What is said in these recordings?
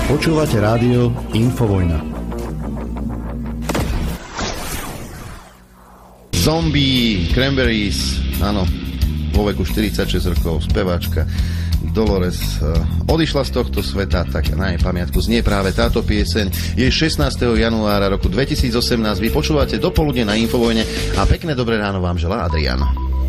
Počúvate rádio Infovojna. Zombie, Cranberries, áno, vo veku 46 rokov, speváčka Dolores odišla z tohto sveta, tak na jej pamiatku znie práve táto pieseň. Je 16. januára roku 2018, vy počúvate dopoludne na Infovojne a pekné dobré ráno vám želá Adrián.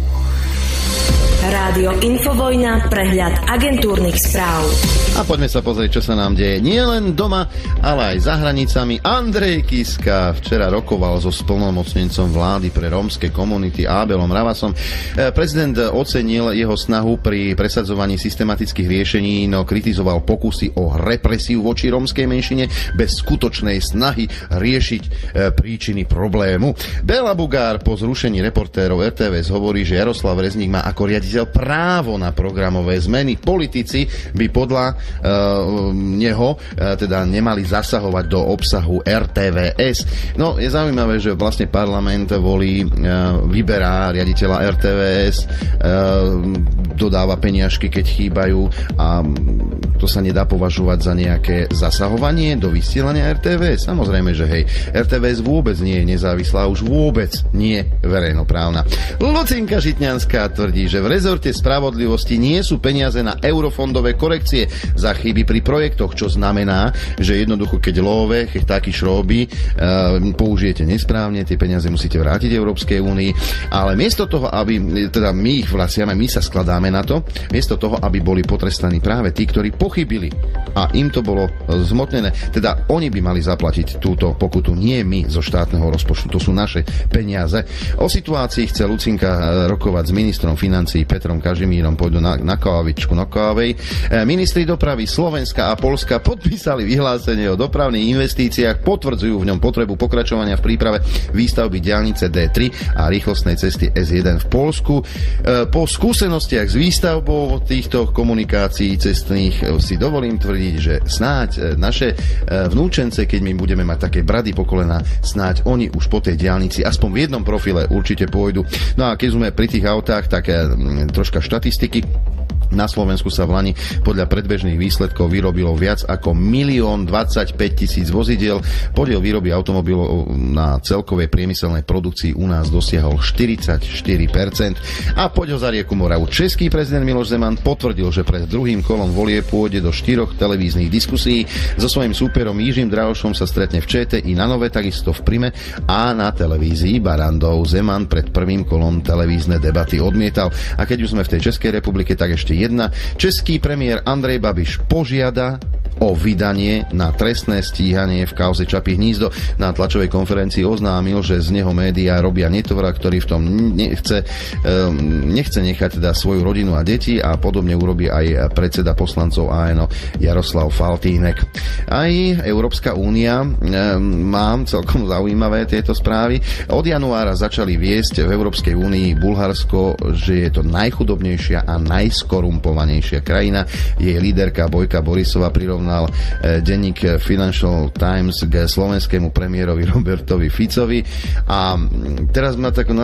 Rádio Infovojna, prehľad agentúrnych správ. A poďme sa pozrieť, čo sa nám deje nie len doma, ale aj za hranicami. Andrej Kiska včera rokoval so splnomocnencom vlády pre rómske komunity Abelom Ravasom. Prezident ocenil jeho snahu pri presadzovaní systematických riešení, no kritizoval pokusy o represiu voči rómskej menšine bez skutočnej snahy riešiť príčiny problému. Béla Bugár po zrušení Reportérov RTVS hovorí, že Jaroslav Rezník má ako riaditeľ právo na programové zmeny. Politici by podľa neho teda nemali zasahovať do obsahu RTVS. No, je zaujímavé, že vlastne parlament vyberá riaditeľa RTVS, dodáva peniažky, keď chýbajú, a to sa nedá považovať za nejaké zasahovanie do vysielania RTVS. Samozrejme, že hej, RTVS vôbec nie je nezávislá, už vôbec nie verejnoprávna. Lucinka Žitňanská tvrdí, že v rezorte spravodlivosti nie sú peniaze na eurofondové korekcie za chyby pri projektoch, čo znamená, že jednoducho keď taký šróby použijete nesprávne, tie peniaze musíte vrátiť Európskej únii, ale miesto toho, aby teda my ich vlasiame, my sa skladáme na to, miesto toho, aby boli potrestaní práve tí, ktorí pochybili a im to bolo zmotnené, teda oni by mali zaplatiť túto pokutu, nie my zo štátneho rozpočtu, to sú naše peniaze. O situácii chce Lucinka rokovať s ministrom financií Petrom Kažimírom, pôjdu na kávičku na kávej. Ministri dopravy Slovenska a Poľska podpísali vyhlásenie o dopravných investíciách, potvrdzujú v ňom potrebu pokračovania v príprave výstavby diaľnice D3 a rýchlostnej cesty S1 v Poľsku. Po skúsenostiach s výstavbou týchto komunikácií cestných si dovolím tvrdiť, že snáď naše vnúčence, keď my budeme mať také brady po kolená, snáď oni už po tej diaľnici aspoň v jednom profile určite pôjdu. No a keď sme pri tých autách, tak troška štatistiky. Na Slovensku sa v lani podľa predbežných výsledkov vyrobilo viac ako 1 025 000 vozidiel. Podiel výroby automobilov na celkovej priemyselnej produkcii u nás dosiahol 44%. A poď ho za rieku Moravu. Český prezident Miloš Zeman potvrdil, že pred druhým kolom volie pôjde do 4 televíznych diskusí. So svojím súperom Jiřím Drahošom sa stretne v ČT i na Nove, takisto v Prime a na televízii Barrandov. Zeman pred prvým kolom televízne debaty odmietal. A keď už sme v tej Českej republike, tak ešte jedna. Český premiér Andrej Babiš požiada o vydanie na trestné stíhanie v kauze Čapí hnízdo. Na tlačovej konferencii oznámil, že z neho médiá robia netvora, ktorý v tom nechce nechať teda svoju rodinu a deti, a podobne urobí aj predseda poslancov ANO Jaroslav Faltýnek. Aj Európska únia má celkom zaujímavé tieto správy. Od januára začali viesť v Európskej únii Bulharsko, že je to najchudobnejšia a najskorumpovanejšia krajina. Jej líderka Bojka Borisová prirovnal denník Financial Times k slovenskému premiérovi Robertovi Ficovi. A teraz ma tak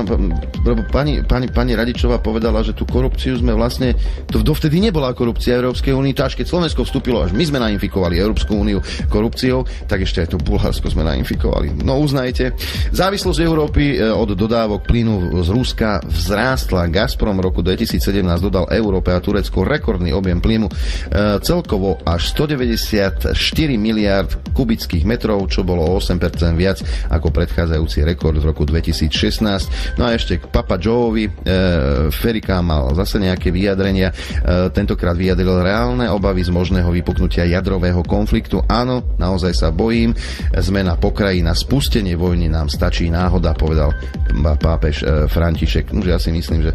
pani Radičová povedala, že tú korupciu sme vlastne, to dovtedy nebola korupcia Európskej únie, to až keď Slovensko vstúpilo, až my sme nainfikovali Európsku úniu korupciou, tak ešte aj to Bulharsko sme nainfikovali. No uznajte, závislosť Európy od dodávok plynu z Ruska vzrástla. Gazprom v roku 2017 dodal Európe a Turecku rekordný objem plynu, celkovo až 194 miliárd kubických metrov, čo bolo o 8% viac ako predchádzajúci rekord z roku 2016. No a ešte k Papa Joeovi. Ferika mal zase nejaké vyjadrenia. Tentokrát vyjadril reálne obavy z možného vypuknutia jadrového konfliktu. Áno, naozaj sa bojím. Sme na pokraji, na spustenie vojny nám stačí náhoda, povedal pápež František. Ja si myslím, že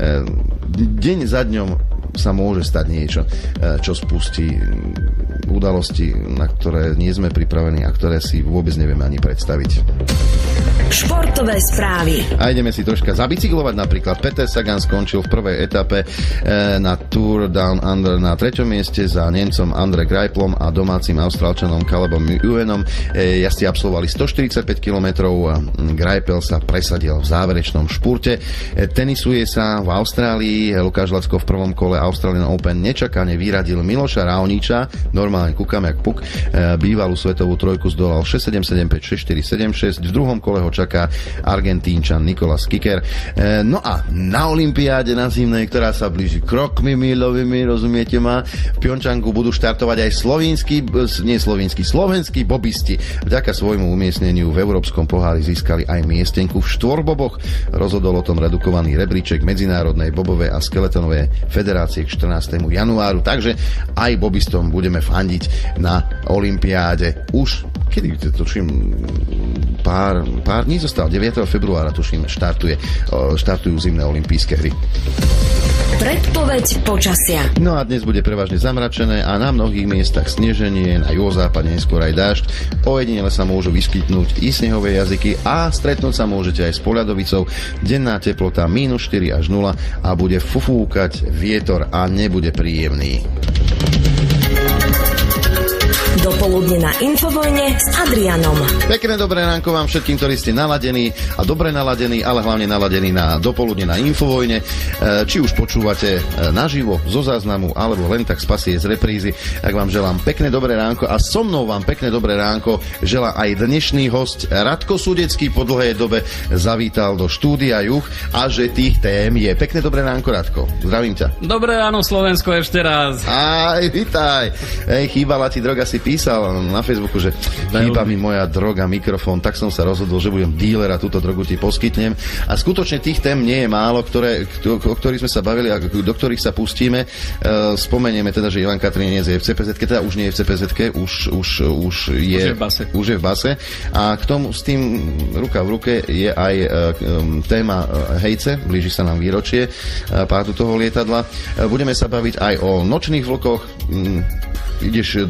deň za dňom sa môže stať niečo, čo spustí udalosti, na ktoré nie sme pripravení a ktoré si vôbec nevieme ani predstaviť. Športové správy. A ideme si troška zabicyklovať. Napríklad Peter Sagan skončil v prvej etape na Tour Down Under na 3. mieste za Nemcom Andre Greiplom a domácim Austrálčanom Calebom Ewanom. Jazdci absolvovali 145 km. Greipel sa presadil v záverečnom špurte. Tenisuje sa v Austrálii. Lukáš Lacko v prvom kole Australian Open nečakane vyradil Miloša Raoniča. Normálne kúkam jak puk. Bývalú svetovú trojku zdolal 6-7, 7-5, 6-4, 7-6. V druhom kole ho čaká Argentínčan Nicolas Kicker. No a na olympiáde na zimnej, ktorá sa blíži krokmi milovými, rozumiete ma, v Pjončangu budú štartovať aj slovenskí bobisti. Vďaka svojmu umiestneniu v Európskom pohári získali aj miestenku v štvorboboch. Rozhodol o tom redukovaný rebríček Medzinárodnej bobovej a skeletonovej federácie k 14. januáru. Takže aj bobistom budeme fandiť na olympiáde. Už kedy tuším pár dní zostal, 9. februára tuším štartujú zimné olympijské hry. Predpoveď počasia. No a dnes bude prevažne zamračené a na mnohých miestach sneženie, na juhozápade neskôr aj dážď. Ojedinele sa môžu vyskytnúť i snehové jazyky a stretnúť sa môžete aj s poľadovicou. Denná teplota -4 až 0 a bude fúkať vietor a nebude príjemný. Dopoludne na Infovojne s Adrianom. Pekné dobré ránko vám všetkým, ktorí ste naladení a dobre naladení, ale hlavne naladení na Dopoludne na Infovojne. Či už počúvate naživo, zo záznamu, alebo len tak z pasie z reprízy, tak vám želám pekné dobré ránko a so mnou vám pekné dobré ránko želá aj dnešný host Radko Sudecký. Po dlhej dobe zavítal do štúdia Juh a že tých tém je. Pekné dobré ránko, Radko. Zdravím ťa. Dobré ráno, Slovensko, ešte raz. Aj, vitaj. Chýbala ti droga, si písal na Facebooku, že chýba mi moja droga, mikrofón, tak som sa rozhodol, že budem díler a túto drogu ti poskytnem. A skutočne tých tém nie je málo, o ktorých sme sa bavili a do ktorých sa pustíme. Spomenieme teda, že Ivan Katrinec je v CPZ-ke, teda už nie je v CPZ-ke, už je v base. A k tomu s tým ruka v ruke je aj téma Hejce, blíži sa nám výročie pádu toho lietadla. Budeme sa baviť aj o nočných vlkoch. Ideš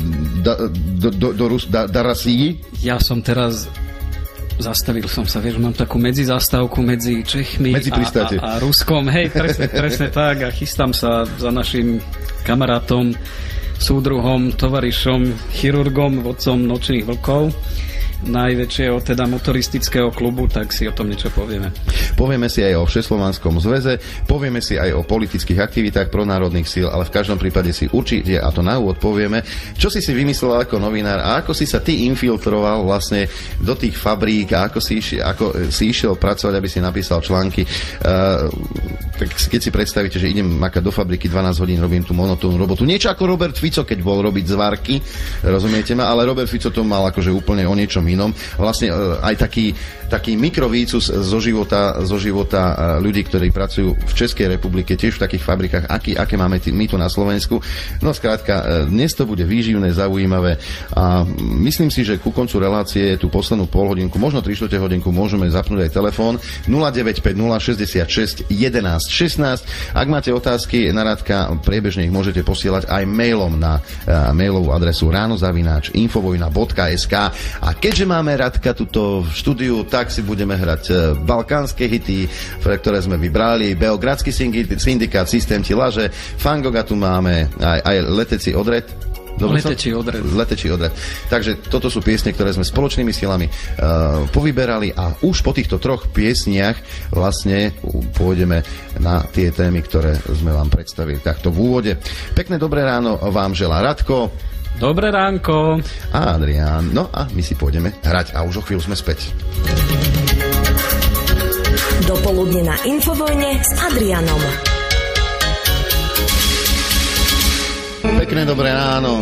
do Rasí? Ja som teraz zastavil som sa, vieš, mám takú medzizastávku medzi Čechmi a Ruskom. Hej, presne tak a chystám sa za našim kamarátom, súdruhom, tovarišom, chirurgom, vodcom nočných vlkov, najväčšieho teda motoristického klubu, tak si o tom niečo povieme. Povieme si aj o Všeslovanskom zväze, povieme si aj o politických aktivitách pronárodných síl, ale v každom prípade si určite, a to na úvod povieme, čo si vymyslel ako novinár a ako si sa ty infiltroval vlastne do tých fabrík a ako si išiel pracovať, aby si napísal články. Tak keď si predstavíte, že idem makať do fabriky 12 hodín, robím tú monotónnu robotu. Niečo ako Robert Fico, keď bol robiť zvárky, rozumiete ma, ale Robert Fico to mal akože úplne o niečom inom. Vlastne aj taký mikrovýcus zo života ľudí, ktorí pracujú v Českej republike, tiež v takých fabrikách, aké máme my tu na Slovensku. No skrátka, dnes to bude výživné, zaujímavé a myslím si, že ku koncu relácie tú poslednú polhodinku, možno 3/4 hodinku môžeme zapnúť aj telefón 0950 66 11 16. Ak máte otázky na Radka, priebežne ich môžete posielať aj mailom na mailovú adresu ráno@infovojna.sk. A keďže máme Radka tuto v štúdiu, tak si budeme hrať balkánske hity, ktoré sme vybrali. Beogradský syndikát, Systém ti laže, Fangoga tu máme, aj Leteci odred. Letečí odred. Takže toto sú piesne, ktoré sme spoločnými silami povyberali a už po týchto troch piesniach vlastne pôjdeme na tie témy, ktoré sme vám predstavili takto v úvode. Pekné dobré ráno vám želá Radko. Dobré ránko. A Adrián. No a my si pôjdeme hrať a už o chvíľu sme späť. Dopoludne na Infovojne s Adrianom. Pekné dobré ráno.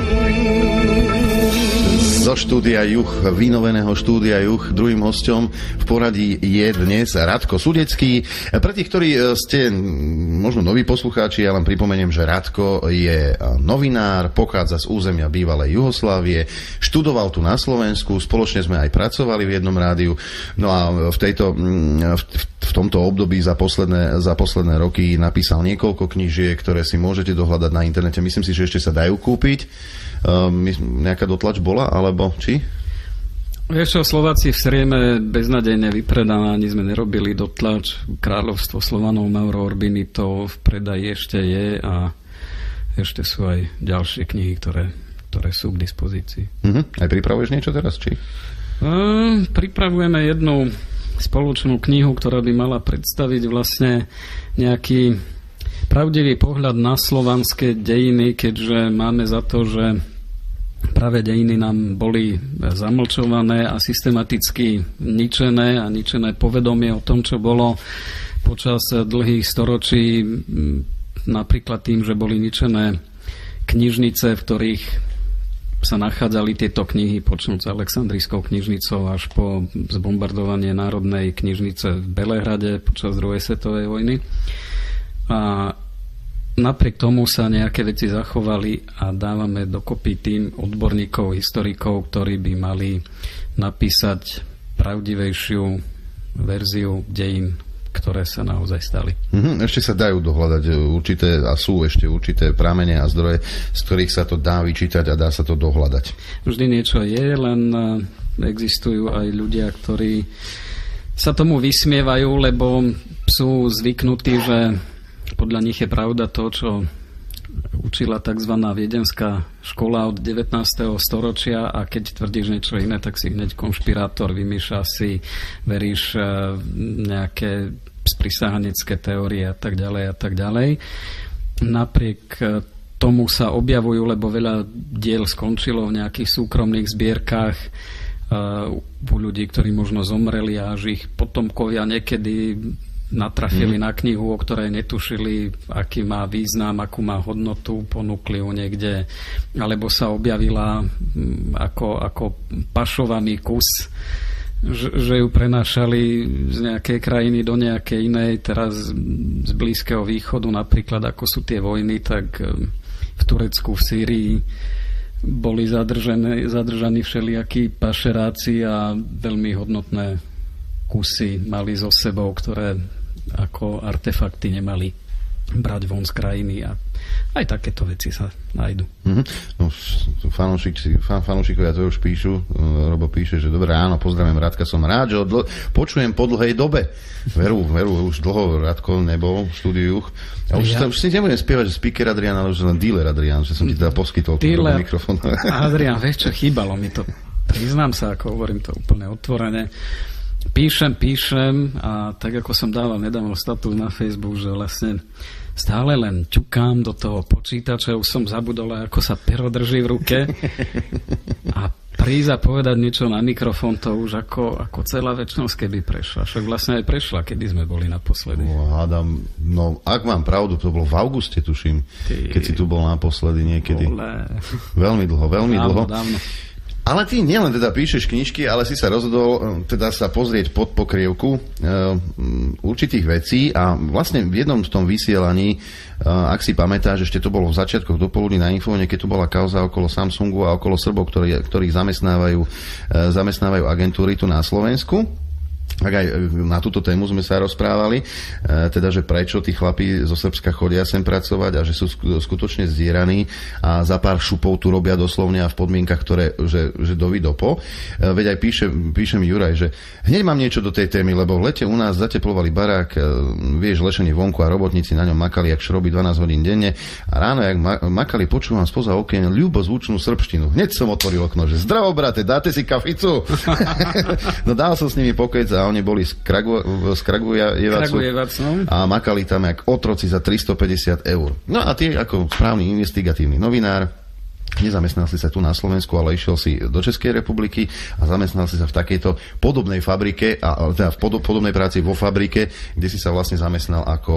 Zo štúdia Juh, vynoveného štúdia Juh, druhým hosťom v poradí je dnes Radko Sudecký. Pre tých, ktorí ste možno noví poslucháči, ja len pripomeniem, že Radko je novinár, pochádza z územia bývalej Juhoslávie, študoval tu na Slovensku, spoločne sme aj pracovali v jednom rádiu. No a v tomto období za posledné roky napísal niekoľko knížiek, ktoré si môžete dohľadať na internete. Myslím si, že ešte sa dajú kúpiť. Nejaká dotlač bola, alebo či? Vieš čo, Slováci v Srieme beznadejne vypredaná, ani sme nerobili dotlač. Kráľovstvo Slovanov Mauro Orbiny to v predaji ešte je a ešte sú aj ďalšie knihy, ktoré sú k dispozícii. Aj pripravuješ niečo teraz, či? Pripravujeme jednu spoločnú knihu, ktorá by mala predstaviť vlastne nejaký pravdivý pohľad na slovanské dejiny, keďže máme za to, že práve dejiny nám boli zamlčované a systematicky ničené a ničené povedomie o tom, čo bolo počas dlhých storočí, napríklad tým, že boli ničené knižnice, v ktorých sa nachádzali tieto knihy, počnúť s Alexandrijskou knižnicou až po zbombardovanie Národnej knižnice v Belehrade počas druhej svetovej vojny. A napriek tomu sa nejaké veci zachovali a dávame dokopy tým odborníkov, historikov, ktorí by mali napísať pravdivejšiu verziu dejín, ktoré sa naozaj stali. Ešte sa dajú dohľadať určité a sú ešte určité pramene a zdroje, z ktorých sa to dá vyčítať a dá sa to dohľadať. Vždy niečo je, len existujú aj ľudia, ktorí sa tomu vysmievajú, lebo sú zvyknutí, že podľa nich je pravda to, čo učila tzv. Viedenská škola od 19. storočia a keď tvrdíš niečo iné, tak si hneď konšpirátor, vymýšľa si, veríš nejaké sprisahanecké teórie a tak ďalej a tak ďalej. Napriek tomu sa objavujú, lebo veľa diel skončilo v nejakých súkromných zbierkach u ľudí, ktorí možno zomreli a až ich potomkovia niekedy natrafili na knihu, o ktorej netušili, aký má význam, akú má hodnotu, ponúkli ju niekde, alebo sa objavila ako pašovaný kus, že ju prenášali z nejakej krajiny do nejakej inej, teraz z Blízkeho východu, napríklad ako sú tie vojny, tak v Turecku, v Sýrii boli zadržaní všelijakí pašeráci a veľmi hodnotné kusy mali so sebou, ktoré ako artefakty nemali brať von z krajiny a aj takéto veci sa nájdu. No, fanúšikovia to už píšu, Robo píše, že dobré ráno, pozdravím Radka, som rád, že počujem po dlhej dobe. Veru, už dlho Radko nebol v štúdiu. A už si nebudem spievať, že speaker Adrian, ale už len dealer Adrian, že som ti teda poskytol mikrofón. Adrian, vieš čo, chýbalo mi to. Priznám sa, ako hovorím to úplne otvorene. Píšem a tak ako som dával nedávno status na Facebook, že vlastne stále len ťukám do toho počítača, už som zabudol, ako sa pero drží v ruke a prísť a povedať niečo na mikrofón, to už ako celá večnosť keby prešla. Však vlastne aj prešla, kedy sme boli naposledy. Hádam, no ak mám pravdu, to bolo v auguste, tuším, keď si tu bol naposledy niekedy. Veľmi dlho. Dávno. Ale ty nielen teda píšeš knižky, ale si sa rozhodol teda sa pozrieť pod pokrievku určitých vecí a vlastne v jednom z tom vysielaní, ak si pamätáš, ešte to bolo v začiatkoch dopoludní na Infovojne, keď tu bola kauza okolo Samsungu a okolo Srbov, ktorých zamestnávajú agentúry tu na Slovensku. Tak aj na túto tému sme sa rozprávali, teda, že prečo tí chlapí zo Srbska chodia sem pracovať a že sú skutočne zdieraní a za pár šupov tu robia doslovne a v podmienkach, že dovidopo. Veď aj píše mi Juraj, že hneď mám niečo do tej témy, lebo v lete u nás zateplovali barák, vieš, lešenie vonku a robotníci na ňom makali jak šroby 12 hodín denne a ráno, jak makali, počúvam spoza okien ľubozvučnú srbštinu. Hneď som otvoril okno, že zdravo, brate, dáte si kaficu? No dal som s nimi pokec a oni boli z Kragujevacu a makali tam jak otroci za 350 eur. No a ty ako správny investigatívny novinár nezamestnal si sa tu na Slovensku, ale išiel si do Českej republiky a zamestnal si sa v takejto podobnej fabrike, teda v podobnej práci vo fabrike, kde si sa vlastne zamestnal ako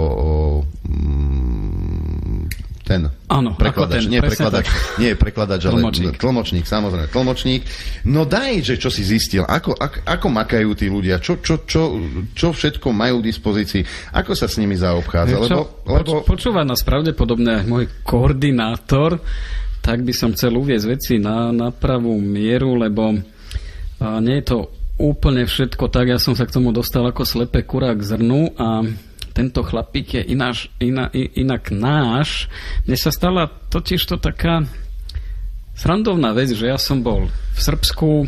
ten prekladač, nie prekladač, ale tlmočník, samozrejme, tlmočník. No daj, že čo si zistil, ako makajú tí ľudia, čo všetko majú v dispozícii, ako sa s nimi zaobchádza, lebo... Počúva nás pravdepodobne môj koordinátor, tak by som chcel uviesť veci na pravú mieru, lebo nie je to úplne všetko tak, ja som sa k tomu dostal ako slepé kurá k zrnu a tento chlapík je inak náš. Mne sa stala totiž to taká srandovná vec, že ja som bol v Srbsku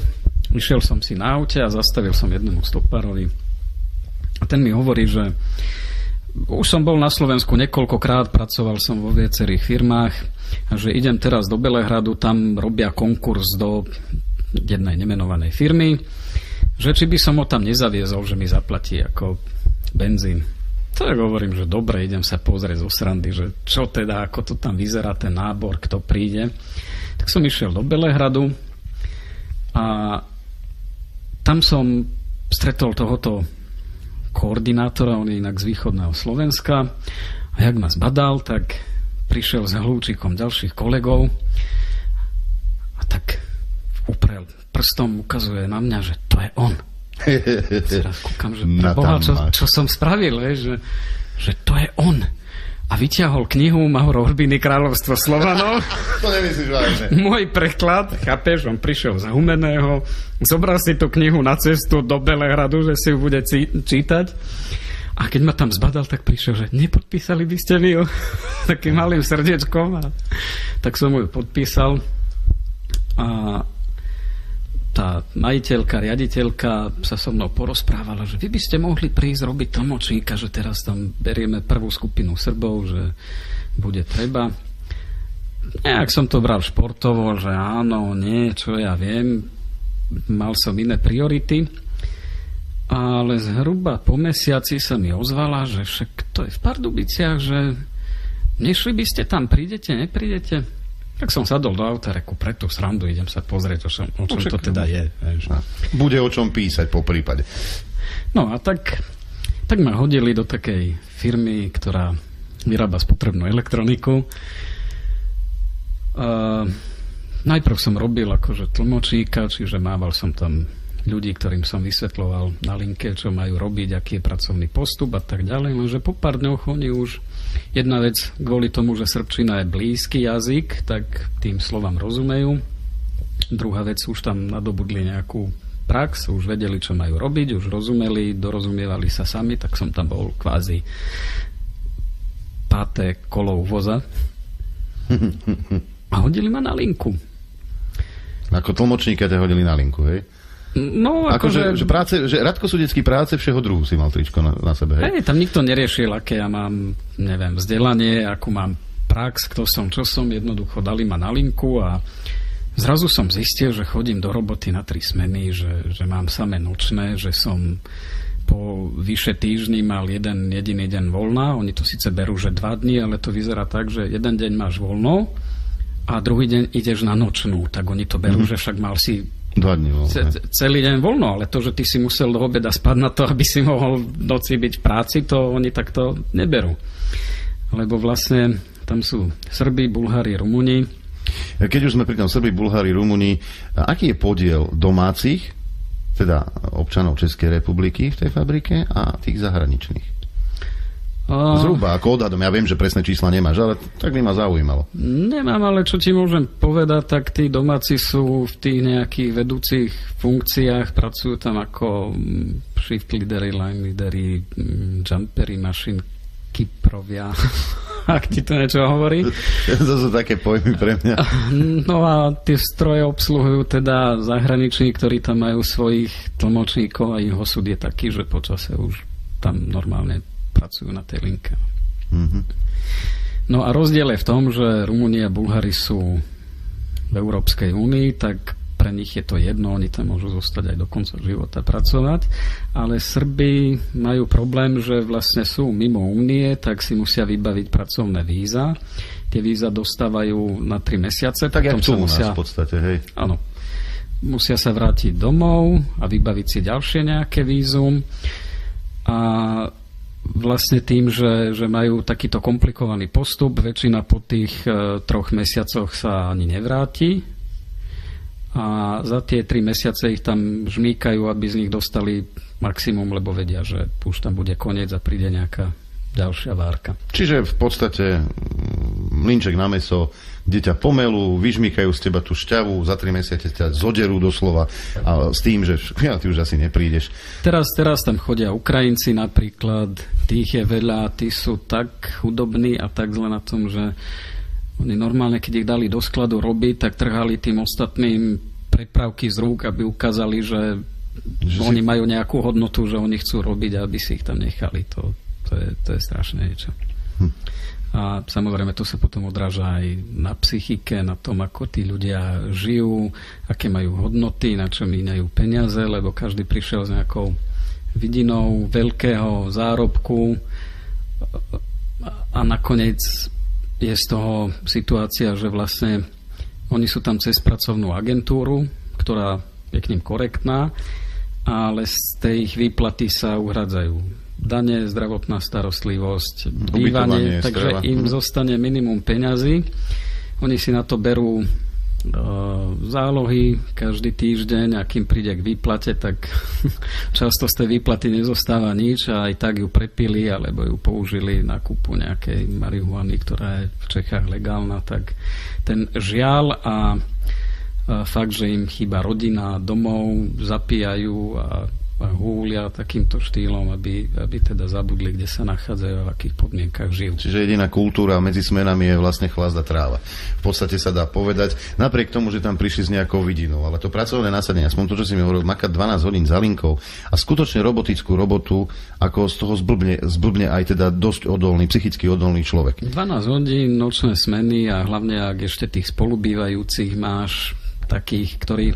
Išiel som si na aute a zastavil som jednému stopárovi. A ten mi hovorí, že už som bol na Slovensku niekoľkokrát, pracoval som vo viacerých firmách a že idem teraz do Belehradu, tam robia konkurs do jednej nemenovanej firmy, že či by som ho tam nezaviezol, že mi zaplatí ako benzín. Tak hovorím, že dobre, idem sa pozrieť zo srandy, že čo teda, ako to tam vyzerá ten nábor, kto príde. Tak som išiel do Belehradu a tam som stretol tohoto koordinátora, on je inak z východného Slovenska, a jak ma zbadal, tak prišiel s hľúčikom ďalších kolegov a tak uprel prstom, ukazuje na mňa, že to je on. Teraz kúkam, že preboha, čo som spravil, že to je on. A vyťahol knihu Mauro Urbiny Kráľovstvo Slovanov. To nemyslíš vážne. Môj preklad, chápeš, on prišiel z Humenného, zobral si tú knihu na cestu do Belehradu, že si ju bude čítať. A keď ma tam zbadal, tak prišiel, že nepodpísali by ste mi ju takým malým srdiečkom. A tak som ju podpísal. A tá majiteľka, riaditeľka sa so mnou porozprávala, že vy by ste mohli prísť robiť tlmočníka, že teraz tam berieme prvú skupinu Srbov, že bude treba. Nejak som to bral športovo, že áno, nie, čo ja viem, mal som iné priority, ale zhruba po mesiaci sa mi ozvala, že však to je v Pardubiciach, že nešli by ste tam, prídete, neprídete? Tak som sadol do auta, reku, pre tú srandu idem sa pozrieť, o čom to teda je. Bude o čom písať po prípade. No a tak ma hodili do takej firmy, ktorá vyrába spotrebnú elektroniku. Najprv som robil akože tlmočníka, čiže mával som tam ľudí, ktorým som vysvetľoval na linke, čo majú robiť, aký je pracovný postup a tak ďalej, lenže po pár dňoch oni už, jedna vec kvôli tomu, že srbčina je blízky jazyk, tak tým slovám rozumejú. Druhá vec, už tam nadobudli nejakú prax, už vedeli, čo majú robiť, už rozumeli, dorozumievali sa sami, tak som tam bol kvázi páté kolo voza a hodili ma na linku. Ako tlmočníka ťa hodili na linku, hej? No, akože... Že Radko Sudecký práce všeho druhu si mal tričko na sebe, hej? Tam nikto neriešil, aké ja mám, neviem, vzdelanie, akú mám prax, kto som, čo som, jednoducho dali ma na linku a zrazu som zistil, že chodím do roboty na 3 smeny, že mám samé nočné, že som po vyše týždni mal jeden jediný deň voľna, oni to síce berú, že 2 dni, ale to vyzerá tak, že jeden deň máš voľno a druhý deň ideš na nočnú, tak oni to berú, že však mal si 2 dní voľno. Celý deň voľno, ale to, že ty si musel do obeda spať na to, aby si mohol v noci byť v práci, to oni takto neberú. Lebo vlastne tam sú Srbi, Bulhári, Rumúni. Keď už sme pri tom Srbi, Bulhári, Rumúni, aký je podiel domácich, teda občanov Českej republiky v tej fabrike a tých zahraničných? Zhruba ako odhadom. Ja viem, že presné čísla nemáš, ale tak by ma zaujímalo. Nemám, ale čo ti môžem povedať, tak tí domáci sú v tých nejakých vedúcich funkciách, pracujú tam ako shift leadery, line leadery, jumpery, machine keeperovia. Ak ti to niečo hovorí. To sú také pojmy pre mňa. No a tie stroje obsluhujú teda zahraniční, ktorí tam majú svojich tlmočníkov a ich osud je taký, že počase už tam normálne pracujú na tej linke. Mm-hmm. No a rozdiel je v tom, že Rumúnia a Bulhári sú v Európskej únii, tak pre nich je to jedno, oni tam môžu zostať aj do konca života pracovať, ale Srbi majú problém, že vlastne sú mimo únie, tak si musia vybaviť pracovné víza. Tie víza dostávajú na 3 mesiace. Tak jak tu u nás v podstate, hej? Áno. Musia sa vrátiť domov a vybaviť si ďalšie nejaké vízum. A vlastne tým, že majú takýto komplikovaný postup, väčšina po tých 3 mesiacoch sa ani nevráti a za tie 3 mesiace ich tam žmýkajú, aby z nich dostali maximum, lebo vedia, že už tam bude koniec a príde nejaká ďalšia várka. Čiže v podstate mlynček na mäso, kde ťa pomelú, vyžmýkajú z teba tú šťavu, za 3 mesiace ťa zoderú doslova a s tým, že ty už asi neprídeš. Teraz tam chodia Ukrajinci napríklad, tých je veľa, tí sú tak chudobní a tak zle na tom, že oni normálne, keď ich dali do skladu robiť, tak trhali tým ostatným prepravky z rúk, aby ukázali, že oni majú nejakú hodnotu, že oni chcú robiť, aby si ich tam nechali. To je strašné niečo. A samozrejme to sa potom odráža aj na psychike, na tom, ako tí ľudia žijú, aké majú hodnoty, na čo míňajú peniaze, lebo každý prišiel s nejakou vidinou veľkého zárobku a nakoniec je z toho situácia, že vlastne oni sú tam cez pracovnú agentúru, ktorá je k ním korektná, ale z tej ich výplaty sa uhradzajú dane, zdravotná starostlivosť, bývanie, takže im zostane minimum peňazí. Oni si na to berú zálohy každý týždeň a kým príde k výplate, tak často z tej výplaty nezostáva nič a aj tak ju prepili alebo ju použili na kúpu nejakej marihuany, ktorá je v Čechách legálna, tak ten žiaľ a fakt, že im chýba rodina, domov, zapíjajú a húlia takýmto štýlom, aby teda zabudli, kde sa nachádzajú a v akých podmienkach žijú. Čiže jediná kultúra medzi smenami je vlastne chlast a tráva. V podstate sa dá povedať, napriek tomu, že tam prišli s nejakou vidinou, ale to pracovné nasadenie, aspoň to, čo si mi hovoril, makať 12 hodín za linkou a skutočne robotickú robotu, ako z toho zblbne aj teda dosť odolný, psychicky odolný človek. 12 hodín, nočné smeny a hlavne, ak ešte tých spolubývajúcich máš takých, ktorí...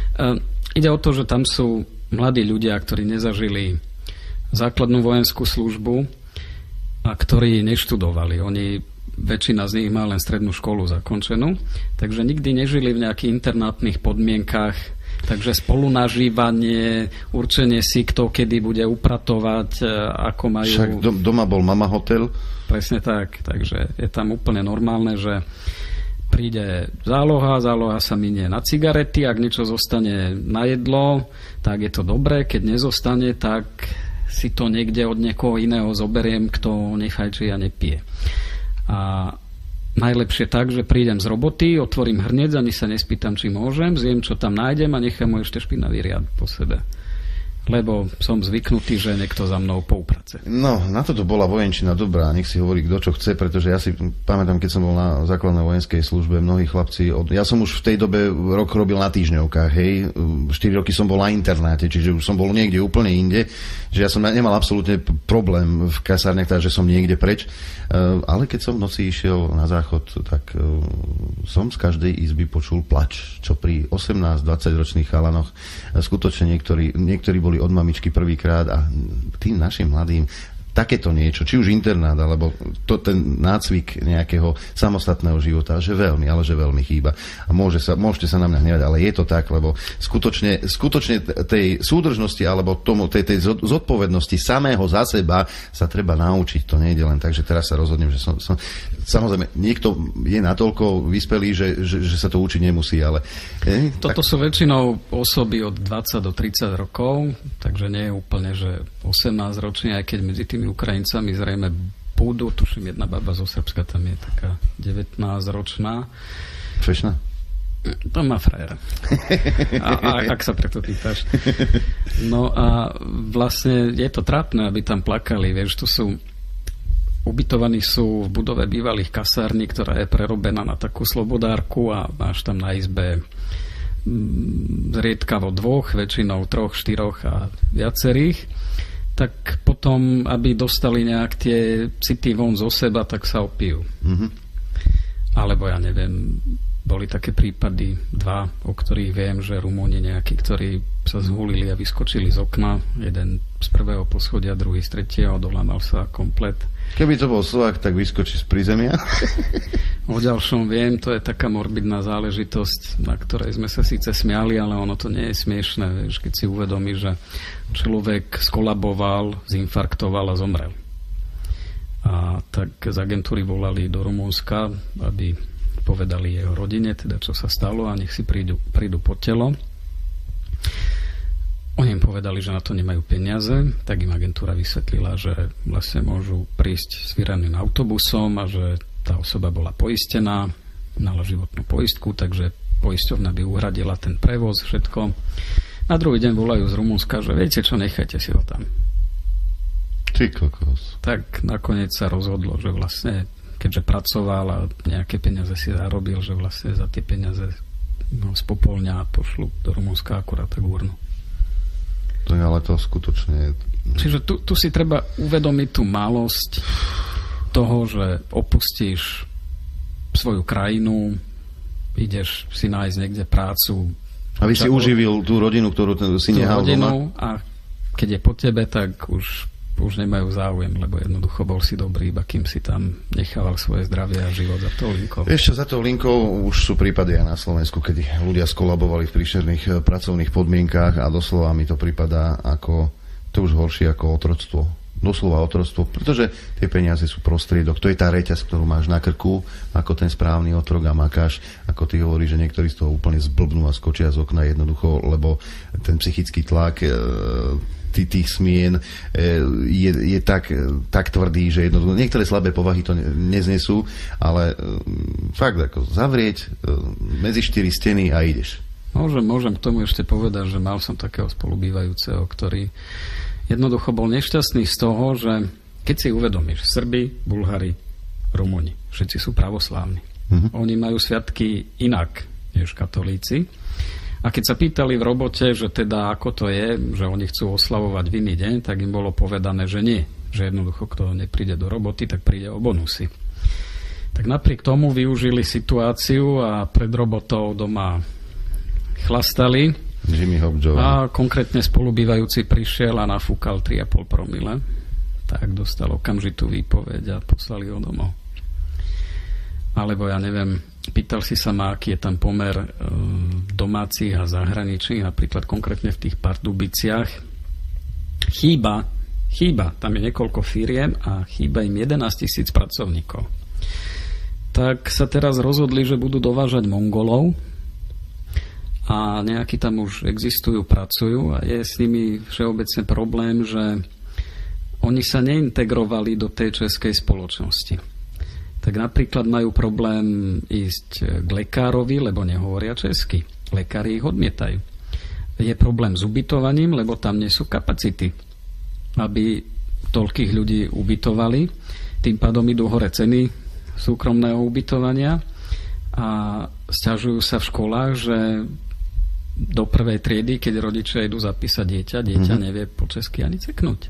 ide o to, že tam sú mladí ľudia, ktorí nezažili základnú vojenskú službu a ktorí neštudovali. Väčšina z nich má len strednú školu zakončenú, takže nikdy nežili v nejakých internátnych podmienkach, takže spolunažívanie, určenie si, kto kedy bude upratovať, ako majú... Však doma bol mama hotel. Presne tak, takže je tam úplne normálne, že príde záloha sa minie na cigarety, ak niečo zostane na jedlo, tak je to dobré, keď nezostane, tak si to niekde od niekoho iného zoberiem, kto nefajčí a nepije. A najlepšie tak, že prídem z roboty, otvorím hrniec, ani sa nespýtam, či môžem, zjem, čo tam nájdem a nechám mu ešte špinavý riad po sebe. Lebo som zvyknutý, že niekto za mnou pouprace. No, na toto bola vojenčina dobrá, nech si hovorí kto čo chce, pretože ja si pamätám, keď som bol na základnej vojenskej službe, mnohí chlapci, ja som už v tej dobe rok robil na týždňovkách, hej, 4 roky som bol na internáte, čiže už som bol niekde úplne inde, že ja som nemal absolútne problém v kasárniach, takže som niekde preč, ale keď som v noci išiel na záchod, tak som z každej izby počul plač, čo pri 18-20 ročných chalanoch skutočne niektorí boli od mamičky prvýkrát a tým našim mladým takéto niečo, či už internát, alebo ten nácvik nejakého samostatného života, že veľmi, ale že veľmi chýba. A môžete sa na mňa hnevať, ale je to tak, lebo skutočne tej súdržnosti alebo tej zodpovednosti samého za seba sa treba naučiť. To nejde len tak, že teraz sa rozhodnem, že som samozrejme, niekto je natoľko vyspelý, že sa to učiť nemusí, ale... Toto sú väčšinou osoby od 20 do 30 rokov, takže nie je úplne, že 18 ročne, aj keď medzi tými Ukrajincami zrejme budú, tuším, jedna baba zo Srbska tam je taká 19-ročná. Fešná? To má frajer. Ak sa preto pýtaš. No a vlastne je to trápne, aby tam plakali, vieš, ubytovaní sú v budove bývalých kasární, ktorá je prerobená na takú slobodárku a máš tam na izbe zriedkavo 2, väčšinou 3, 4 a viacerých. Tak potom, aby dostali nejak tie city von zo seba, tak sa opijú. Mm-hmm. Alebo ja neviem, boli také prípady 2, o ktorých viem, že Rumúni nejakí, ktorí sa zhulili a vyskočili z okna, jeden z 1. poschodia, druhý z 3. dolámal sa komplet. Keby to bol Slovák, tak vyskočí z prízemia. O ďalšom viem, to je taká morbidná záležitosť, na ktorej sme sa síce smiali, ale ono to nie je smiešné, vieš, keď si uvedomí, že človek skolaboval, zinfarktoval a zomrel. A tak z agentúry volali do Rumúnska, aby povedali jeho rodine, teda čo sa stalo a nech si prídu po telo. Oni im povedali, že na to nemajú peniaze, tak im agentúra vysvetlila, že vlastne môžu prísť s vyraným autobusom a že tá osoba bola poistená, mala životnú poistku, takže poisťovňa by uhradila ten prevoz, všetko. Na druhý deň volajú z Rumunska, že viete čo, nechajte si ho tam. Ty kokos. Tak nakoniec sa rozhodlo, že vlastne keďže pracoval a nejaké peniaze si zarobil, že vlastne za tie peniaze z Popolňa pošlu do Rumunska akurát tak urnu. To je ale to skutočne... Čiže tu si treba uvedomiť tú malosť toho, že opustíš svoju krajinu, ideš si nájsť niekde prácu. Aby si uživil tú rodinu, ktorú si nehal doma. A keď je po tebe, tak už nemajú záujem, lebo jednoducho bol si dobrý, iba kým si tam nechával svoje zdravie a život za tou linkou. Ešte za tou linkou už sú prípady aj na Slovensku, kedy ľudia skolabovali v príšerných pracovných podmienkách a doslova mi to prípada ako to už horšie ako otroctvo. Doslova otroctvo, pretože tie peniaze sú prostriedok. To je tá reťaz, ktorú máš na krku, ako ten správny otrok a makáš, ako ty hovoríš, že niektorí z toho úplne zblbnú a skočia z okna jednoducho, lebo ten psychický tlak tých smien je tak tvrdý, že jednoducho niektoré slabé povahy to neznesú, ale fakt ako zavrieť medzi 4 steny a ideš. Môžem k tomu ešte povedať, že mal som takého spolubývajúceho, ktorý jednoducho bol nešťastný z toho, že keď si uvedomíš, Srbi, Bulhári, Rumúni, všetci sú pravoslávni. Oni majú sviatky inak než katolíci. A keď sa pýtali v robote, že teda ako to je, že oni chcú oslavovať v iný deň, tak im bolo povedané, že nie. Že jednoducho, kto nepríde do roboty, tak príde o bonusy. Tak napriek tomu využili situáciu a pred robotou doma chlastali. A konkrétne spolubývajúci prišiel a nafúkal 3,5 promile. Tak dostal okamžitú výpoveď a poslali ho domov. Alebo ja neviem, pýtal si sa ma, aký je tam pomer domácich a zahraničných, napríklad konkrétne v tých Pardubiciach. Chýba, tam je niekoľko firiem a chýba im 11 000 pracovníkov. Tak sa teraz rozhodli, že budú dovážať Mongolov a nejakí tam už existujú, pracujú a je s nimi všeobecne problém, že oni sa neintegrovali do tej českej spoločnosti. Tak napríklad majú problém ísť k lekárovi, lebo nehovoria česky. Lekári ich odmietajú. Je problém s ubytovaním, lebo tam nie sú kapacity, aby toľkých ľudí ubytovali. Tým pádom idú hore ceny súkromného ubytovania a sťažujú sa v školách, že do prvej triedy, keď rodičia idú zapísať dieťa nevie po česky ani ceknúť.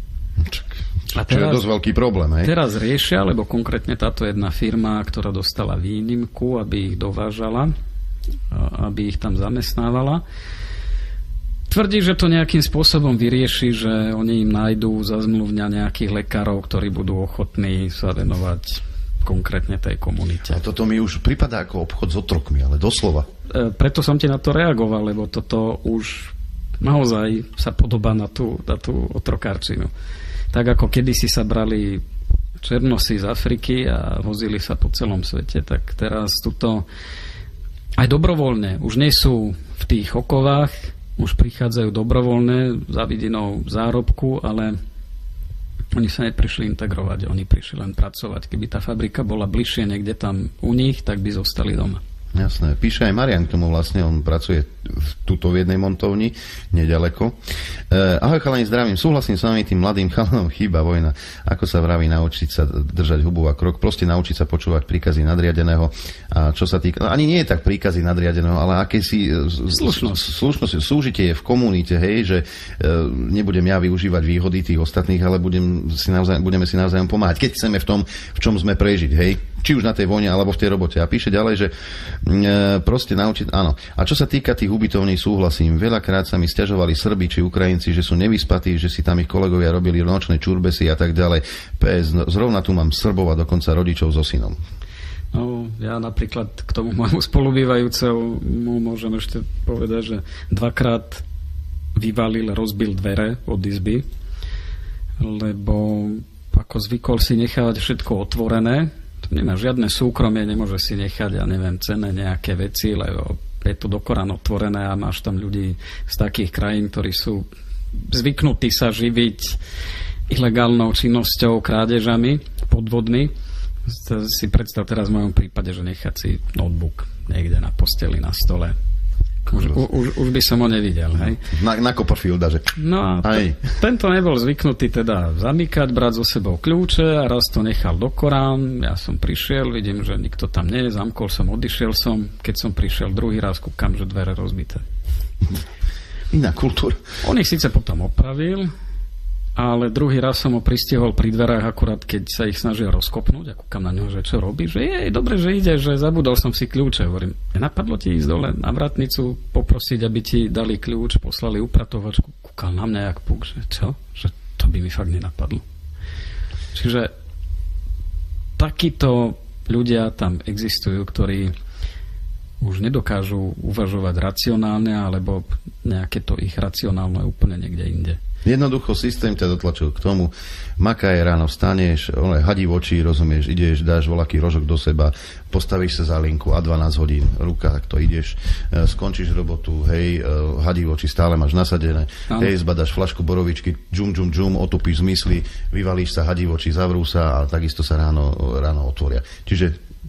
A teraz, je dosť veľký problém, hej? Teraz riešia, lebo konkrétne táto jedna firma, ktorá dostala výnimku, aby ich dovážala, aby ich tam zamestnávala, tvrdí, že to nejakým spôsobom vyrieši, že oni im nájdú za zmluvňa nejakých lekárov, ktorí budú ochotní sa venovať konkrétne tej komunite. A toto mi už pripadá ako obchod s otrokmi, ale doslova. Preto som ti na to reagoval, lebo toto už naozaj sa podobá na tú otrokárčinu. Tak ako kedysi sa brali černosy z Afriky a vozili sa po celom svete, tak teraz tuto aj dobrovoľne, už nie sú v tých okovách, už prichádzajú dobrovoľne za vidinou zárobku, ale oni sa neprišli integrovať, oni prišli len pracovať. Keby tá fabrika bola bližšie niekde tam u nich, tak by zostali doma. Jasné. Píše aj Marian k tomu vlastne, on pracuje tuto v jednej montovni, nedaleko. Ahoj chalani, zdravím, súhlasím s vami, tým mladým chalanom chýba vojna. Ako sa vraví, naučiť sa držať hubu a krok, proste naučiť sa počúvať príkazy nadriadeného. A čo sa týka, ani nie je tak príkazy nadriadeného, ale akési slušnosť, súžitie je v komunite, hej, že nebudem ja využívať výhody tých ostatných, ale budeme si navzájom pomáhať, keď chceme v tom, v čom sme prežiť, hej. Či už na tej vojne, alebo v tej robote. A píše ďalej, že proste naučiť, áno. A čo sa týka tých ubytovní, súhlasím. Veľakrát sa mi sťažovali Srbi či Ukrajinci, že sú nevyspatí, že si tam ich kolegovia robili nočné čurbesy a tak ďalej. PS, zrovna tu mám Srbov a dokonca rodičov so synom. No, ja napríklad k tomu môjmu spolubývajúcemu môžem ešte povedať, že dvakrát rozbil dvere od izby, lebo ako zvykol si nechávať všetko otvorené. Nemá žiadne súkromie, nemôže si nechať, ja neviem, cenné nejaké veci, lebo je to dokoran otvorené a máš tam ľudí z takých krajín, ktorí sú zvyknutí sa živiť ilegálnou činnosťou, krádežami, podvodmi. Si predstav teraz v mojom prípade, že nechať si notebook niekde na posteli, na stole. Už by som ho nevidel, hej. Na Copperfielda, že? No a tento nebol zvyknutý teda zamykať, brať so sebou kľúče a raz to nechal do Korán. Ja som prišiel, vidím, že nikto tam nie je, zamkol som, odišiel som. Keď som prišiel druhý raz, kúkam, že dvere rozbité. Iná kultúra. On ich síce potom opravil, ale druhý raz som ho pristihol pri dverách akurát, keď sa ich snažil rozkopnúť a kúkam na neho, že čo robí, že je dobre, že ide, že zabudol som si kľúče. Hovorím, nenapadlo ti ísť dole na vratnicu, poprosiť, aby ti dali kľúč, poslali upratovačku, kúkal na mňa jak puk, že čo? Že to by mi fakt nenapadlo. Čiže takíto ľudia tam existujú, ktorí už nedokážu uvažovať racionálne, alebo nejaké to ich racionálne je úplne niekde inde. Jednoducho systém ťa dotlačil k tomu, makaj ráno, vstaneš, hadí v oči, rozumieš, ideš, dáš voľaký rožok do seba, postavíš sa za linku a 12 hodín, ruka, tak to ideš, skončíš robotu, hej, hadí v oči, stále máš nasadené, hej, zbadaš flašku borovičky, džum, otupíš zmysly, vyvalíš sa, hadí v oči, zavrú sa a takisto sa ráno otvoria. Čiže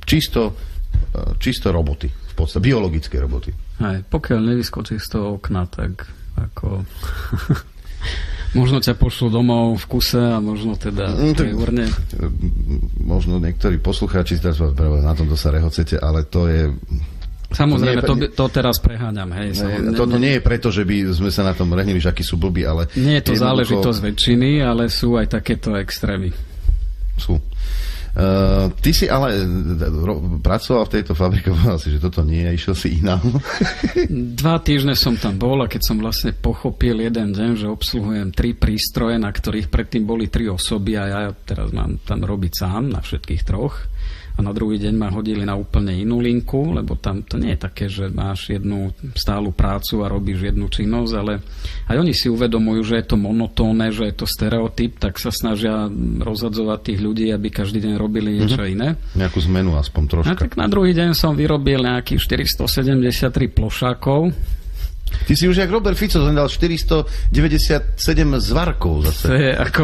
čisto roboty, v podstate biologické roboty. Hej, pokiaľ nevyskočíš z toho okna, tak ako... Možno ťa pošlu domov v kuse a možno teda urne. Možno niektorí poslucháči na tomto sa rehocete, ale to je... Samozrejme, to teraz preháňam. Hej, to nie je preto, že by sme sa na tom rehnili, že akí sú blbí, ale... Nie je to záležitosť väčšiny, ale sú aj takéto extrémy. Sú. Ty si ale pracoval v tejto fabrike, povedal si, že toto nie je, išiel si inám. 2 týždne som tam bol a keď som vlastne pochopil jeden deň, že obsluhujem 3 prístroje, na ktorých predtým boli 3 osoby a ja teraz mám tam robiť sám na všetkých 3. A na druhý deň ma hodili na úplne inú linku, lebo tam to nie je také, že máš jednu stálu prácu a robíš jednu činnosť, ale aj oni si uvedomujú, že je to monotónne, že je to stereotyp, tak sa snažia rozhadzovať tých ľudí, aby každý deň robili niečo iné. Nejakú zmenu aspoň troška. A tak na druhý deň som vyrobil nejakých 473 plošákov. Ty si už jak Robert Fico dal 497 zvarkov zase. To je ako...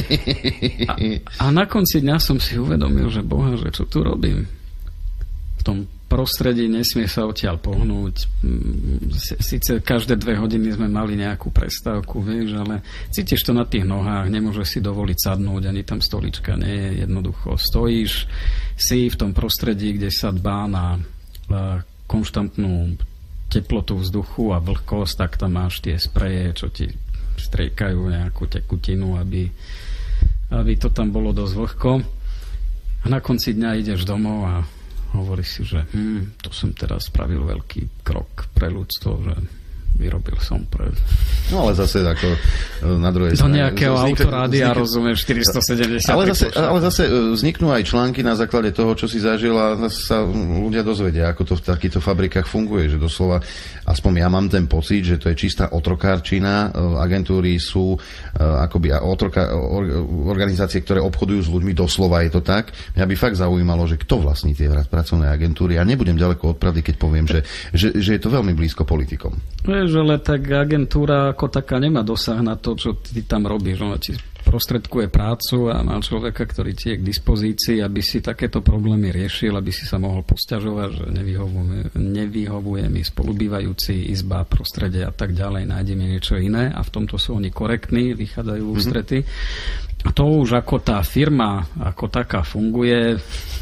A na konci dňa som si uvedomil, že boha, že čo tu robím. V tom prostredí nesmie sa odtiaľ pohnúť. Sice každé 2 hodiny sme mali nejakú prestávku, vieš, ale cítiš to na tých nohách, nemôžeš si dovoliť sadnúť, ani tam stolička nie je, jednoducho stojíš si v tom prostredí, kde sa dbá na konštantnú teplotu vzduchu a vlhkosť, tak tam máš tie spreje, čo ti striekajú nejakú tekutinu, aby to tam bolo dosť vlhko. A na konci dňa ideš domov a hovoríš si, že to som teraz spravil veľký krok pre ľudstvo, že vyrobil som pre... No ale zase ako na druhej strane... Do nejakého autorádia, rozumieš, 470. Ale zase vzniknú aj články na základe toho, čo si zažil a sa ľudia dozvedia, ako to v takýchto fabrikách funguje, že doslova, aspoň ja mám ten pocit, že to je čistá otrokárčina. Agentúry sú akoby organizácie, ktoré obchodujú s ľuďmi, doslova je to tak. Mňa by fakt zaujímalo, že kto vlastní tie pracovné agentúry. Ja nebudem ďaleko od pravdy, keď poviem, že je to veľmi blízko politikom. Vieš, ale tak agentúra ako taká nemá dosah na to, čo ty tam robíš. Ona ti prostredkuje prácu a má človeka, ktorý ti je k dispozícii, aby si takéto problémy riešil, aby si sa mohol posťažovať, že nevyhovuje mi spolubývajúci, izba, prostredie a tak ďalej, nájdeme niečo iné a v tomto sú oni korektní, vychádzajú v ústrety. A to už ako tá firma, ako taká funguje,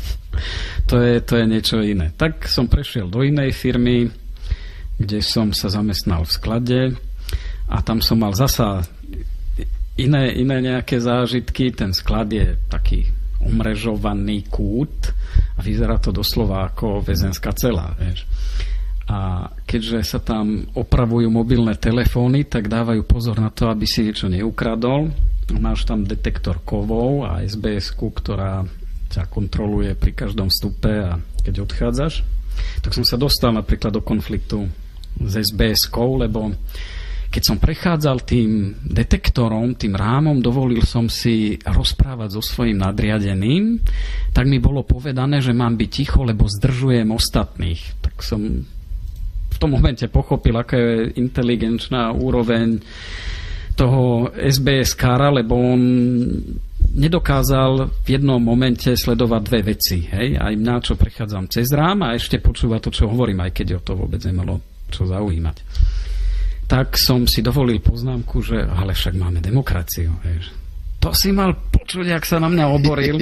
to je niečo iné. Tak som prešiel do inej firmy, kde som sa zamestnal v sklade a tam som mal zasa iné nejaké zážitky. Ten sklad je taký umrežovaný kút a vyzerá to doslova ako väzenská cela. Vieš. A keďže sa tam opravujú mobilné telefóny, tak dávajú pozor na to, aby si niečo neukradol. Máš tam detektor kovov a SBS-ku, ktorá ťa kontroluje pri každom vstupe a keď odchádzaš. Tak som sa dostal napríklad do konfliktu s SBS-kou, lebo keď som prechádzal tým detektorom, tým rámom, dovolil som si rozprávať so svojím nadriadeným, tak mi bolo povedané, že mám byť ticho, lebo zdržujem ostatných. Tak som v tom momente pochopil, aká je inteligenčná úroveň toho SBS-kára, lebo on nedokázal v jednom momente sledovať 2 veci. Hej? Aj mňa, čo prechádzam cez rám a ešte počúva to, čo hovorím, aj keď o to vôbec nemalo čo zaujímať. Tak som si dovolil poznámku, že ale však máme demokraciu. Vieš. To si mal počuť, jak sa na mňa oboril.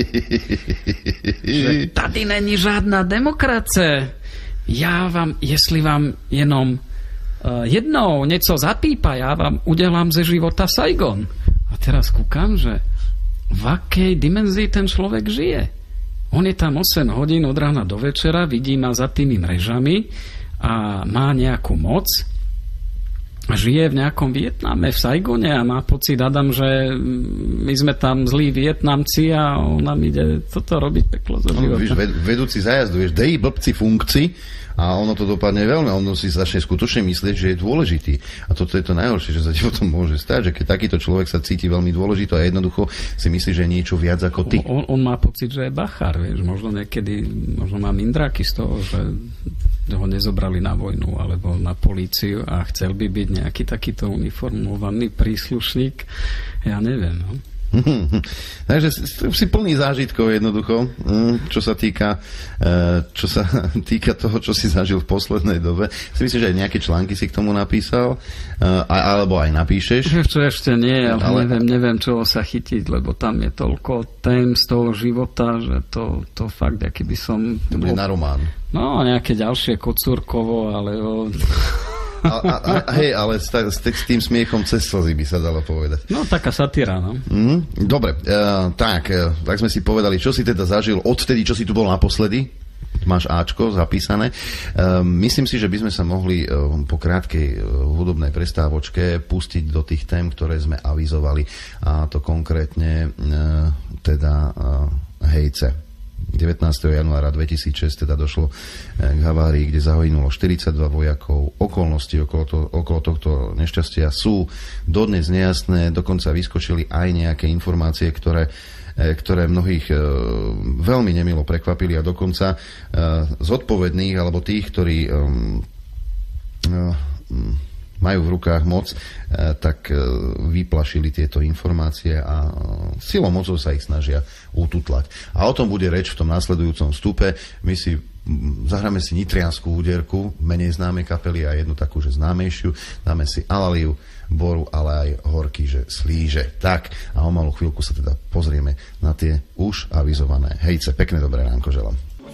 Že tady není žádná demokracie. Jestli vám jenom jednou něco zapípa, ja vám udelám ze života Saigon. A teraz kúkam, že v akej dimenzii ten človek žije. On je tam 8 hodín od rána do večera, vidí ma za tými mrežami a má nejakú moc. Žije v nejakom Vietname, v Saigone a má pocit, Adam, že my sme tam zlí Vietnamci a on nám ide toto robiť peklo zo života. Víš, vedúci zájazdu, vieš, dej blbci funkci a ono to dopadne veľmi. Ono si začne skutočne myslieť, že je dôležitý. A toto je to najhoršie, že sa ti potom môže stať, že keď takýto človek sa cíti veľmi dôležito a jednoducho si myslí, že je niečo viac ako ty. On má pocit, že je bachár, vieš. Možno niekedy, má mindráky z toho, že ho nezobrali na vojnu alebo na políciu a chcel by byť nejaký takýto uniformovaný príslušník. Ja neviem, no. Takže si plný zážitkov jednoducho, čo sa týka toho, čo si zažil v poslednej dobe. Si myslíš, že aj nejaké články si k tomu napísal? Alebo aj napíšeš? Ešte nie, ale neviem, čoho sa chytiť, lebo tam je toľko tém z toho života, že to fakt, aký by som... To bude na román. No, nejaké ďalšie Kocúrkovo, ale... Hej, ale s tým smiechom cez slzy by sa dalo povedať. No, taká satíra, no. Dobre, tak sme si povedali, čo si teda zažil odtedy, čo si tu bol naposledy. Máš Ačko zapísané. Myslím si, že by sme sa mohli po krátkej hudobnej prestávočke pustiť do tých tém, ktoré sme avizovali. A to konkrétne teda Hejce. 19. januára 2006 teda došlo k havárii, kde zahynulo 42 vojakov. Okolnosti okolo tohto nešťastia sú dodnes nejasné, dokonca vyskočili aj nejaké informácie, ktoré mnohých veľmi nemilo prekvapili a dokonca zodpovedných alebo tých, ktorí majú v rukách moc, tak vyplašili tieto informácie a silou mocou sa ich snažia ututlať. A o tom bude reč v tom následujúcom vstupe. My si zahráme si nitriansku úderku, menej známe kapely a jednu takú, že známejšiu. Dáme si Alaliu, Boru, ale aj Horky, že Slíže. Tak, a o malú chvíľku sa teda pozrieme na tie už avizované Hejce. Pekné dobré ránko želám.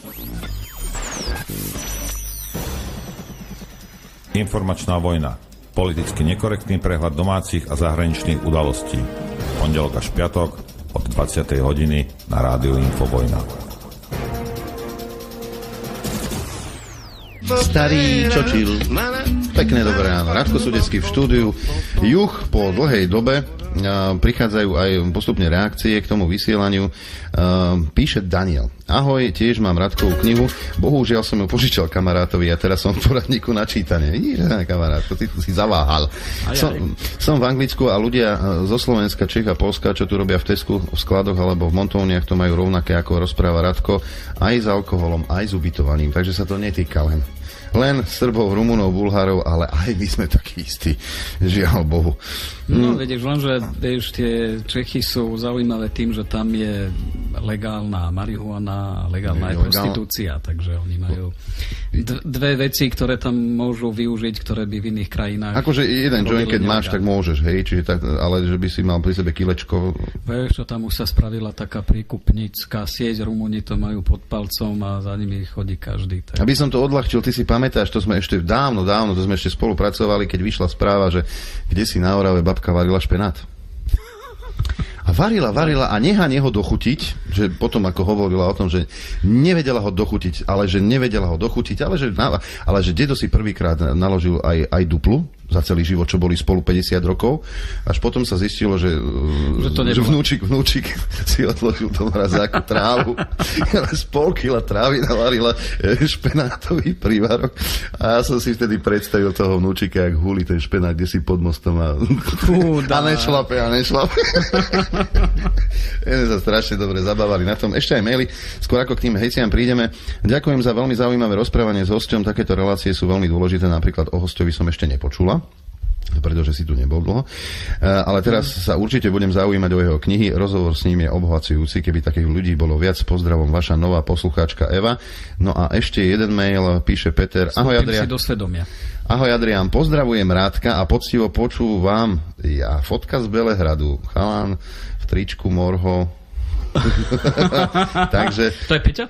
Informačná vojna. Politicky nekorektný prehľad domácich a zahraničných udalostí. Pondelok až piatok od 20. hodiny na rádiu Infovojna. Starý čočil. Pekné dobré ráno. Radko Sudecký v štúdiu. Juh po dlhej dobe. Prichádzajú aj postupne reakcie k tomu vysielaniu. Píše Daniel. Ahoj, tiež mám Radkovú knihu. Bohužiaľ som ju požičal kamarátovi a teraz som v poradníku na čítanie. Vidíš, kamarát, ty si zaváhal. Som v Anglicku a ľudia zo Slovenska, Čech a Polska, čo tu robia v Tesku, v skladoch alebo v montóniach, to majú rovnaké, ako rozpráva Radko, aj s alkoholom, aj s ubytovaním. Takže sa to netýka len Srbov, Rumunov, Bulharov, ale aj my sme takí istí. Žiaľ Bohu. No, vidíš, lenže tie Čechy sú zaujímavé tým, že tam je legálna marihuana, legálna aj prostitúcia, takže oni majú dve veci, ktoré tam môžu využiť, ktoré by v iných krajinách... Akože jeden joint, keď máš, tak môžeš, hej, čiže tak, ale že by si mal pri sebe kilečko... Vieš, čo tam už sa spravila taká príkupnícka sieť, Rumúni to majú pod palcom a za nimi chodí každý. Tak... Aby som to odľahčil, ty si pamätáš, to sme ešte dávno, to sme ešte spolupracovali, keď vyšla správa, že kde si na Orave babka varila špenát. A varila a neha ho dochutiť, že potom ako hovorila o tom, že nevedela ho dochutiť, ale že dedo si prvýkrát naložil aj duplu za celý život, čo boli spolu 50 rokov. Až potom sa zistilo, že vnúčik si odložil do mrazáku trávu. Z pol kila trávy navarila špenátový prívarok. A ja som si vtedy predstavil toho vnúčika, jak húli ten špenát, kde si pod mostom a nešlape. Sme sa strašne dobre zabávali na tom. Ešte aj maily, skôr ako k tým hejciam prídeme. Ďakujem za veľmi zaujímavé rozprávanie s hosťom. Takéto relácie sú veľmi dôležité, napríklad o hosťovi som ešte nepočula. pretože si tu nebol dlho. Ale teraz sa určite budem zaujímať o jeho knihy. Rozhovor s ním je obohacujúci, keby takých ľudí bolo viac. Pozdravom, vaša nová poslucháčka Eva. No a ešte jeden mail, píše Peter. Ahoj Adrián. Ahoj Adrián, pozdravujem Rádka a poctivo počúvam. Ja, fotka z Belehradu. Chalán v tričku Morho. Takže... To je Peťo?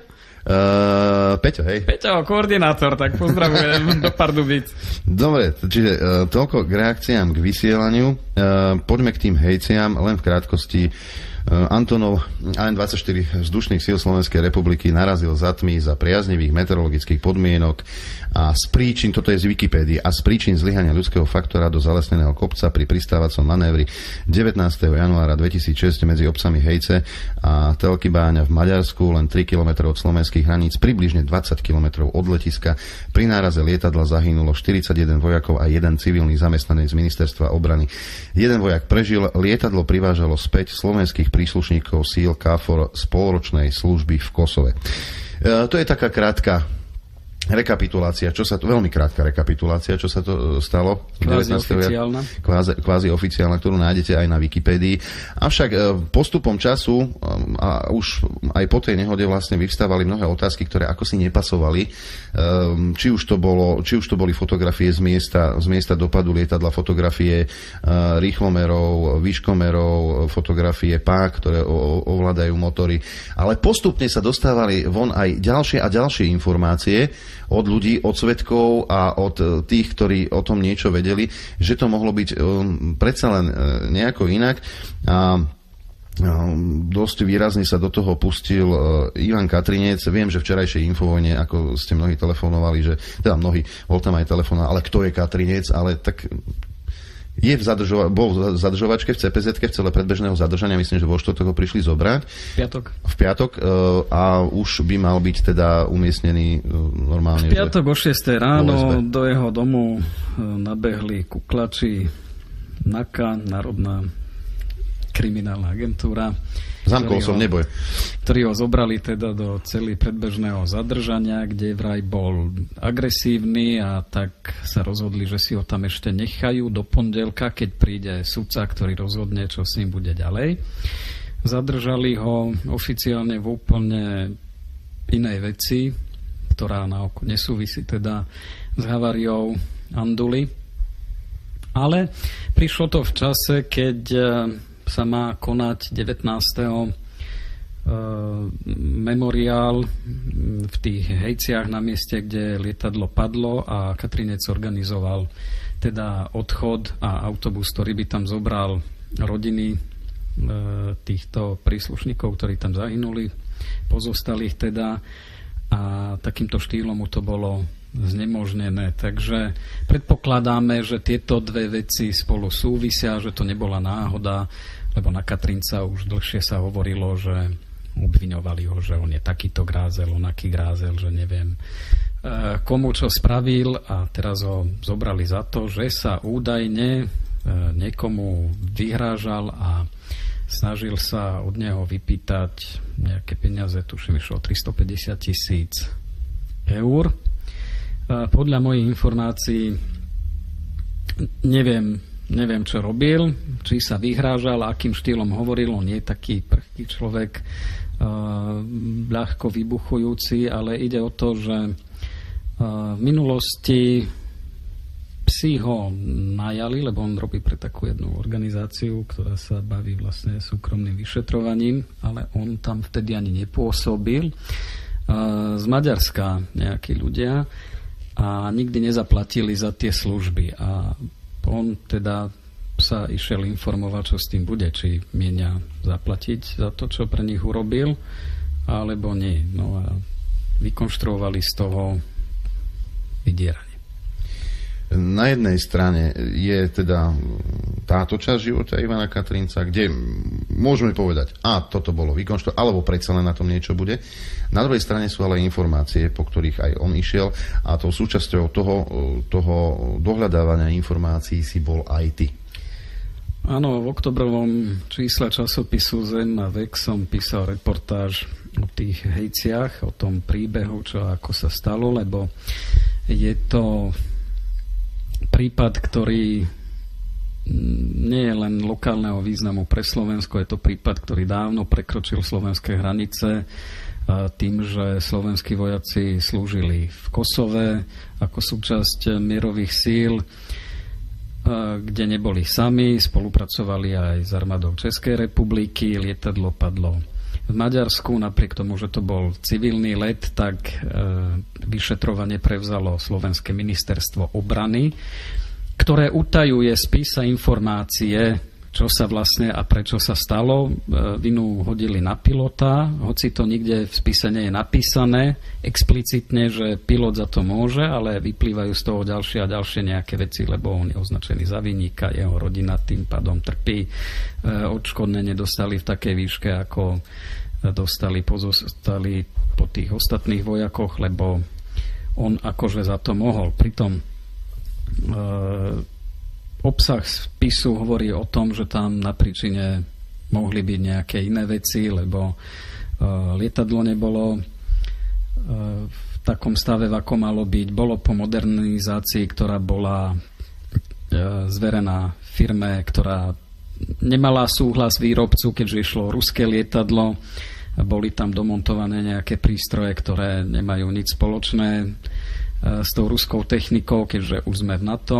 Peťo, hej. Peťo, koordinátor, tak pozdravujem do Pardubic. Dobre, čiže toľko k reakciám, k vysielaniu. Poďme k tým hejciam, len v krátkosti. Antonov AN-24 vzdušných síl Slovenskej republiky narazil za tmy za priaznivých meteorologických podmienok a z príčin, toto je z Wikipédie, a z príčin zlyhania ľudského faktora do zalesneného kopca pri pristávacom manévri 19. januára 2006 medzi obcami Hejce a Telkibáňa v Maďarsku, len 3 km od slovenských hraníc, približne 20 km od letiska. Pri náraze lietadla zahynulo 41 vojakov a jeden civilný zamestnanec z ministerstva obrany. Jeden vojak prežil, lietadlo privážalo späť slovenských príslušníkov síl KFOR z polročnej služby v Kosove. To je taká krátka rekapitulácia, veľmi krátka rekapitulácia, čo sa to stalo. Kvázi oficiálna, ktorú nájdete aj na Wikipédii. Avšak postupom času a už aj po tej nehode vlastne vyvstávali mnohé otázky, ktoré ako si nepasovali. Či už to boli fotografie z miesta dopadu lietadla, fotografie rýchlomerov, výškomerov, fotografie pák, ktoré ovládajú motory. Ale postupne sa dostávali von aj ďalšie a ďalšie informácie od ľudí, od svedkov a od tých, ktorí o tom niečo vedeli, že to mohlo byť predsa len nejako inak. A dosť výrazne sa do toho pustil Ivan Katrinec. Viem, že včerajšej Infovojne, ako ste mnohí telefonovali, že teda mnohí, bol tam aj telefón, ale kto je Katrinec, ale tak bol v zadržovačke v CPZ-ke v celé predbežného zadržania, myslím, že vo štvrtok ho prišli zobrať. V piatok a už by mal byť teda umiestnený normálne. V piatok o 6 ráno do jeho domu nabehli kuklači NAKA, Národná kriminálna agentúra. Zamkol som, neboj. Ktorí ho zobrali teda do celý predbežného zadržania, kde vraj bol agresívny a tak sa rozhodli, že si ho tam ešte nechajú do pondelka, keď príde sudca, ktorý rozhodne, čo s ním bude ďalej. Zadržali ho oficiálne v úplne inej veci, ktorá na oko nesúvisí teda s haváriou Anduly. Ale prišlo to v čase, keď sa má konať 19. memoriál v tých Hejciach na mieste, kde lietadlo padlo a Katrinec organizoval teda odchod a autobus, ktorý by tam zobral rodiny týchto príslušníkov, ktorí tam zahynuli, pozostalých teda, a takýmto štýlom mu to bolo znemožnené. Takže predpokladáme, že tieto dve veci spolu súvisia, že to nebola náhoda, lebo na Katrinca už dlhšie sa hovorilo, že obviňovali ho, že on je takýto grázel, onaký grázel, že neviem komu čo spravil, a teraz ho zobrali za to, že sa údajne niekomu vyhrážal a snažil sa od neho vypýtať nejaké peniaze, tuším išlo 350 000 eur. Podľa mojich informácií neviem, čo robil, či sa vyhrážal, akým štýlom hovoril. On je taký prchký človek, ľahko vybuchujúci, ale ide o to, že v minulosti psi ho najali, lebo on robí pre takú jednu organizáciu, ktorá sa baví vlastne súkromným vyšetrovaním, ale on tam vtedy ani nepôsobil. Z Maďarska nejakí ľudia a nikdy nezaplatili za tie služby. A on teda sa išiel informovať, čo s tým bude, či mienia zaplatiť za to, čo pre nich urobil, alebo nie. No a vykonštruovali z toho vydieranie. Na jednej strane je teda táto časť života Ivana Katrinca, kde môžeme povedať, toto bolo vykonštruované, alebo predsa len na tom niečo bude. Na druhej strane sú ale informácie, po ktorých aj on išiel, a tou súčasťou toho dohľadávania informácií si bol aj ty. Áno, v oktobrovom čísle časopisu Zem a Vek som písal reportáž o tých Hejciach, o tom príbehu, čo ako sa stalo, lebo je to prípad, ktorý nie je len lokálneho významu pre Slovensko, je to prípad, ktorý dávno prekročil slovenské hranice tým, že slovenskí vojaci slúžili v Kosove ako súčasť mierových síl, kde neboli sami, spolupracovali aj s armádou Českej republiky, lietadlo padlo v Maďarsku, napriek tomu, že to bol civilný let, tak vyšetrovanie prevzalo Slovenské ministerstvo obrany, ktoré utajuje spis a informácie, čo sa vlastne a prečo sa stalo. Vinu hodili na pilota, hoci to nikde v spise nie je napísané explicitne, že pilot za to môže, ale vyplývajú z toho ďalšie a ďalšie nejaké veci, lebo on je označený za vinníka, jeho rodina tým pádom trpí. Odškodnenie nedostali v takej výške, ako dostali pozostali po tých ostatných vojakoch, lebo on akože za to mohol. Pritom obsah spisu hovorí o tom, že tam na príčine mohli byť nejaké iné veci, lebo lietadlo nebolo v takom stave, v akom malo byť. Bolo po modernizácii, ktorá bola zverená firme, ktorá nemala súhlas výrobcu, keďže išlo o ruské lietadlo. Boli tam domontované nejaké prístroje, ktoré nemajú nič spoločné s tou ruskou technikou, keďže už sme v NATO.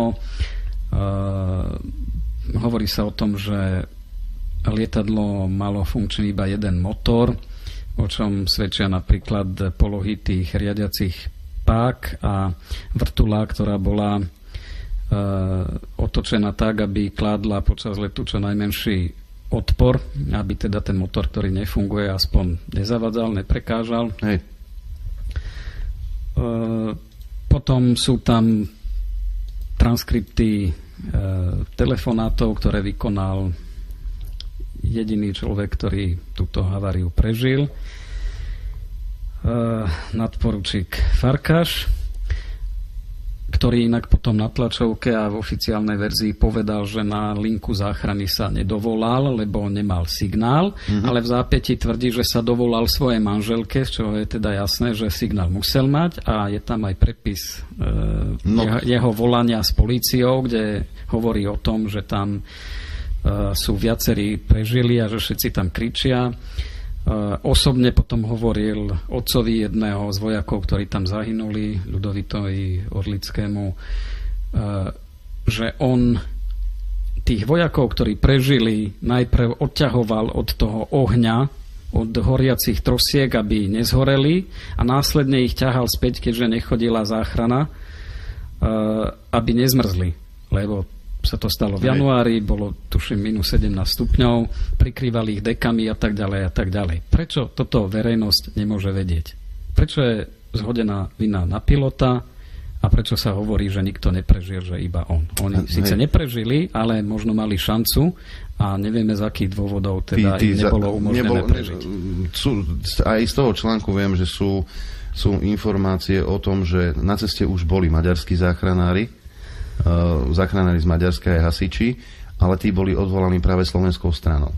Hovorí sa o tom, že lietadlo malo funkčný iba jeden motor, o čom svedčia napríklad polohy tých riadiacich pák a vrtuľa, ktorá bola otočená tak, aby kládla počas letu čo najmenší odpor, aby teda ten motor, ktorý nefunguje, aspoň nezavadzal, neprekážal. Hej. Potom sú tam transkripty telefonátov, ktoré vykonal jediný človek, ktorý túto haváriu prežil. Nadporučík Farkáš, ktorý inak potom na tlačovke a v oficiálnej verzii povedal, že na linku záchrany sa nedovolal, lebo nemal signál, ale v zápäti tvrdí, že sa dovolal svojej manželke, z čoho je teda jasné, že signál musel mať, a je tam aj prepis jeho volania s políciou, kde hovorí o tom, že tam sú viacerí prežili a že všetci tam kričia. Osobne potom hovoril otcovi jedného z vojakov, ktorí tam zahynuli, Ľudovitovi Orlickému, že on tých vojakov, ktorí prežili, najprv odťahoval od toho ohňa, od horiacich trosiek, aby nezhoreli, a následne ich ťahal späť, keďže nechodila záchrana, aby nezmrzli, lebo sa to stalo v januári, bolo tuším minus 17 stupňov, prikrývali ich dekami a tak ďalej a tak ďalej. Prečo toto verejnosť nemôže vedieť? Prečo je zhodená vina na pilota a prečo sa hovorí, že nikto neprežil, že iba on? Oni síce neprežili, ale možno mali šancu a nevieme z akých dôvodov teda im nebolo umožnené prežiť. Aj z toho článku viem, že sú informácie o tom, že na ceste už boli maďarskí záchranári z Maďarska aj hasiči, ale tí boli odvolaní práve slovenskou stranou.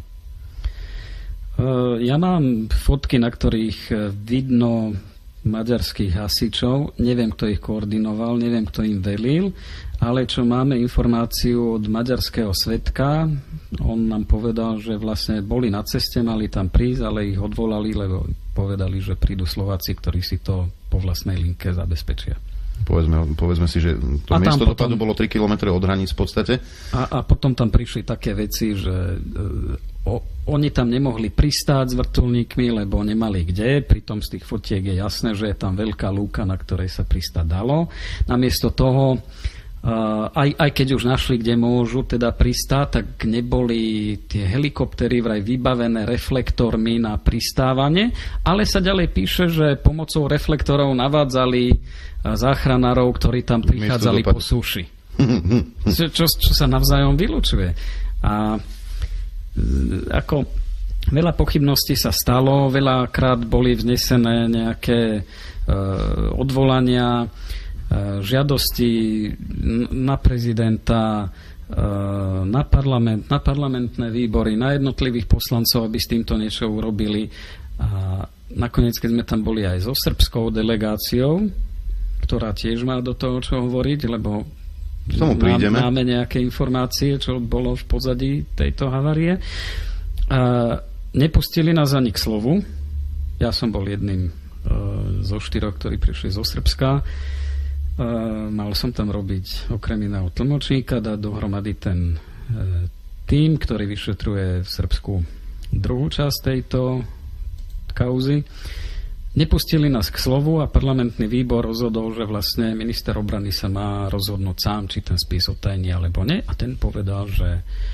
Ja mám fotky, na ktorých vidno maďarských hasičov. Neviem, kto ich koordinoval, neviem, kto im velil, ale čo máme informáciu od maďarského svedka, on nám povedal, že vlastne boli na ceste, mali tam prísť, ale ich odvolali, lebo povedali, že prídu Slováci, ktorí si to po vlastnej linke zabezpečia. Povedzme si, že to miesto dopadu bolo 3 km od hraníc v podstate. A potom tam prišli také veci, že oni tam nemohli pristáť s vrtuľníkmi, lebo nemali kde. Pritom z tých fotiek je jasné, že je tam veľká lúka, na ktorej sa pristáť dalo. Namiesto toho, aj keď už našli, kde môžu teda pristáť, tak neboli tie helikoptery vraj vybavené reflektormi na pristávanie, ale sa ďalej píše, že pomocou reflektorov navádzali záchranárov, ktorí tam prichádzali po súši. Čo sa navzájom vylučuje. A ako veľa pochybností sa stalo, veľakrát boli vznesené nejaké odvolania, žiadosti na prezidenta, na parlament, na parlamentné výbory, na jednotlivých poslancov, aby s týmto niečo urobili. A nakoniec, keď sme tam boli aj so srbskou delegáciou, ktorá tiež má do toho čo hovoriť, lebo máme nejaké informácie, čo bolo v pozadí tejto havárie. Nepustili nás ani k slovu. Ja som bol jedným zo 4, ktorí prišli zo Srbska. Mal som tam robiť okrem iného tlmočníka, dať dohromady ten tím, ktorý vyšetruje v Srbsku druhú časť tejto kauzy. Nepustili nás k slovu a parlamentný výbor rozhodol, že vlastne minister obrany sa má rozhodnúť sám, či ten spis utajení alebo nie. A ten povedal, že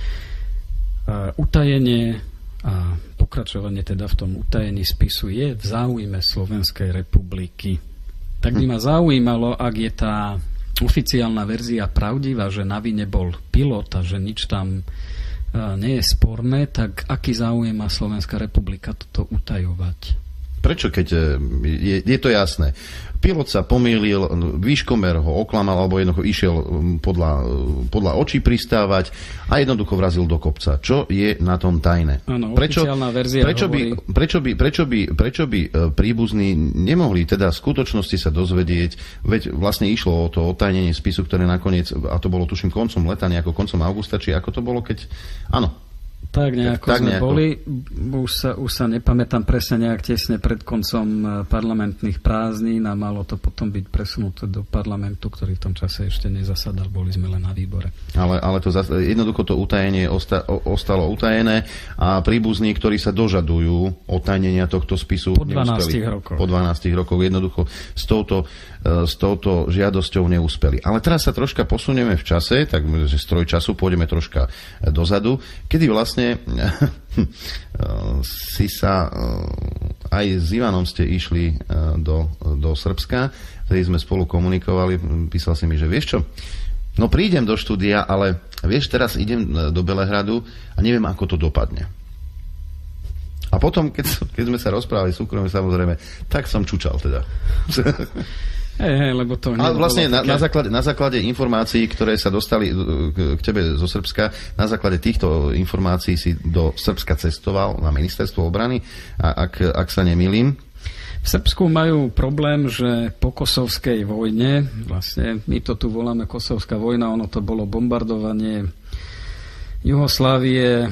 utajenie a pokračovanie teda v tom utajení spisu je v záujme Slovenskej republiky. Tak by ma zaujímalo, ak je tá oficiálna verzia pravdivá, že na vine bol pilot a že nič tam nie je sporné, tak aký záujem má Slovenská republika toto utajovať? Prečo, keď je to jasné? Pilot sa pomýlil, výškomer ho oklamal, alebo jednoducho išiel podľa očí pristávať a jednoducho vrazil do kopca. Čo je na tom tajné? Áno, oficiálna verzia hovorí... Prečo by príbuzní nemohli teda v skutočnosti sa dozvedieť, veď vlastne išlo o to otajnenie spisu, ktoré nakoniec, a to bolo tuším koncom leta, nejako koncom augusta, či ako to bolo, keď... Áno. Tak nejako boli. Už sa nepamätám presne, nejak tesne pred koncom parlamentných prázdnin a malo to potom byť presunuté do parlamentu, ktorý v tom čase ešte nezasadal, boli sme len na výbore. Ale to jednoducho to utajenie ostalo utajené a príbuzní, ktorí sa dožadujú otajnenia tohto spisu po 12 rokoch. Po 12 rokoch jednoducho s touto žiadosťou neúspeli. Ale teraz sa troška posunieme v čase, takže stroj času pôjdeme troška dozadu, kedy vlastne si sa aj s Ivanom ste išli do Srbska, vtedy sme spolu komunikovali, písal si mi, že vieš čo, no prídem do štúdia, ale vieš, teraz idem do Belehradu a neviem, ako to dopadne. A potom, keď sme sa rozprávali súkromne, samozrejme, tak som čučal teda. Lebo to ale vlastne na základe informácií, ktoré sa dostali k tebe zo Srbska, na základe týchto informácií si do Srbska cestoval na ministerstvo obrany, a ak sa nemýlim. V Srbsku majú problém, že po kosovskej vojne, vlastne my to tu voláme kosovská vojna, ono to bolo bombardovanie Juhoslávie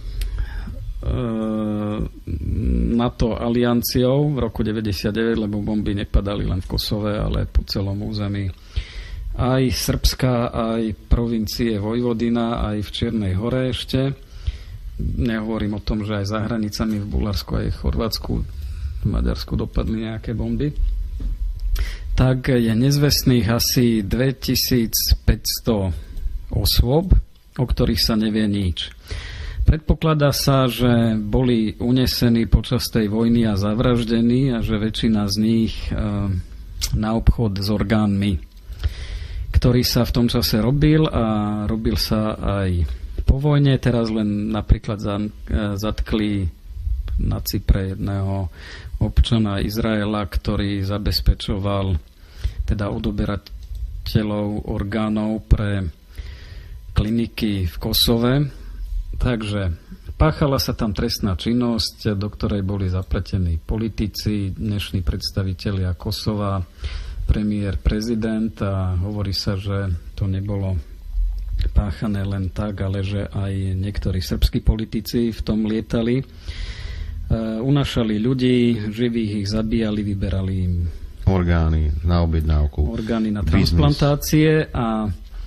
NATO alianciou v roku 99, lebo bomby nepadali len v Kosove, ale po celom území aj Srbska, aj provincie Vojvodina, aj v Čiernej Hore ešte. Nehovorím o tom, že aj za hranicami v Bulharsku, aj v Chorvátsku, v Maďarsku dopadli nejaké bomby. Tak je nezvestných asi 2500 osôb, o ktorých sa nevie nič. Predpokladá sa, že boli unesení počas tej vojny a zavraždení a že väčšina z nich na obchod s orgánmi, ktorý sa v tom čase robil a robil sa aj po vojne. Teraz len napríklad zatkli na Cypre jedného občana Izraela, ktorý zabezpečoval teda odoberateľov orgánov pre kliniky v Kosove. Takže páchala sa tam trestná činnosť, do ktorej boli zapletení politici, dnešní predstavitelia Kosova, premiér, prezident, a hovorí sa, že to nebolo páchané len tak, ale že aj niektorí srbskí politici v tom lietali. Unášali ľudí, živých ich zabíjali, vyberali im orgány na objednávku, orgány na transplantácie a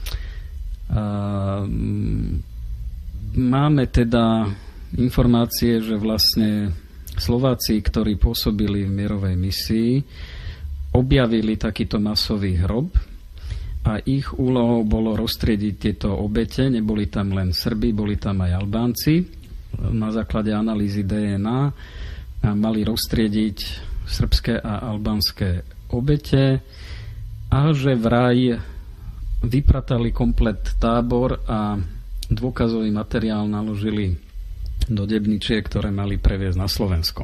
máme teda informácie, že vlastne Slováci, ktorí pôsobili v mierovej misii, objavili takýto masový hrob a ich úlohou bolo roztriediť tieto obete. Neboli tam len Srbi, boli tam aj Albánci. Na základe analýzy DNA mali roztriediť srbské a albánske obete a že vraj vypratali komplet tábor a dôkazový materiál naložili do debničiek, ktoré mali previesť na Slovensko.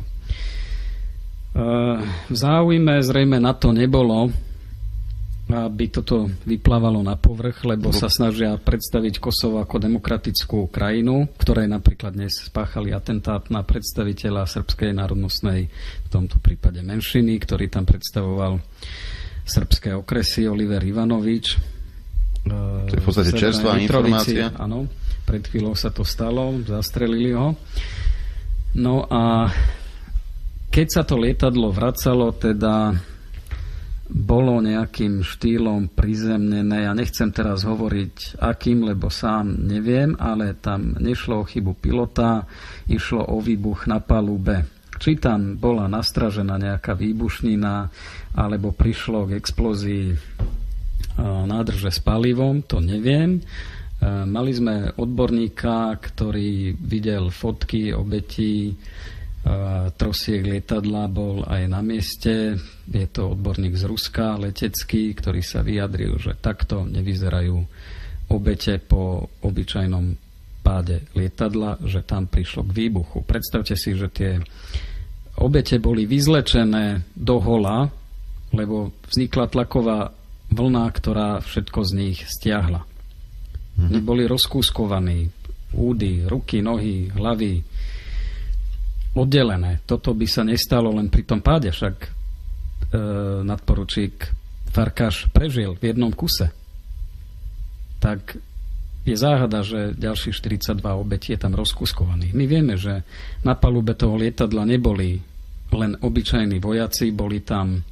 V záujme zrejme na to nebolo, aby toto vyplávalo na povrch, lebo sa snažia predstaviť Kosovo ako demokratickú krajinu, ktorej napríklad dnes spáchali atentát na predstaviteľa srbskej národnostnej, v tomto prípade menšiny, ktorý tam predstavoval srbské okresy, Oliver Ivanovič. To je v podstate čerstvá informácia. Áno, pred chvíľou sa to stalo, zastrelili ho. No a keď sa to lietadlo vracalo, teda bolo nejakým štýlom prizemnené. Ja nechcem teraz hovoriť akým, lebo sám neviem, ale tam nešlo o chybu pilota, išlo o výbuch na palube. Či tam bola nastražená nejaká výbušnina, alebo prišlo k explózii nádrže s palivom, to neviem. Mali sme odborníka, ktorý videl fotky obetí trosiek lietadla, bol aj na mieste. Je to odborník z Ruska, letecký, ktorý sa vyjadril, že takto nevyzerajú obete po obyčajnom páde lietadla, že tam prišlo k výbuchu. Predstavte si, že tie obete boli vyzlečené do hola, lebo vznikla tlaková vlna, ktorá všetko z nich stiahla. Boli rozkúskovaní údy, ruky, nohy, hlavy oddelené. Toto by sa nestalo len pri tom páde, však nadporučík Farkáš prežil v jednom kuse. Tak je záhada, že ďalších 42 obetí je tam rozkuskovaných. My vieme, že na palube toho lietadla neboli len obyčajní vojaci, boli tam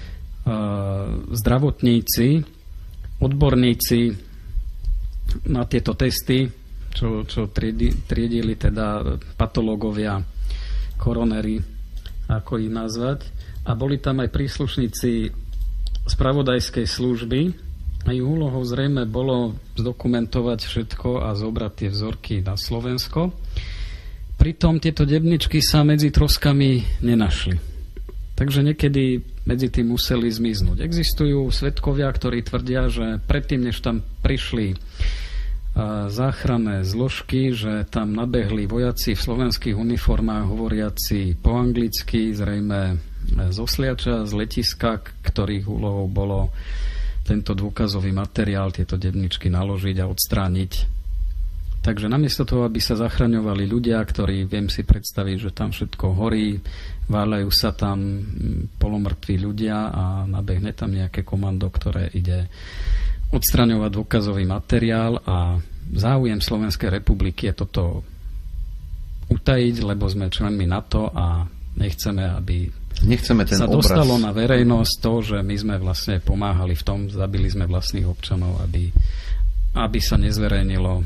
zdravotníci, odborníci na tieto testy, čo triedili teda patológovia, koronery, ako ich nazvať. A boli tam aj príslušníci spravodajskej služby. A ich úlohou zrejme bolo zdokumentovať všetko a zobrať tie vzorky na Slovensko. Pritom tieto debničky sa medzi troskami nenašli. Takže niekedy medzi tým museli zmiznúť. Existujú svedkovia, ktorí tvrdia, že predtým, než tam prišli záchranné zložky, že tam nabehli vojaci v slovenských uniformách hovoriaci po anglicky, zrejme z Osliača, z letiska, ktorých úlohou bolo tento dôkazový materiál, tieto debničky naložiť a odstrániť. Takže namiesto toho, aby sa zachraňovali ľudia, ktorí, viem si predstaviť, že tam všetko horí, váľajú sa tam polomrtví ľudia a nabehne tam nejaké komando, ktoré ide odstraňovať dôkazový materiál, a záujem Slovenskej republiky je toto utajiť, lebo sme členmi NATO a nechceme, aby ten sa dostalo na verejnosť to, že my sme vlastne pomáhali v tom, zabili sme vlastných občanov, aby sa nezverejnilo,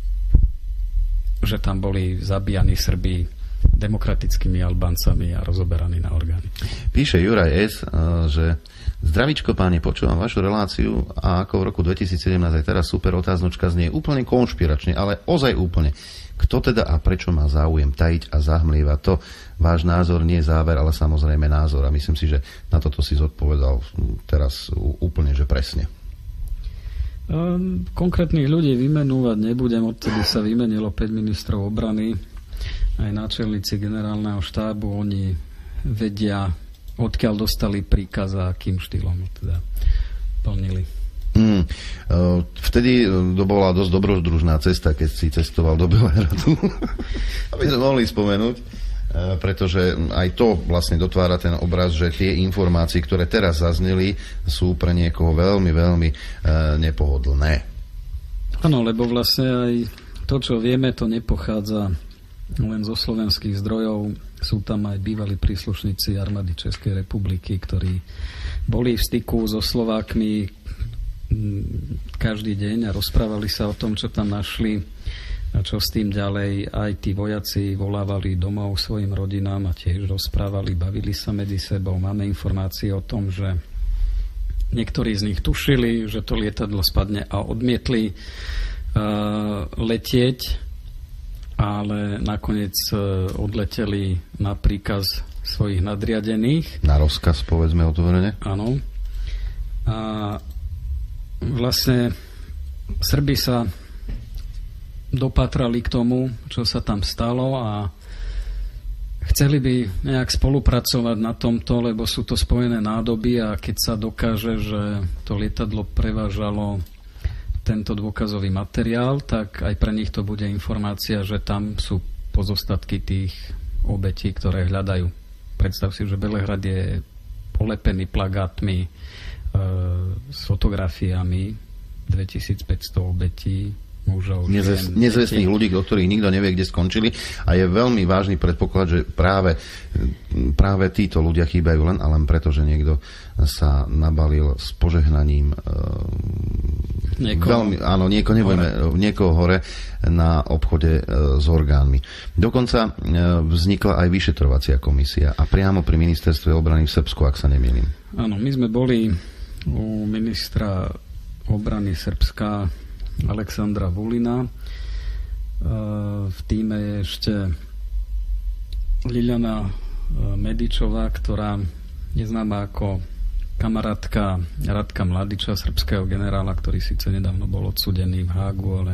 že tam boli zabíjani Srbi demokratickými Albáncami a rozoberaní na orgány. Píše Juraj S., že zdravičko páni, počúvam vašu reláciu a ako v roku 2017 aj teraz super otáznočka znie úplne konšpiračne, ale ozaj úplne. Kto teda a prečo má záujem tajiť a zahmlievať to? Váš názor nie je záver, ale samozrejme názor. A myslím si, že na toto si zodpovedal teraz úplne, že presne. Konkrétnych ľudí vymenúvať nebudem, odtedy sa vymenilo 5 ministrov obrany, aj náčelníci generálneho štábu, oni vedia, odkiaľ dostali príkaz a akým štýlom teda plnili. Vtedy to bola dosť dobrodružná cesta, keď si cestoval do Belehradu. Aby sme mohli spomenúť, pretože aj to vlastne dotvára ten obraz, že tie informácie, ktoré teraz zazneli, sú pre niekoho veľmi, veľmi nepohodlné. Áno, lebo vlastne aj to, čo vieme, to nepochádza len zo slovenských zdrojov. Sú tam aj bývalí príslušníci armády Českej republiky, ktorí boli v styku so Slovákmi každý deň a rozprávali sa o tom, čo tam našli a čo s tým ďalej. Aj tí vojaci volávali domov svojim rodinám a tiež rozprávali, bavili sa medzi sebou. Máme informácie o tom, že niektorí z nich tušili, že to lietadlo spadne a odmietli letieť, ale nakoniec odleteli na príkaz svojich nadriadených. Na rozkaz, povedzme otvorene. Áno. A vlastne Srbi sa dopatrali k tomu, čo sa tam stalo, a chceli by nejak spolupracovať na tomto, lebo sú to spojené nádoby, a keď sa dokáže, že to lietadlo prevážalo tento dôkazový materiál, tak aj pre nich to bude informácia, že tam sú pozostatky tých obetí, ktoré hľadajú. Predstav si, že Belehrad je polepený plagátmi s fotografiami 2500 obetí mužov. Nezvestných ľudí, o ktorých nikto nevie, kde skončili, a je veľmi vážny predpoklad, že práve títo ľudia chýbajú len a len preto, že niekto sa nabalil s požehnaním niekoho hore na obchode s orgánmi. Dokonca vznikla aj vyšetrovacia komisia a priamo pri ministerstve obrany v Srbsku, ak sa nemýlim. Áno, my sme boli u ministra obrany Srbska Aleksandra Vulina. V tíme je ešte Liljana Medičová, ktorá je známa ako kamarátka Radka Mladiča, srbského generála, ktorý síce nedávno bol odsúdený v Hágu, ale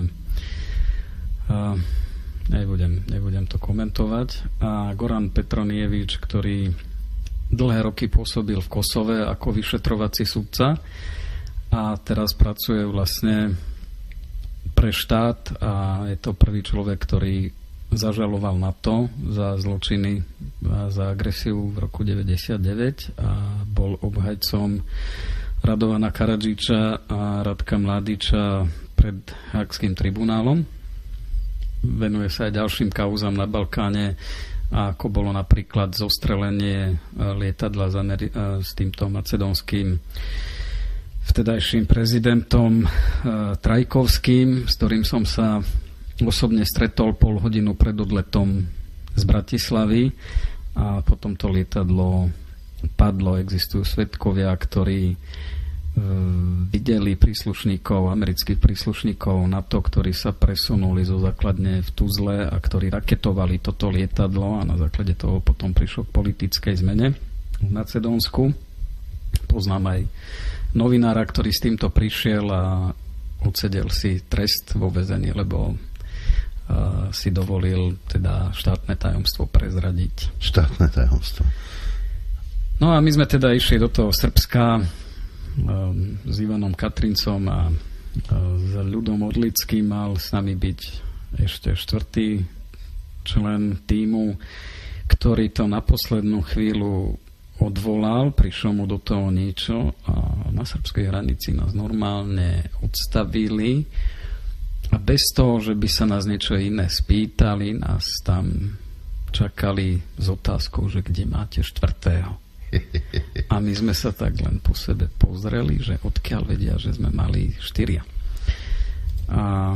nebudem to komentovať. A Goran Petronievič, ktorý dlhé roky pôsobil v Kosove ako vyšetrovací sudca a teraz pracuje vlastne pre štát a je to prvý človek, ktorý zažaloval NATO za zločiny a za agresiu v roku 99 a bol obhajcom Radovana Karadžiča a Radka Mladiča pred Hákskym tribunálom. Venuje sa aj ďalším kauzám na Balkáne, ako bolo napríklad zostrelenie lietadla s týmto macedónskym vtedajším prezidentom Trajkovským, s ktorým som sa osobne stretol pol hodinu pred odletom z Bratislavy a potom to lietadlo padlo. Existujú svedkovia, ktorí videli amerických príslušníkov NATO, ktorí sa presunuli zo základne v Tuzle a ktorí raketovali toto lietadlo a na základe toho potom prišlo k politickej zmene v Macedónsku. Poznám aj novinára, ktorý s týmto prišiel a odsedel si trest vo väzení, lebo si dovolil teda štátne tajomstvo prezradiť. Štátne tajomstvo. No a my sme teda išli do toho Srbska s Ivanom Katrincom a s Ľudom Odlickým. Mal s nami byť ešte 4. člen tímu, ktorý to na poslednú chvíľu odvolal, prišlo mu do toho niečo a na srbskej hranici nás normálne odstavili a bez toho, že by sa nás niečo iné spýtali, nás tam čakali s otázkou, že kde máte 4. A my sme sa tak len po sebe pozreli, že odkiaľ vedia, že sme mali 4. A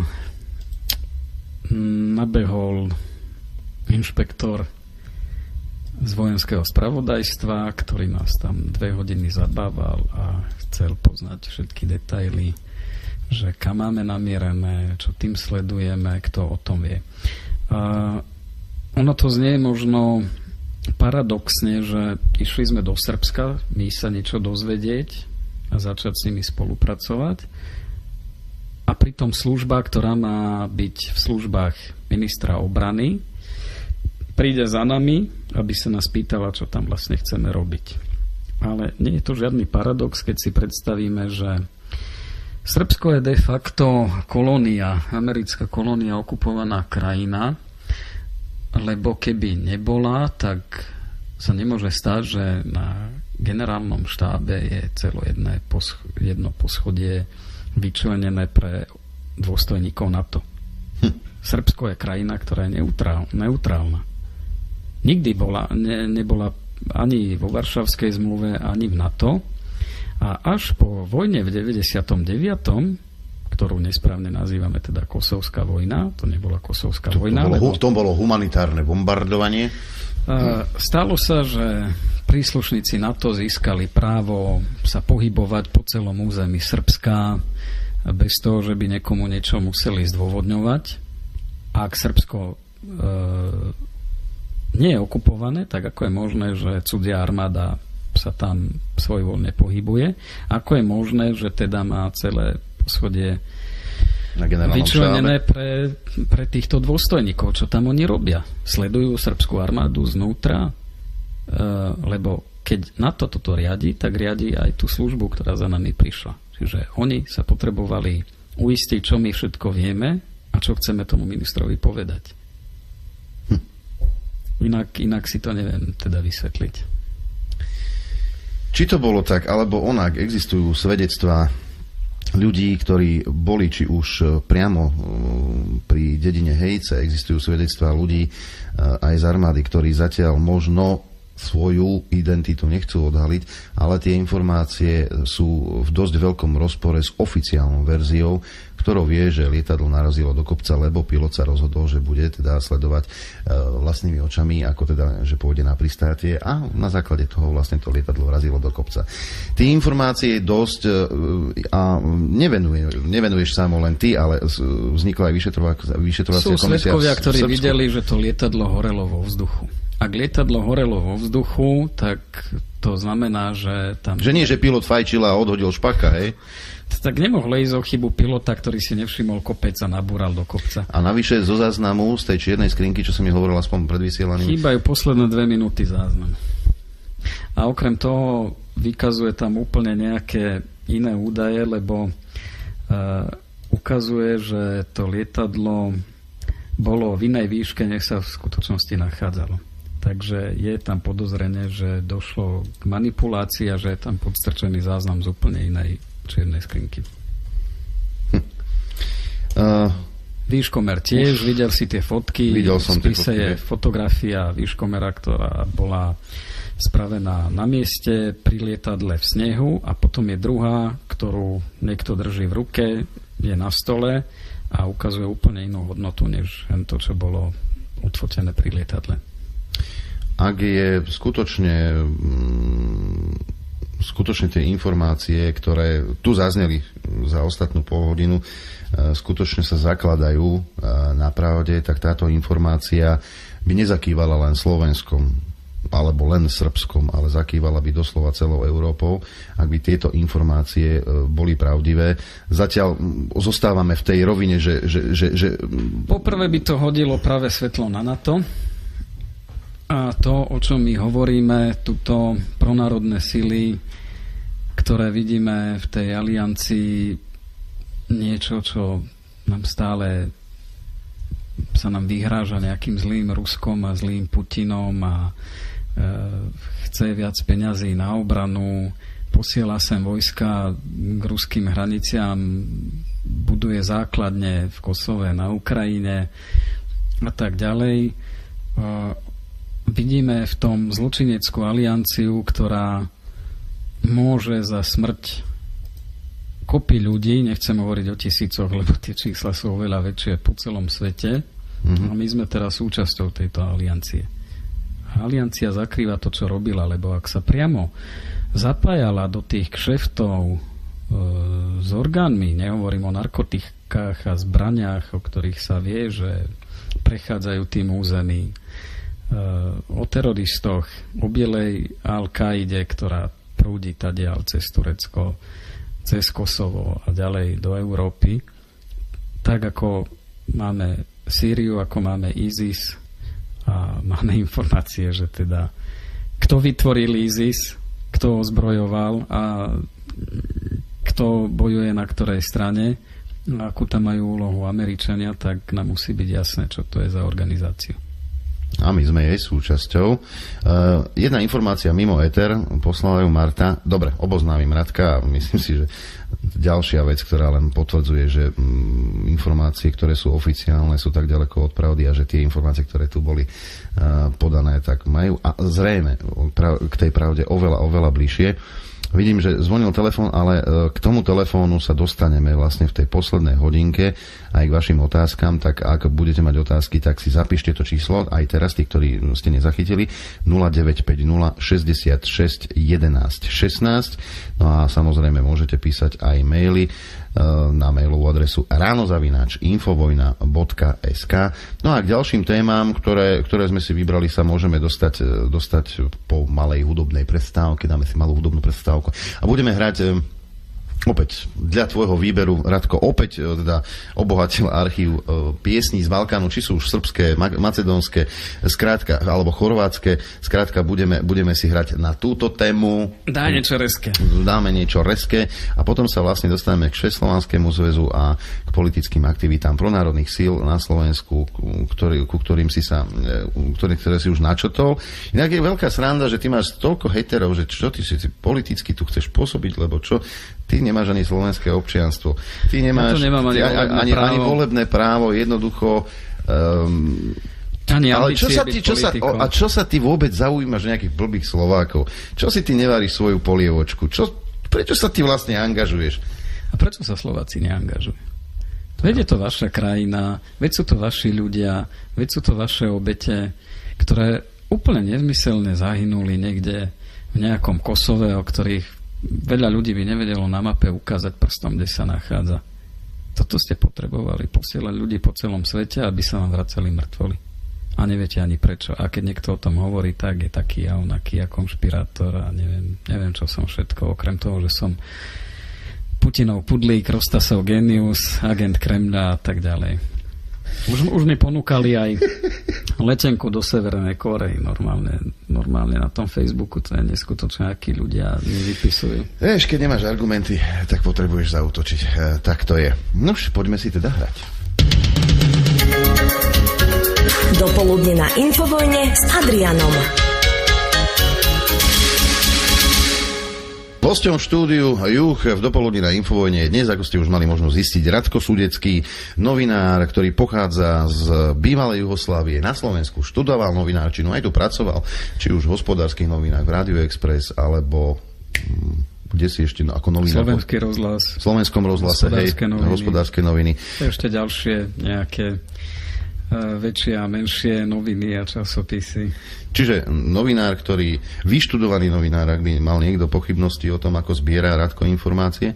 nabehol inšpektor z vojenského spravodajstva, ktorý nás tam 2 hodiny zabával a chcel poznať všetky detaily, že kam máme namierené, čo tým sledujeme, kto o tom vie. Ono to znie možno paradoxne, že išli sme do Srbska, my sa niečo dozvedieť a začať s nimi spolupracovať a pritom služba, ktorá má byť v službách ministra obrany, príde za nami, aby sa nás pýtala, čo tam vlastne chceme robiť. Ale nie je to žiadny paradox, keď si predstavíme, že Srbsko je de facto kolónia, americká kolónia, okupovaná krajina, lebo keby nebola, tak sa nemôže stať, že na generálnom štábe je jedno poschodie vyčlenené pre dôstojníkov NATO. Srbsko je krajina, ktorá je neutrálna. Nikdy nebola ani vo Varšavskej zmluve, ani v NATO. A až po vojne v 99., ktorú nesprávne nazývame teda Kosovská vojna, to nebola Kosovská vojna. To bolo humanitárne bombardovanie. Stalo sa, že príslušníci NATO získali právo sa pohybovať po celom území Srbska bez toho, že by niekomu niečo museli zdôvodňovať. Ak Srbsko nie je okupované, tak ako je možné, že cudzia armáda sa tam svojvoľne pohybuje? Ako je možné, že teda má celé poschodie vyčlenené pre týchto dôstojníkov? Čo tam oni robia? Sledujú srbskú armádu znútra? Lebo keď NATO toto riadi, tak riadi aj tú službu, ktorá za nami prišla. Čiže oni sa potrebovali uistiť, čo my všetko vieme a čo chceme tomu ministrovi povedať. Inak si to neviem teda vysvetliť. Či to bolo tak, alebo onak, existujú svedectvá ľudí, ktorí boli či už priamo pri dedine Hejce, existujú svedectvá ľudí aj z armády, ktorí zatiaľ možno svoju identitu nechcú odhaliť, ale tie informácie sú v dosť veľkom rozpore s oficiálnou verziou, ktorou vie, že lietadlo narazilo do kopca, lebo pilot sa rozhodol, že bude teda sledovať vlastnými očami, ako teda, že pôjde na pristátie a na základe toho vlastne to lietadlo vrazilo do kopca. Tie informácie dosť a nevenuješ samo len ty, ale vznikla aj vyšetrovacia komisia. Sú svedkovia, ktorí videli, že to lietadlo horelo vo vzduchu. Ak lietadlo horelo vo vzduchu, tak to znamená, že tam... Že nie, že pilot fajčil a odhodil špaka, hej? Tak nemohlo ísť o chybu pilota, ktorý si nevšimol kopec a nabúral do kopca. A navyše zo záznamu, z tej čiernej skrinky, čo som mi hovoril aspoň pred vysielaním... Chýbajú posledné 2 minúty záznam. A okrem toho vykazuje tam úplne nejaké iné údaje, lebo ukazuje, že to lietadlo bolo v inej výške, než sa v skutočnosti nachádzalo. Takže je tam podozrenie, že došlo k manipulácii a že je tam podstrčený záznam z úplne inej čiernej skrinky. Výškomer tiež, videl si tie fotky. Videl som v spise je fotografia výškomera, ktorá bola spravená na mieste pri lietadle v snehu a potom je druhá, ktorú niekto drží v ruke, je na stole a ukazuje úplne inú hodnotu, než to, čo bolo odfotené pri lietadle. Ak je skutočne tie informácie, ktoré tu zazneli za ostatnú polhodinu, skutočne sa zakladajú na pravde, tak táto informácia by nezakývala len Slovenskom alebo len Srbskom, ale zakývala by doslova celou Európou, ak by tieto informácie boli pravdivé. Zatiaľ zostávame v tej rovine, že... Poprvé by to hodilo práve svetlo na NATO. A to, o čom my hovoríme, tuto pronárodné sily, ktoré vidíme v tej aliancii, niečo, čo nám stále sa nám vyhráža nejakým zlým Ruskom a zlým Putinom a chce viac peňazí na obranu, posiela sem vojska k ruským hraniciam, buduje základne v Kosove, na Ukrajine a tak ďalej. Vidíme v tom zločineckú alianciu, ktorá môže za smrť kopy ľudí, nechcem hovoriť o tisícoch, lebo tie čísla sú oveľa väčšie po celom svete. A my sme teraz súčasťou tejto aliancie. Aliancia zakrýva to, čo robila, lebo ak sa priamo zapájala do tých kšeftov s orgánmi, nehovorím o narkotikách a zbraniach, o ktorých sa vie, že prechádzajú tým území, o teroristoch, o bielej Al-Kaide, ktorá prúdi tadiaľ cez Turecko, cez Kosovo a ďalej do Európy, tak ako máme Sýriu, ako máme ISIS a máme informácie, že teda kto vytvoril ISIS, kto ozbrojoval a kto bojuje na ktorej strane, akú tam majú úlohu Američania, tak nám musí byť jasné, čo to je za organizáciu. A my sme jej súčasťou. Jedna informácia mimo éter, poslala ju Marta. Dobre, oboznámim Radka a myslím si, že ďalšia vec, ktorá len potvrdzuje, že informácie, ktoré sú oficiálne, sú tak ďaleko od pravdy a že tie informácie, ktoré tu boli podané, tak majú a zrejme k tej pravde oveľa bližšie. Vidím, že zvonil telefón, ale k tomu telefónu sa dostaneme vlastne v tej poslednej hodinke aj k vašim otázkam, tak ak budete mať otázky, tak si zapíšte to číslo, aj teraz, tí, ktorí ste nezachytili, 0950 66 11 16. No a samozrejme môžete písať aj maily na mailovú adresu rano@infovojna.sk. No a k ďalším témam, ktoré sme si vybrali, sa môžeme dostať po malej hudobnej prestávke. Dáme si malú hudobnú prestávku a budeme hrať opäť dla tvojho výberu, Radko, opäť teda obohatil archív piesní z Balkánu, či sú už srbské, macedónske, skrátka, alebo chorvátske, skrátka budeme si hrať na túto tému. Dáme niečo reské a potom sa vlastne dostaneme k Všeslovanskému zväzu a k politickým aktivitám pronárodných síl na Slovensku, ktoré si už načotol. Inak je veľká sranda, že ty máš toľko hejterov, že čo ty si politicky tu chceš pôsobiť, lebo čo? Ty nemáš ani slovenské občianstvo. Ty nemáš ani volebné právo, jednoducho... Ale čo sa ty vôbec zaujímaš nejakých blbých Slovákov? Čo si ty nevaríš svoju polievočku? Prečo sa ty vlastne angažuješ? A prečo sa Slováci neangažujú? Veď je to vaša krajina, veď sú to vaši ľudia, veď sú to vaše obete, ktoré úplne nezmyselne zahynuli niekde v nejakom Kosove, o ktorých veľa ľudí by nevedelo na mape ukázať prstom, kde sa nachádza. Toto ste potrebovali, posielať ľudí po celom svete, aby sa vám vracali mŕtvoli. A neviete ani prečo. A keď niekto o tom hovorí, tak je taký a onaký a konšpirátor a neviem čo som všetko, okrem toho, že som Putinov pudlík, Rostasov genius, agent Kremľa a tak ďalej. Už mi ponúkali aj letenku do Severnej Kórey normálne na tom Facebooku, to je neskutočné, akí ľudia mi vypisujú. Vieš, keď nemáš argumenty, tak potrebuješ zaútočiť. Tak to je. No už poďme si teda hrať. Dopoludne na Infovojne s Adrianom. Hosťom štúdiu Juh v Dopoludni na Infovojne je dnes, ako ste už mali možnosť zistiť, Radko Sudecký, novinár, ktorý pochádza z bývalej Juhoslávie, na Slovensku študoval novinárčinu, aj tu pracoval, či už v hospodárskych novinách, v Radio Express, alebo kde si ešte ako novinár? Slovenský rozhlas. V Slovenskom rozhlase, hospodárske noviny. Ešte ďalšie nejaké väčšie a menšie noviny a časopisy. Čiže novinár, vyštudovaný novinár, ak by mal niekto pochybnosti o tom, ako zbiera Radko informácie.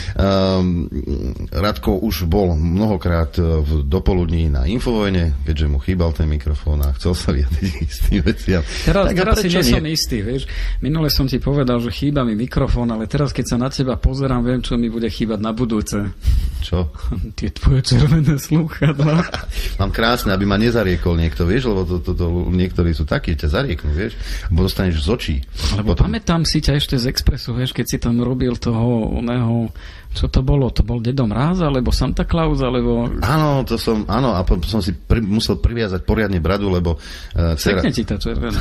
Radko už bol mnohokrát v Dopoludní na Infovojne, keďže mu chýbal ten mikrofón a chcel sa vyjadriť istým veciam. Teraz si som istý, vieš. Minule som ti povedal, že chýba mi mikrofón, ale teraz, keď sa na teba pozerám, viem, čo mi bude chýbať na budúce. Čo? Tie tvoje červené slúchadlá. Mám krásne, aby ma nezariekol niekto, vieš, lebo niektorí sú takí, ťa zarieknú, vieš, bo dostaneš z očí. Lebo pamätám si ťa ešte z Expressu, vieš, keď si tam robil toho oného, čo to bolo? To bol Dedo Mráz, alebo Santa Claus, alebo... Áno, a potom som si musel priviazať poriadne bradu, lebo... Sekne ti tá červená.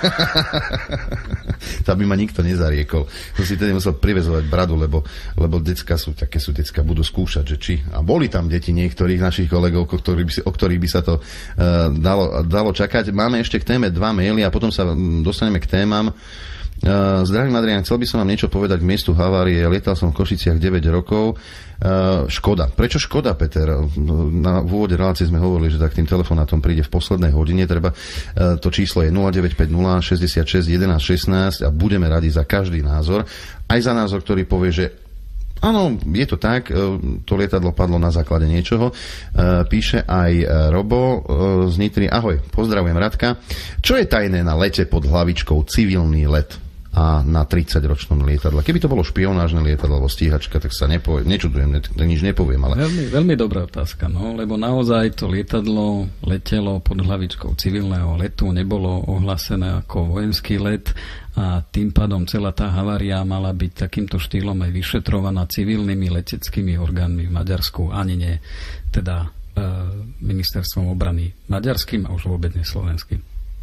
Tá by ma nikto nezariekol. Som si tedy musel privezovať bradu, lebo decka sú decka, budú skúšať, že či... A boli tam deti niektorých našich kolegov, o ktorých by sa to dalo čakať. Máme ešte k téme 2 maily a potom sa dostaneme k témam. Zdravím, Adrián, chcel by som vám niečo povedať k miestu havárie. Lietal som v Košiciach 9 rokov. Škoda. Prečo škoda, Peter? V úvode relácie sme hovorili, že tak tým telefonátom príde v poslednej hodine. To číslo je 0950 66 11 16 a budeme radi za každý názor. Aj za názor, ktorý povie, že áno, je to tak, to lietadlo padlo na základe niečoho. Píše aj Robo z Nitry. Ahoj, pozdravujem Radka. Čo je tajné na lete pod hlavičkou civilný let a na 30-ročnom lietadle? Keby to bolo špionážne lietadlo alebo stíhačka, tak sa nečudujem, nič nepoviem. Ale... Veľmi, veľmi dobrá otázka, no, lebo naozaj to lietadlo letelo pod hlavičkou civilného letu, nebolo ohlásené ako vojenský let a tým pádom celá tá havária mala byť takýmto štýlom aj vyšetrovaná civilnými leteckými orgánmi v Maďarsku, ani nie teda ministerstvom obrany maďarským a už vôbec neslovenským.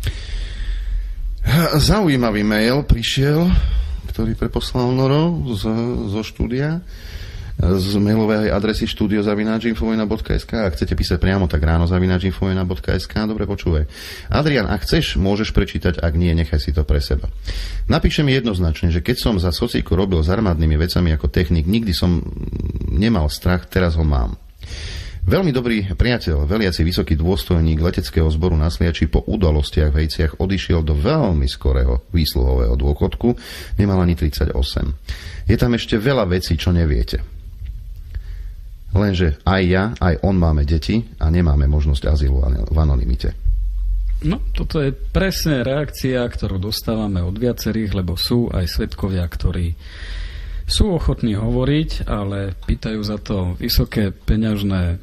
Zaujímavý mail prišiel, ktorý preposlal Noro zo štúdia, z mailovej adresy studio@infovojna.sk. Ak chcete písať priamo, tak ráno@infovojna.sk. Dobre, počúvaj. Adrian, ak chceš, môžeš prečítať, ak nie, nechaj si to pre seba. Napíšem jednoznačne, že keď som za sociku robil s armádnymi vecami ako technik, nikdy som nemal strach, teraz ho mám. Veľmi dobrý priateľ, veliaci vysoký dôstojník leteckého zboru na Sliači po udalostiach v Hejciach odišiel do veľmi skorého výsluhového dôchodku, nemal ani 38. Je tam ešte veľa vecí, čo neviete. Lenže aj ja, aj on máme deti a nemáme možnosť azylu v anonymite. No, toto je presne reakcia, ktorú dostávame od viacerých, lebo sú aj svedkovia, ktorí sú ochotní hovoriť, ale pýtajú za to vysoké peňažné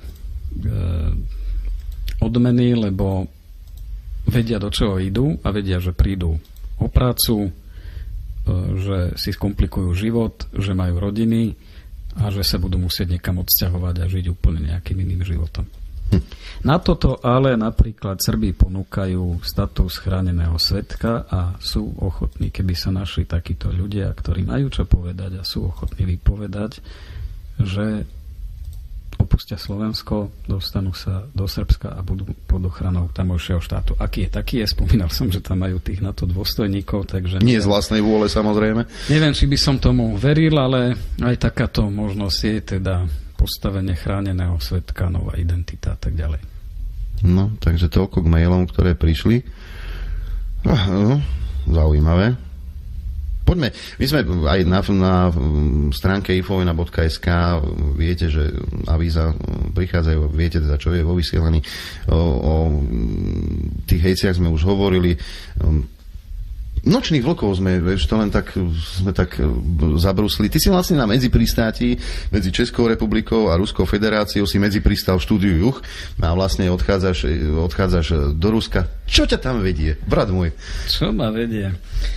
odmeny, lebo vedia, do čoho idú a vedia, že prídu o prácu, že si skomplikujú život, že majú rodiny a že sa budú musieť niekam odsťahovať a žiť úplne nejakým iným životom. Na toto ale napríklad Srbi ponúkajú status chráneného svedka a sú ochotní, keby sa našli takíto ľudia, ktorí majú čo povedať a sú ochotní vypovedať, že opustia Slovensko, dostanú sa do Srbska a budú pod ochranou tamojšieho štátu. Aký je taký je? Spomínal som, že tam majú tých na to dôstojníkov, takže... Nie z vlastnej vôle, samozrejme. Neviem, či by som tomu veril, ale aj takáto možnosť je teda postavenie chráneného svedka, nová identita a tak ďalej. No, takže toľko k mailom, ktoré prišli. Zaujímavé. Poďme, my sme aj na stránke infovojna.sk, viete, že avíza prichádzajú, viete teda, čo je vo vysielaní. O tých hejciach sme už hovorili. Nočných vlkov sme len tak zabrusli. Ty si vlastne na medzipristáti medzi Českou republikou a Ruskou federáciou si medzipristal v štúdiu Juh a vlastne odchádzaš do Ruska. Čo ťa tam vedie, brat môj? Čo ma vedie?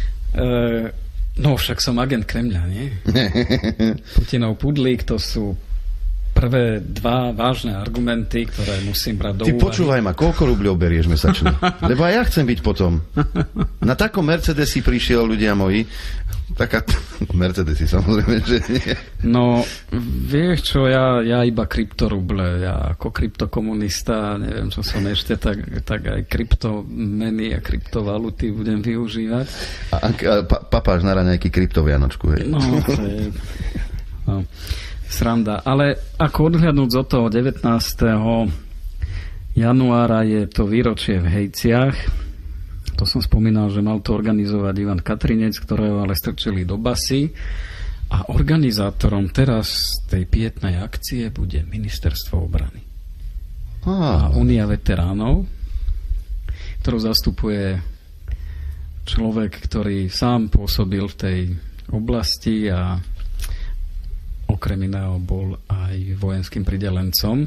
No však som agent Kremľa, nie? Putinov pudlík, to sú prvé dva vážne argumenty, ktoré musím brať do úvahy. Ty počúvaj ma, koľko rubľov berieš mesačne? Lebo aj ja chcem byť potom. Na takom Mercedesi prišiel, ľudia moji. Taká Mercedesi, samozrejme, že nie. No, vieš čo, ja iba kryptoruble. Ja ako kryptokomunista, neviem, čo som ešte, tak aj kryptomeny a kryptovaluty budem využívať. A papáš na raňajky kryptovianočku, hej? No, to je... No, sranda. Ale ako odhľadnúť od toho 19. januára je to výročie v Hejciach. To som spomínal, že mal to organizovať Ivan Katrinec, ktorého ale strčili do basy. A organizátorom teraz tej pietnej akcie bude Ministerstvo obrany. A Únia veteránov, ktorú zastupuje človek, ktorý sám pôsobil v tej oblasti a okrem iného bol aj vojenským pridelencom.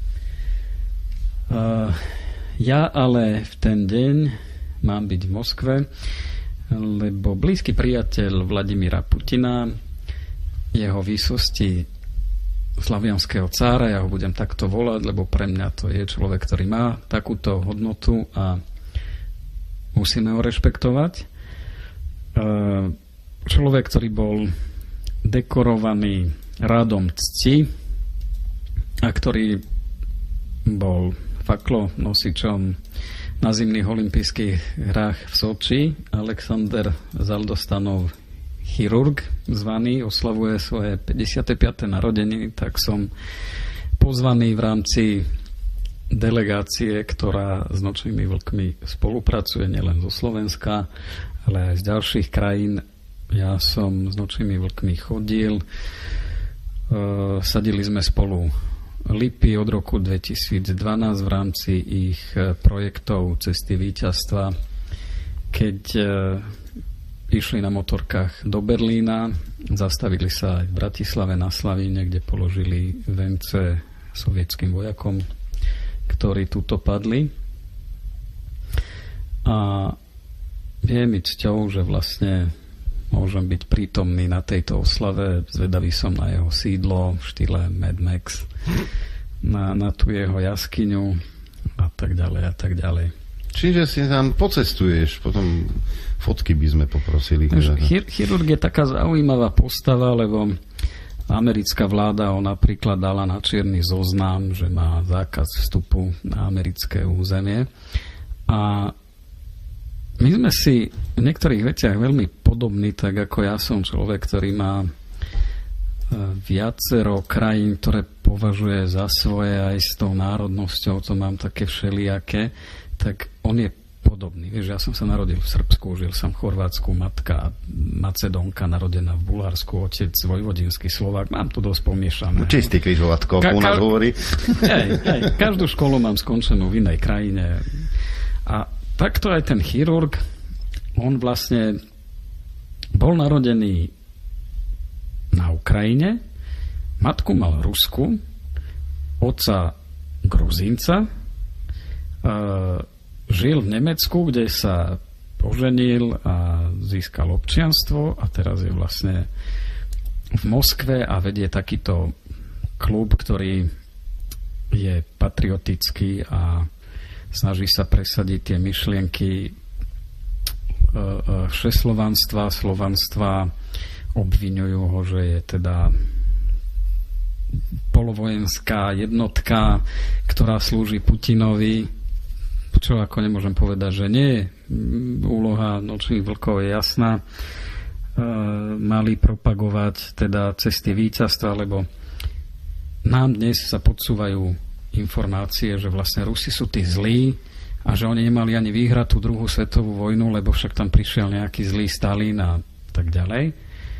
Ja ale v ten deň mám byť v Moskve, lebo blízky priateľ Vladimíra Putina, jeho výsosti slavianského cára, ja ho budem takto volať, lebo pre mňa to je človek, ktorý má takúto hodnotu a musíme ho rešpektovať. Človek, ktorý bol dekorovaný rádom cti a ktorý bol faklo-nosičom na zimných olympijských hrách v Soči. Alexander Zaldostanov, chirurg zvaný, oslavuje svoje 55. narodeniny, tak som pozvaný v rámci delegácie, ktorá s Nočnými vlkmi spolupracuje nielen zo Slovenska, ale aj z ďalších krajín. Ja som s Nočnými vlkmi chodil, sadili sme spolu lipy od roku 2012 v rámci ich projektov Cesty víťazstva, keď išli na motorkách do Berlína, zastavili sa aj v Bratislave na Slavíne, kde položili vence sovietským vojakom, ktorí tuto padli. A je mi cťou, že vlastne môžem byť prítomný na tejto oslave. Zvedavý som na jeho sídlo v štýle Mad Max, na tú jeho jaskyňu a tak ďalej a tak ďalej. Čiže si tam pocestuješ, potom fotky by sme poprosili. Chirurg je taká zaujímavá postava, lebo americká vláda ho napríklad dala na čierny zoznam, že má zákaz vstupu na americké územie. A my sme si v niektorých veciach veľmi podobní, tak ako ja som človek, ktorý má viacero krajín, ktoré považuje za svoje, aj s tou národnosťou, to mám také všelijaké, tak on je podobný. Vieš, ja som sa narodil v Srbsku, žil som v Chorvátsku, matka Macedónka, narodená v Bulharsku, otec vojvodinský Slovák, mám to dosť pomiešané. Čistý križovatko, u nás hovorí. Hej, každú školu mám skončenú v inej krajine. A takto aj ten chirurg, on vlastne bol narodený na Ukrajine, matku mal Rusku, otca Gruzínca, žil v Nemecku, kde sa oženil a získal občianstvo a teraz je vlastne v Moskve a vedie takýto klub, ktorý je patriotický a snaží sa presadiť tie myšlienky všeslovanstva, slovanstva, obviňujú ho, že je teda polovojenská jednotka, ktorá slúži Putinovi, čo ako nemôžem povedať, že nie. Úloha nočných vlkov je jasná. Mali propagovať teda cesty víťazstva, lebo nám dnes sa podsúvajú informácie, že vlastne Rusi sú tí zlí a že oni nemali ani vyhrať tú druhú svetovú vojnu, lebo však tam prišiel nejaký zlý Stalin a tak ďalej.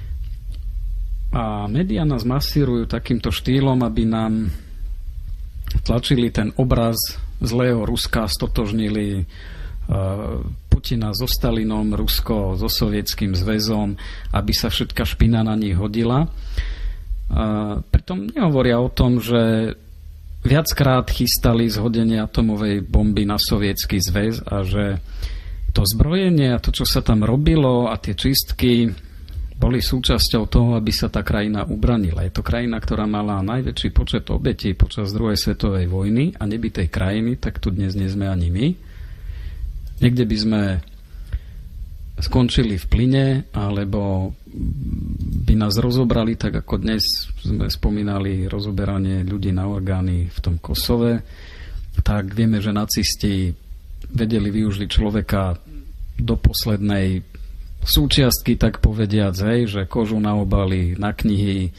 A médiá nás masírujú takýmto štýlom, aby nám tlačili ten obraz zlého Ruska, stotožnili Putina so Stalinom, Rusko so Sovietským zväzom, aby sa všetka špina na nich hodila. Pritom nehovoria o tom, že viackrát chystali zhodenie atomovej bomby na Sovietsky zväz a že to zbrojenie a to, čo sa tam robilo a tie čistky boli súčasťou toho, aby sa tá krajina ubranila. Je to krajina, ktorá mala najväčší počet obetí počas druhej svetovej vojny a nebytej krajiny, tak tu dnes nie sme ani my. Niekde by sme skončili v plyne, alebo by nás rozobrali, tak ako dnes sme spomínali rozoberanie ľudí na orgány v tom Kosove, tak vieme, že nacisti vedeli využiť človeka do poslednej súčiastky, tak povediac, hej, že kožu na obaly, na knihy,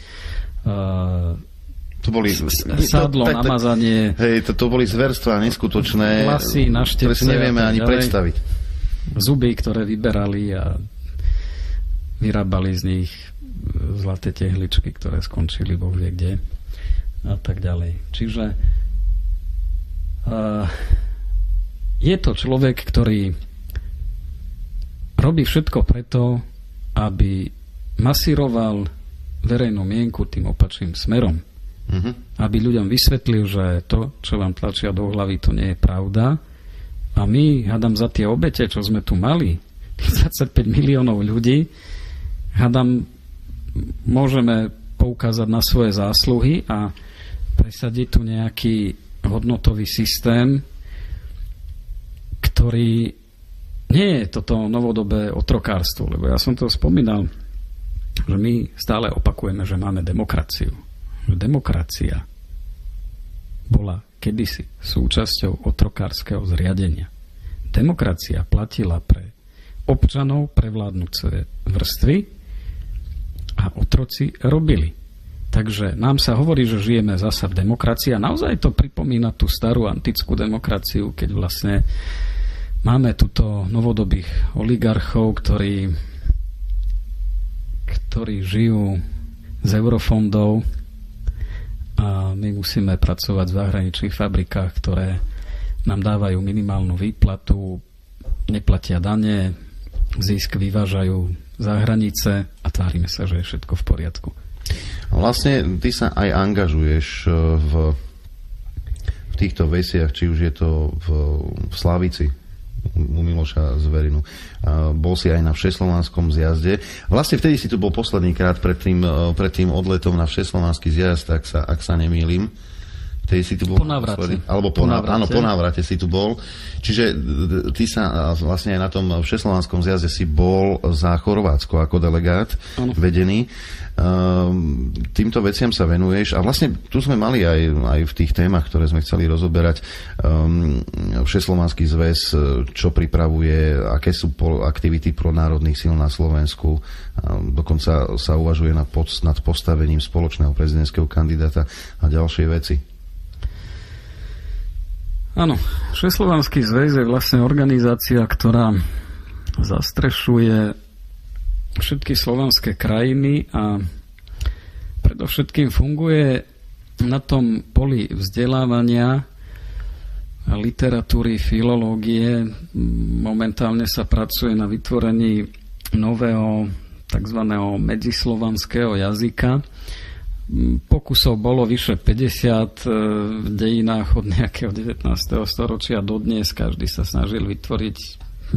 to boli sádlo, namazanie. Hej, to boli zverstvá neskutočné, vlasy na štepce, ktoré si nevieme ani predstaviť. Zuby, ktoré vyberali a vyrábali z nich zlaté tehličky, ktoré skončili Boh vie kde a tak ďalej. Čiže je to človek, ktorý robí všetko preto, aby masíroval verejnú mienku tým opačným smerom. Aby ľuďom vysvetlil, že to, čo vám tlačia do hlavy, to nie je pravda. A my, hádam, za tie obete, čo sme tu mali, 25 miliónov ľudí, hádam, môžeme poukázať na svoje zásluhy a presadiť tu nejaký hodnotový systém, ktorý nie je toto novodobé otrokárstvo, lebo ja som to spomínal, že my stále opakujeme, že máme demokraciu. Demokracia bola kedysi súčasťou otrokárskeho zriadenia. Demokracia platila pre občanov, pre vládnuce vrstvy a otroci robili. Takže nám sa hovorí, že žijeme zasa v demokracii a naozaj to pripomína tú starú antickú demokraciu, keď vlastne máme tuto novodobých oligarchov, ktorí žijú z eurofondov a my musíme pracovať v zahraničných fabrikách, ktoré nám dávajú minimálnu výplatu, neplatia dane, zisk vyvážajú za hranice a tvárime sa, že je všetko v poriadku. Vlastne ty sa aj angažuješ v týchto veciach, či už je to v Slavici, u Miloša Zverinu. Bol si aj na Všeslovanskom zjazde. Vlastne vtedy si tu bol posledný krát pred tým odletom na Všeslovanský zjazd, ak sa nemýlim. Vtedy si tu bol. Po návrate. Alebo áno, po návrate si tu bol. Čiže ty sa vlastne aj na tom Všeslovanskom zjazde si bol za Chorvátsko ako delegát vedený. Týmto veciam sa venuješ a vlastne tu sme mali aj v tých témach, ktoré sme chceli rozoberať, Všeslovanský zväz, čo pripravuje, aké sú aktivity pronárodných síl na Slovensku, dokonca sa uvažuje nad postavením spoločného prezidentského kandidáta a ďalšie veci. Áno, Všeslovanský zväz je vlastne organizácia, ktorá zastrešuje všetky slovanské krajiny a predovšetkým funguje na tom poli vzdelávania, literatúry, filológie. Momentálne sa pracuje na vytvorení nového tzv. Medzislovanského jazyka. Pokusov bolo vyše 50 v dejinách od nejakého 19. storočia do dnes. Každý sa snažil vytvoriť,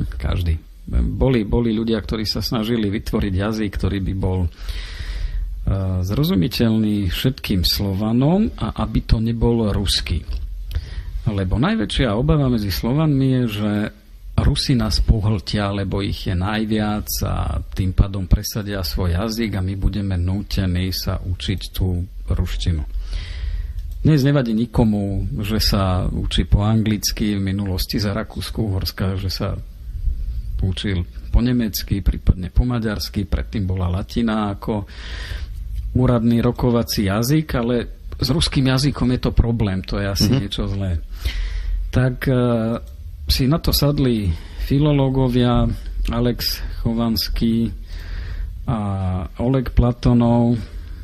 Boli ľudia, ktorí sa snažili vytvoriť jazyk, ktorý by bol zrozumiteľný všetkým Slovanom a aby to nebol ruský. Lebo najväčšia obava medzi Slovanmi je, že Rusi nás pohltia, lebo ich je najviac a tým pádom presadia svoj jazyk a my budeme nútení sa učiť tú ruštinu. Dnes nevadí nikomu, že sa učí po anglicky, v minulosti za Rakúsko-Uhorska, že sa učil po nemecky, prípadne po maďarsky, predtým bola latina ako úradný rokovací jazyk, ale s ruským jazykom je to problém, to je asi niečo zlé. Tak si na to sadli filológovia Alex Chovanský a Oleg Platonov,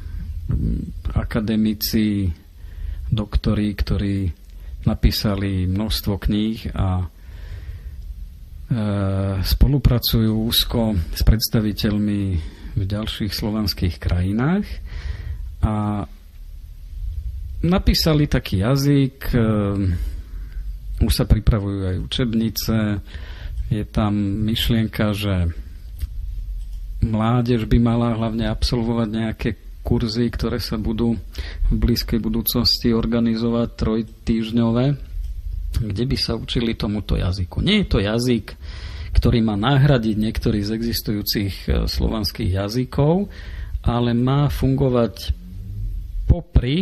akademici, doktori, ktorí napísali množstvo kníh a spolupracujú úzko s predstaviteľmi v ďalších slovanských krajinách a napísali taký jazyk, už sa pripravujú aj učebnice, je tam myšlienka, že mládež by mala hlavne absolvovať nejaké kurzy, ktoré sa budú v blízkej budúcnosti organizovať trojtýždňové, kde by sa učili tomuto jazyku. Nie je to jazyk, ktorý má nahradiť niektorý z existujúcich slovanských jazykov, ale má fungovať popri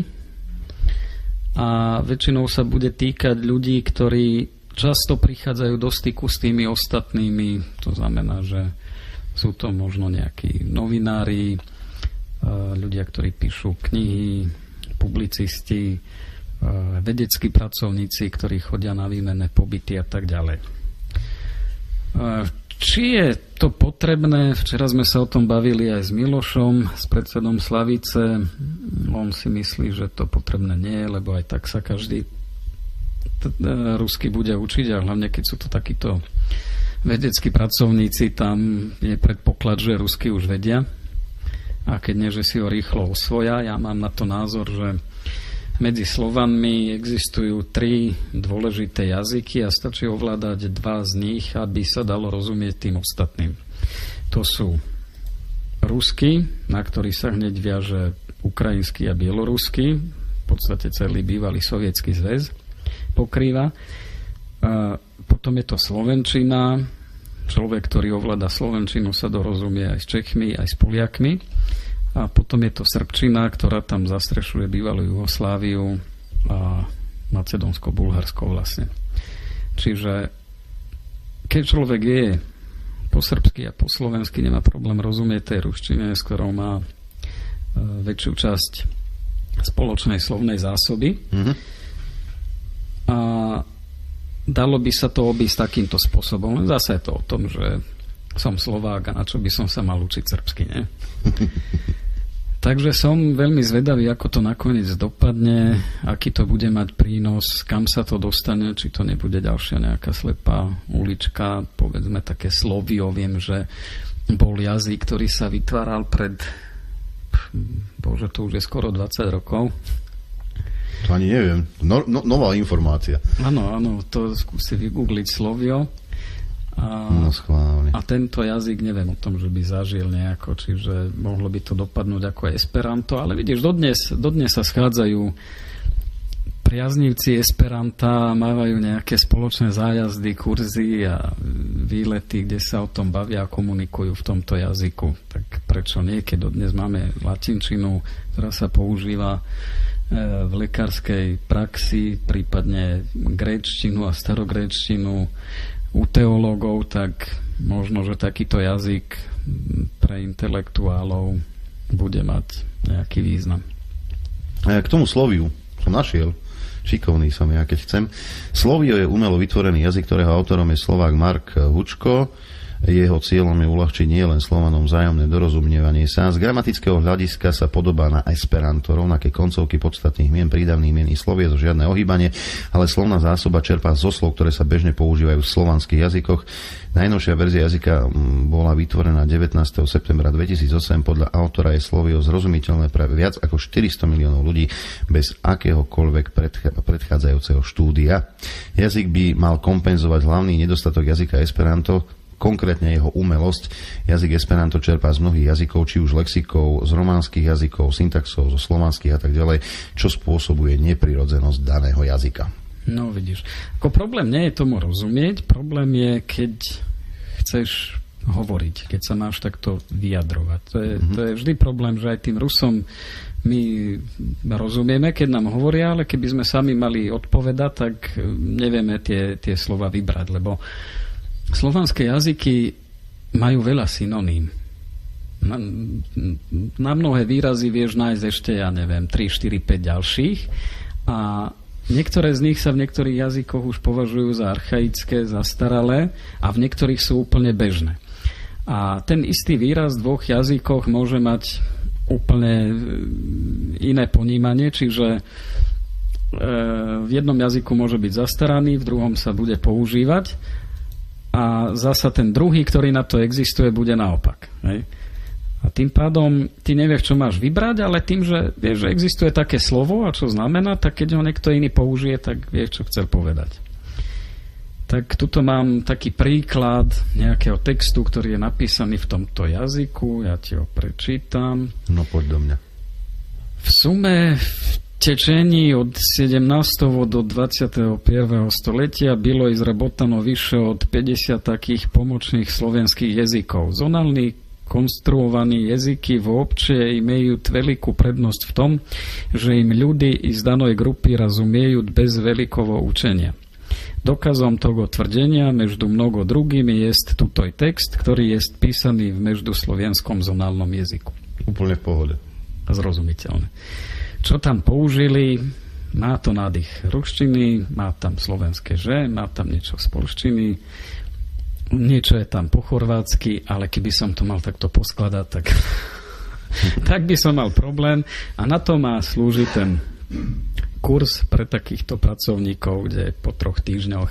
a väčšinou sa bude týkať ľudí, ktorí často prichádzajú do styku s tými ostatnými. To znamená, že sú to možno nejakí novinári, ľudia, ktorí píšu knihy, publicisti, vedeckí pracovníci, ktorí chodia na výmenné pobyty a tak ďalej. Či je to potrebné? Včera sme sa o tom bavili aj s Milošom, s predsedom Slavice. On si myslí, že to potrebné nie je, lebo aj tak sa každý rusky bude učiť a hlavne keď sú to takíto vedeckí pracovníci, tam je predpoklad, že rusky už vedia. A keď nie, že si ho rýchlo osvoja. Ja mám na to názor, že medzi Slovanmi existujú 3 dôležité jazyky a stačí ovládať 2 z nich, aby sa dalo rozumieť tým ostatným. To sú rusky, na ktorý sa hneď viaže ukrajinský a bielorusky, v podstate celý bývalý sovietský zväz pokrýva. A potom je to slovenčina. Človek, ktorý ovláda slovenčinu, sa dorozumie aj s Čechmi, aj s Poliakmi. A potom je to srbčina, ktorá tam zastrešuje bývalú Jugosláviu a Macedónsko-Bulharsko vlastne. Čiže keď človek je po srbsky a po slovensky, nemá problém rozumieť tej ruštine, s ktorou má väčšiu časť spoločnej slovnej zásoby. A dalo by sa to obísť takýmto spôsobom. Len zase je to o tom, že som Slovák a na čo by som sa mal učiť srbsky, nie? Takže som veľmi zvedavý, ako to nakoniec dopadne, aký to bude mať prínos, kam sa to dostane, či to nebude ďalšia nejaká slepá ulička, povedzme také Slovio. Viem, že bol jazyk, ktorý sa vytváral pred, bože, to už je skoro 20 rokov. To ani neviem. Nová informácia. Áno, to skúsi vygoogliť Slovio. A tento jazyk, neviem o tom, že by zažil nejako, čiže mohlo by to dopadnúť ako Esperanto, ale vidíš, dodnes sa schádzajú priaznivci Esperanta, mávajú nejaké spoločné zájazdy, kurzy a výlety, kde sa o tom bavia a komunikujú v tomto jazyku. Tak prečo nie, keď dodnes máme latinčinu, ktorá sa používa v lekárskej praxi, prípadne gréčtinu a starogréčtinu u teológov, tak možno, že takýto jazyk pre intelektuálov bude mať nejaký význam. K tomu Sloviu som našiel, šikovný som ja, keď chcem. Slovio je umelo vytvorený jazyk, ktorého autorom je Slovák Mark Hučko. Jeho cieľom je uľahčiť nielen Slovanom vzájomné dorozumievanie sa. Z gramatického hľadiska sa podobá na Esperanto, rovnaké koncovky podstatných mien, prídavných mien i sloviec, žiadne ohýbanie, ale slovná zásoba čerpá zo slov, ktoré sa bežne používajú v slovanských jazykoch. Najnovšia verzia jazyka bola vytvorená 19. septembra 2008. Podľa autora je Slovio zrozumiteľné pre viac ako 400 miliónov ľudí bez akéhokoľvek predchádzajúceho štúdia. Jazyk by mal kompenzovať hlavný nedostatok jazyka Esperanto, konkrétne jeho umelosť. Jazyk Esperanto čerpá z mnohých jazykov, či už lexikov, z románskych jazykov, syntaxov, zo slovanských a tak ďalej, čo spôsobuje neprirodzenosť daného jazyka. No vidíš, ako problém nie je tomu rozumieť, problém je, keď chceš hovoriť, keď sa máš takto vyjadrovať. To je vždy problém, že aj tým Rusom my rozumieme, keď nám hovoria, ale keby sme sami mali odpovedať, tak nevieme tie slova vybrať, lebo slovanské jazyky majú veľa synoním. Na mnohé výrazy vieš nájsť ešte, 3, 4, 5 ďalších a niektoré z nich sa v niektorých jazykoch už považujú za archaické, zastaralé a v niektorých sú úplne bežné. A ten istý výraz v dvoch jazykoch môže mať úplne iné ponímanie, čiže v jednom jazyku môže byť zastaraný, v druhom sa bude používať a zasa ten druhý, ktorý na to existuje, bude naopak. Hej? A tým pádom ty nevieš, čo máš vybrať, ale tým, že vieš, že existuje také slovo a čo znamená, tak keď ho niekto iný použije, tak vieš, čo chcel povedať. Tak tuto mám taký príklad nejakého textu, ktorý je napísaný v tomto jazyku. Ja ti ho prečítam. No poď do mňa. V sume v tečení od 17. do 21. stoletia bylo izraботано više od 50 takých pomočných slovenských jazykov. Zonálni konstruovaní jazyky vôbče imеют veľkú prednosť v tom, že im ľudí iz danoj grupy razumiejú bez veľkého učenia. Dokazom toho tvrdenia между mnogo drugými jest tutoj text, ktorý je písaný v međuslovenskom zonálnom jazyku. Úplne v pohode. Zrozumiteľné. Čo tam použili? Má to nádych ruštiny, má tam slovenské že, má tam niečo z polštiny, niečo je tam po chorvátsky, ale keby som to mal takto poskladať, tak, tak by som mal problém. A na to má slúžiť ten kurz pre takýchto pracovníkov, kde po 3 týždňoch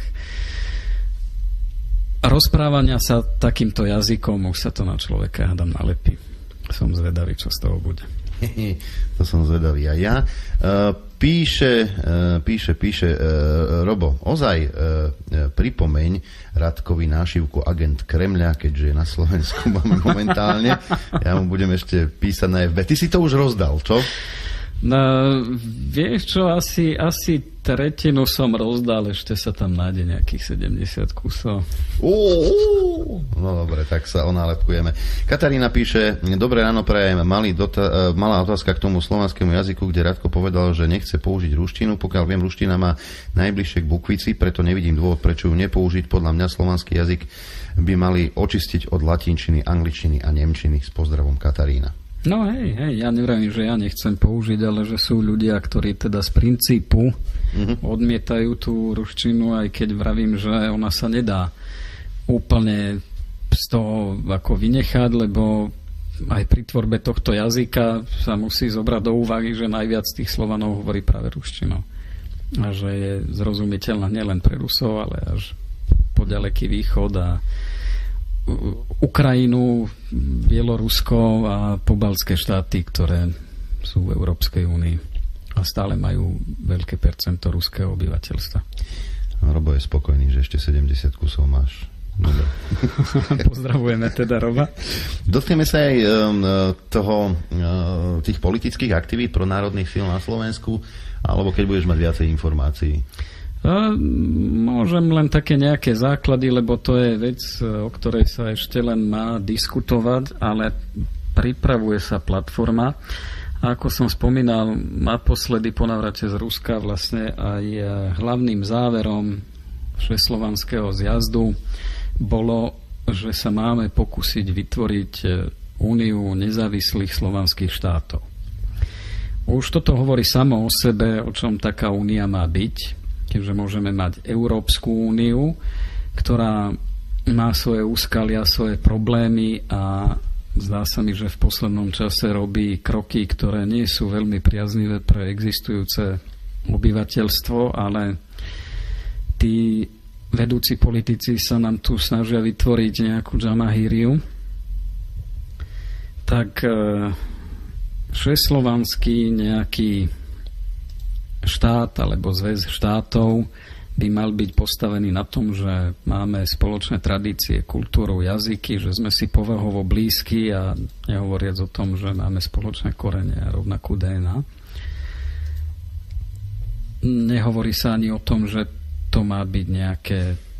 rozprávania sa takýmto jazykom už sa to na človeka hádam nalepí. Som zvedavý, čo z toho bude. To som zvedavý aj ja. Píše Robo, ozaj pripomeň Radkovi nášivku Agent Kremľa, keďže na Slovensku máme momentálne. Ja mu budem ešte písať na FB. Ty si to už rozdal, čo? No, vieš čo, asi tretinu som rozdal, ešte sa tam nájde nejakých 70 kusov. No dobre, tak sa onálepkujeme. Katarína píše, dobré ráno prajem, malá otázka k tomu slovanskému jazyku, kde Radko povedal, že nechce použiť ruštinu, pokiaľ viem, ruština má najbližšie k bukvici, preto nevidím dôvod, prečo ju nepoužiť. Podľa mňa slovanský jazyk by mali očistiť od latinčiny, angličtiny a nemčiny. S pozdravom, Katarína. No hej, ja neviem, že ja nechcem použiť, ale že sú ľudia, ktorí teda z princípu odmietajú tú ruštinu, aj keď vravím, že ona sa nedá úplne z toho ako vynechať, lebo aj pri tvorbe tohto jazyka sa musí zobrať do úvahy, že najviac tých Slovanov hovorí práve ruštinou. A že je zrozumiteľná nielen pre Rusov, ale až po ďaleký východ a Ukrajinu, Bielorusko a pobaltské štáty, ktoré sú v Európskej únii a stále majú veľké percento ruského obyvateľstva. Robo je spokojný, že ešte 70 kusov máš. Dobre. Pozdravujeme teda Roba. Dotkneme sa aj tých politických aktivít pro národných síl na Slovensku, alebo keď budeš mať viacej informácií? Môžem len také nejaké základy, lebo to je vec, o ktorej sa ešte len má diskutovať, ale pripravuje sa platforma. A ako som spomínal naposledy po navrate z Ruska, vlastne aj hlavným záverom všeslovanského zjazdu bolo, že sa máme pokúsiť vytvoriť úniu nezávislých slovanských štátov. Už toto hovorí samo o sebe, o čom taká únia má byť, keďže môžeme mať Európsku úniu, ktorá má svoje úskalia, svoje problémy a zdá sa mi, že v poslednom čase robí kroky, ktoré nie sú veľmi priaznivé pre existujúce obyvateľstvo, ale tí vedúci politici sa nám tu snažia vytvoriť nejakú džamahíriu. Tak všeslovanský nejaký štát alebo zväz štátov by mal byť postavený na tom, že máme spoločné tradície, kultúru, jazyky, že sme si povahovo blízki a nehovoriac o tom, že máme spoločné korene a rovnakú DNA. Nehovorí sa ani o tom, že to má byť nejaké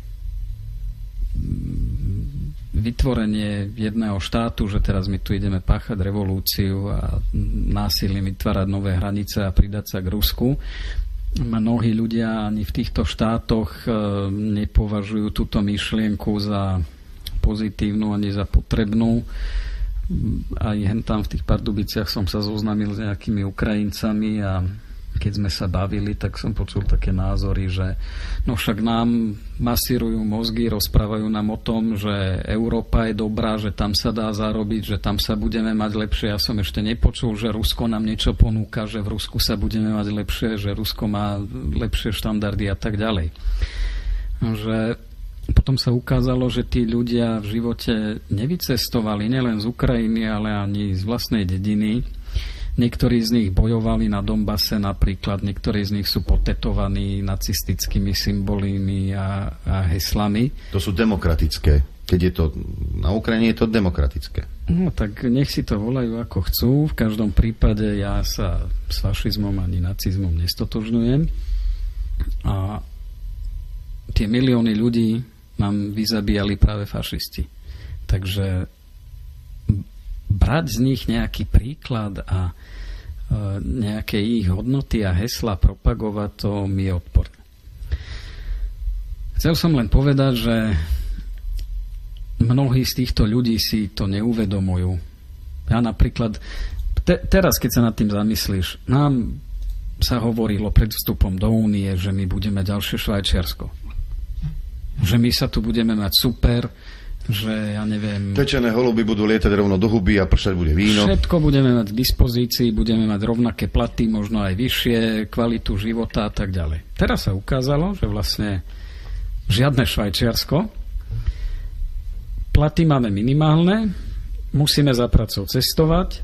vytvorenie jedného štátu, že teraz my tu ideme páchať revolúciu a násilím vytvárať nové hranice a pridať sa k Rusku. Mnohí ľudia ani v týchto štátoch nepovažujú túto myšlienku za pozitívnu ani za potrebnú. Aj tam v tých Pardubiciach som sa zoznámil s nejakými Ukrajincami a keď sme sa bavili, tak som počul také názory, že no však nám masírujú mozgy, rozprávajú nám o tom, že Európa je dobrá, že tam sa dá zarobiť, že tam sa budeme mať lepšie. Ja som ešte nepočul, že Rusko nám niečo ponúka, že v Rusku sa budeme mať lepšie, že Rusko má lepšie štandardy a tak ďalej. Že potom sa ukázalo, že tí ľudia v živote nevycestovali nielen z Ukrajiny, ale ani z vlastnej dediny. Niektorí z nich bojovali na Donbase napríklad, niektorí z nich sú potetovaní nacistickými symbolmi a heslami. To sú demokratické. Keď je to na Ukrajine, je to demokratické. No tak nech si to volajú ako chcú. V každom prípade ja sa s fašizmom ani nacizmom nestotožňujem. A tie milióny ľudí nám vyzabíjali práve fašisti. Takže brať z nich nejaký príklad a nejaké ich hodnoty a hesla propagovať, to mi je odporné. Chcel som len povedať, že mnohí z týchto ľudí si to neuvedomujú. Ja napríklad, teraz keď sa nad tým zamyslíš, nám sa hovorilo pred vstupom do Únie, že my budeme ďalšie Švajčiarsko. Že my sa tu budeme mať super, že ja neviem... Pečené holuby budú lietať rovno do huby a pršať bude víno. Všetko budeme mať k dispozícii, budeme mať rovnaké platy, možno aj vyššie, kvalitu života a tak ďalej. Teraz sa ukázalo, že vlastne žiadne Švajčiarsko, platy máme minimálne, musíme za pracou cestovať,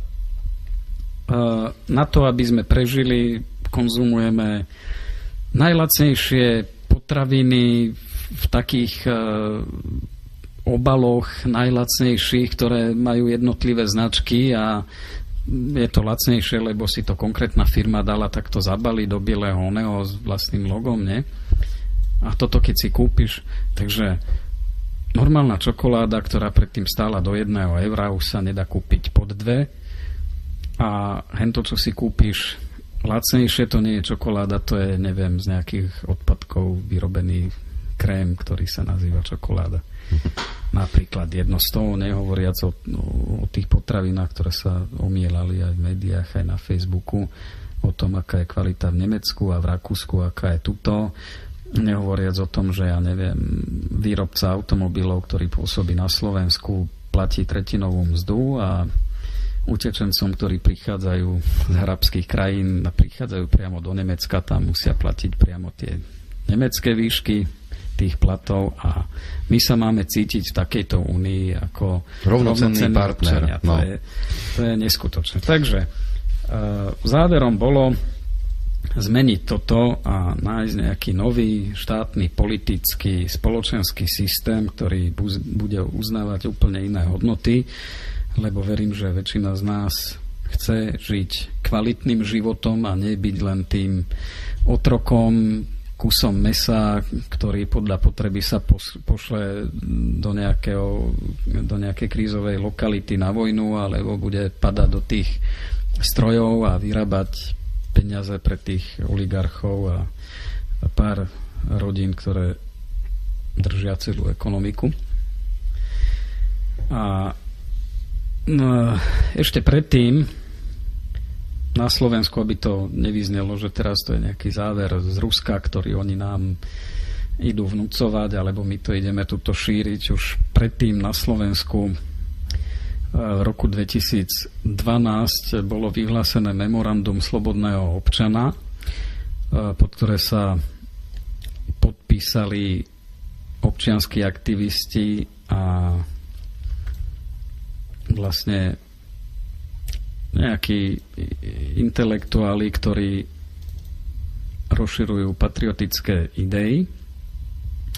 na to, aby sme prežili, konzumujeme najlacnejšie potraviny v takých obaloch najlacnejších, ktoré majú jednotlivé značky a je to lacnejšie, lebo si to konkrétna firma dala takto zabaliť do bieleho oného s vlastným logom, nie? A toto keď si kúpiš, takže normálna čokoláda, ktorá predtým stála do 1 eura, už sa nedá kúpiť pod 2 a hento, čo si kúpiš lacnejšie, to nie je čokoláda, to je, neviem, z nejakých odpadkov vyrobený krém, ktorý sa nazýva čokoláda. Napríklad jedno z toho, nehovoriac o tých potravinách, ktoré sa omielali aj v médiách, aj na Facebooku, o tom, aká je kvalita v Nemecku a v Rakúsku, aká je tuto. Nehovoriac o tom, že ja neviem, výrobca automobilov, ktorý pôsobí na Slovensku, platí tretinovú mzdu a utečencom, ktorí prichádzajú z arabských krajín a prichádzajú priamo do Nemecka, tam musia platiť priamo tie nemecké výšky tých platov a my sa máme cítiť v takejto únii ako rovnocenný partner. No. To je neskutočné. Takže záverom bolo zmeniť toto a nájsť nejaký nový štátny, politický, spoločenský systém, ktorý bude uznávať úplne iné hodnoty, lebo verím, že väčšina z nás chce žiť kvalitným životom a nebyť len tým otrokom, kusom mesa, ktorý podľa potreby sa pošle do nejakej krízovej lokality na vojnu, alebo bude padať do tých strojov a vyrábať peniaze pre tých oligarchov a pár rodín, ktoré držia celú ekonomiku. A ešte predtým na Slovensku, aby to nevyznelo, že teraz to je nejaký záver z Ruska, ktorý oni nám idú vnúcovať, alebo my to ideme tuto šíriť. Už predtým na Slovensku v roku 2012 bolo vyhlásené memorandum slobodného občana, pod ktoré sa podpísali občianski aktivisti a vlastne nejakí intelektuáli, ktorí rozširujú patriotické idei.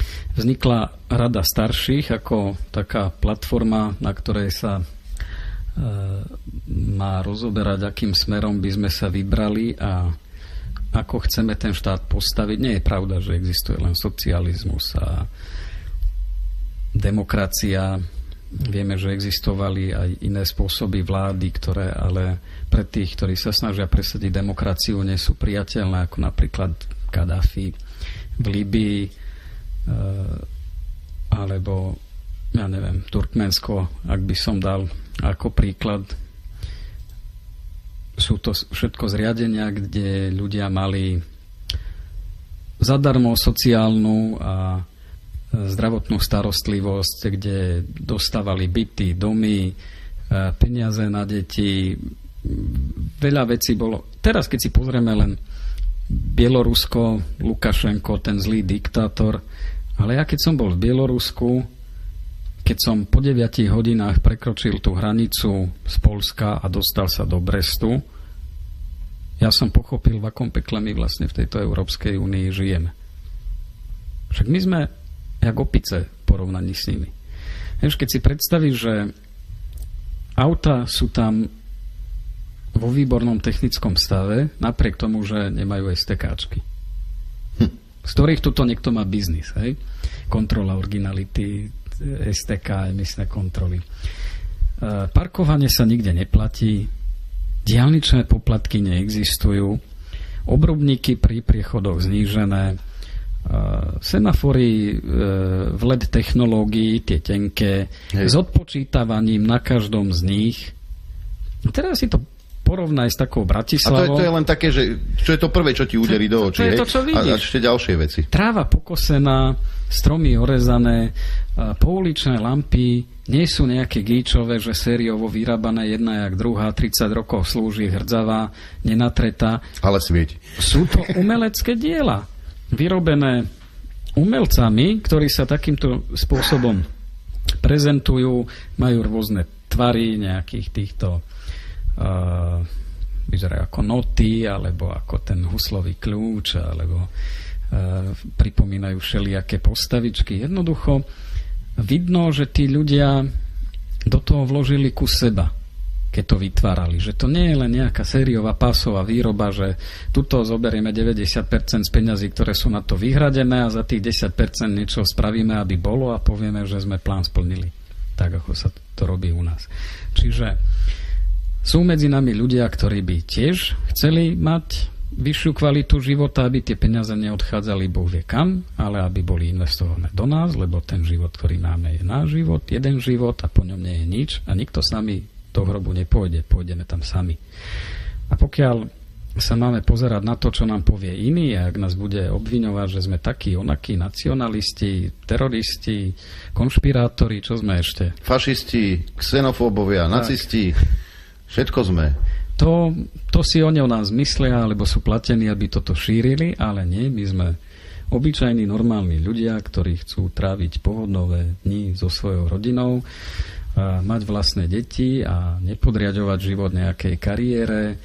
vznikla Rada starších ako taká platforma, na ktorej sa má rozoberať, akým smerom by sme sa vybrali a ako chceme ten štát postaviť. Nie je pravda, že existuje len socializmus a demokracia. Vieme, že existovali aj iné spôsoby vlády, ktoré ale pre tých, ktorí sa snažia presadiť demokraciu, nie sú priateľné, ako napríklad Kaddáfi v Líbii, alebo ja neviem, Turkmensko, ak by som dal ako príklad. Sú to všetko zriadenia, kde ľudia mali zadarmo sociálnu a zdravotnú starostlivosť, kde dostávali byty, domy, peniaze na deti. Veľa vecí bolo. Teraz, keď si pozrieme len Bielorusko, Lukašenko, ten zlý diktátor, ale ja keď som bol v Bielorusku, keď som po 9 hodinách prekročil tú hranicu z Poľska a dostal sa do Brestu, ja som pochopil, v akom pekle my vlastne v tejto Európskej únii žijeme. Však my sme jak opice v porovnaní s nimi. Keď si predstavíš, že auta sú tam vo výbornom technickom stave, napriek tomu, že nemajú STKčky. Z ktorých tuto niekto má biznis. Hej? Kontrola originality, STK, emisné kontroly. Parkovanie sa nikde neplatí, diaľničné poplatky neexistujú, obrubníky pri priechodoch znížené, semafory v LED technológii, tie tenké, s odpočítavaním na každom z nich. Teraz si to porovnaj s takou Bratislavou. A to je len také, že čo je to prvé, čo ti uderí do očí. To je to, čo vidíš. A ešte ďalšie veci. Tráva pokosená, stromy orezané, pouličné lampy nie sú nejaké gíčové, že sériovo vyrábané jedna jak druhá, 30 rokov slúži, hrdzavá, nenatretá. Ale svieti. Sú to umelecké diela, vyrobené umelcami, ktorí sa takýmto spôsobom prezentujú, majú rôzne tvary nejakých týchto vyzerajú ako noty, alebo ako ten huslový kľúč, alebo pripomínajú všelijaké postavičky. Jednoducho vidno, že tí ľudia do toho vložili kus seba, keď to vytvárali. Že to nie je len nejaká sériová pásová výroba, že tuto zoberieme 90% z peňazí, ktoré sú na to vyhradené a za tých 10% niečo spravíme, aby bolo a povieme, že sme plán splnili. Tak, ako sa to robí u nás. Čiže sú medzi nami ľudia, ktorí by tiež chceli mať vyššiu kvalitu života, aby tie peniaze neodchádzali Boh vie kam, ale aby boli investované do nás, lebo ten život, ktorý máme, je náš život, jeden život a po ňom nie je nič a nikto s nami do hrobu nepôjde, pôjdeme tam sami. A pokiaľ sa máme pozerať na to, čo nám povie iný, a ak nás bude obviňovať, že sme takí, onakí nacionalisti, teroristi, konšpirátori, čo sme ešte? Fašisti, xenofóbovia, nacisti. Všetko sme. To si oni o nás myslia, alebo sú platení, aby toto šírili, ale nie, my sme obyčajní, normálni ľudia, ktorí chcú tráviť pohodlné dni so svojou rodinou, mať vlastné deti a nepodriadovať život nejakej kariére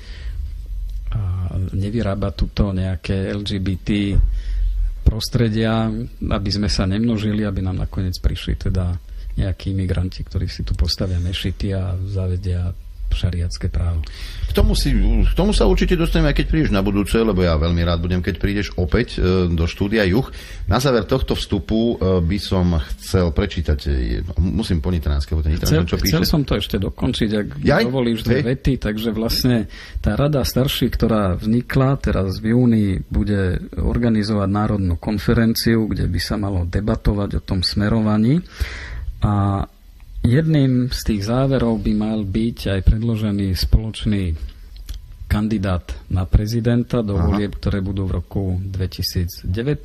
a nevyrábať tuto nejaké LGBT prostredia, aby sme sa nemnožili, aby nám nakoniec prišli teda nejakí imigranti, ktorí si tu postavia mešity a zavedia šariatské právo. K tomu sa určite dostaneme, aj keď prídeš na budúce, lebo ja veľmi rád budem, keď prídeš opäť do štúdia Juh. Na záver tohto vstupu by som chcel prečítať, musím po nitranské, čo píše. Chcel som to ešte dokončiť, ak dovolíš dve vety, takže vlastne tá rada starších, ktorá vznikla teraz v júni, bude organizovať národnú konferenciu, kde by sa malo debatovať o tom smerovaní a jedným z tých záverov by mal byť aj predložený spoločný kandidát na prezidenta do volieb, ktoré budú v roku 2019.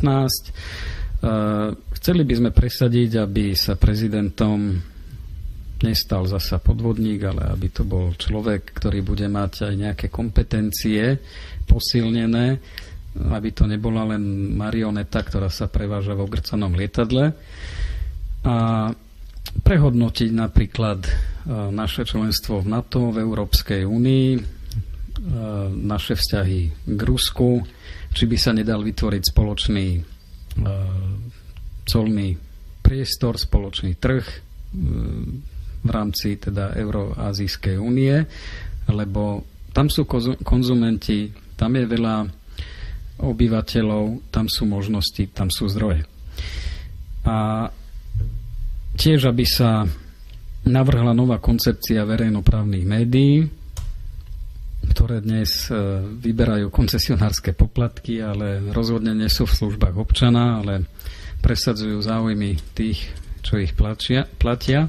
Chceli by sme presadiť, aby sa prezidentom nestal zasa podvodník, ale aby to bol človek, ktorý bude mať aj nejaké kompetencie posilnené, aby to nebola len marioneta, ktorá sa preváža v ogrcanom lietadle. A prehodnotiť napríklad naše členstvo v NATO, v Európskej únii, naše vzťahy k Rusku, či by sa nedal vytvoriť spoločný colný priestor, spoločný trh v rámci teda Euroazijskej únie, lebo tam sú konzumenti, tam je veľa obyvateľov, tam sú možnosti, tam sú zdroje. A tiež, aby sa navrhla nová koncepcia verejnoprávnych médií, ktoré dnes vyberajú koncesionárske poplatky, ale rozhodne nie sú v službách občana, ale presadzujú záujmy tých, čo ich platia.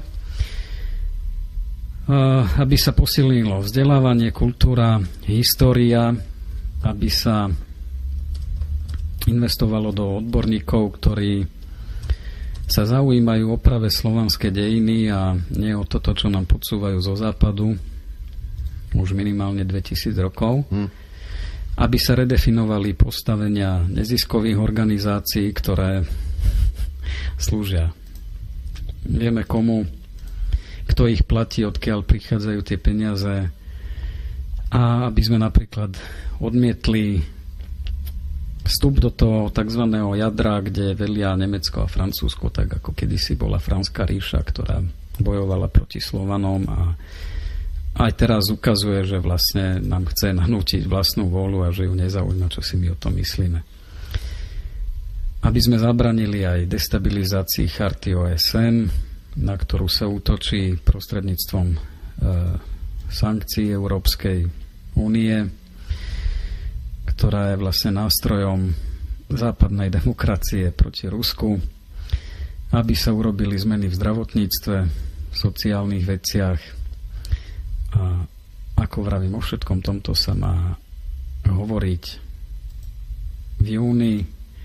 Aby sa posilnilo vzdelávanie, kultúra, história, aby sa investovalo do odborníkov, ktorí sa zaujímajú o práve slovanské dejiny a nie o toto, čo nám podsúvajú zo západu už minimálne 2000 rokov. Aby sa redefinovali postavenia neziskových organizácií, ktoré slúžia. Vieme komu, kto ich platí, odkiaľ prichádzajú tie peniaze, a aby sme napríklad odmietli vstup do toho tzv. Jadra, kde velia Nemecko a Francúzsko, tak ako kedysi bola Franská ríša, ktorá bojovala proti Slovanom a aj teraz ukazuje, že vlastne nám chce nanútiť vlastnú vôľu a že ju nezaujíma, čo si my o tom myslíme. Aby sme zabranili aj destabilizácii charty OSN, na ktorú sa útočí prostredníctvom sankcií Európskej únie, ktorá je vlastne nástrojom západnej demokracie proti Rusku, aby sa urobili zmeny v zdravotníctve, v sociálnych veciach. A ako vravím, o všetkom tomto sa má hovoriť v júni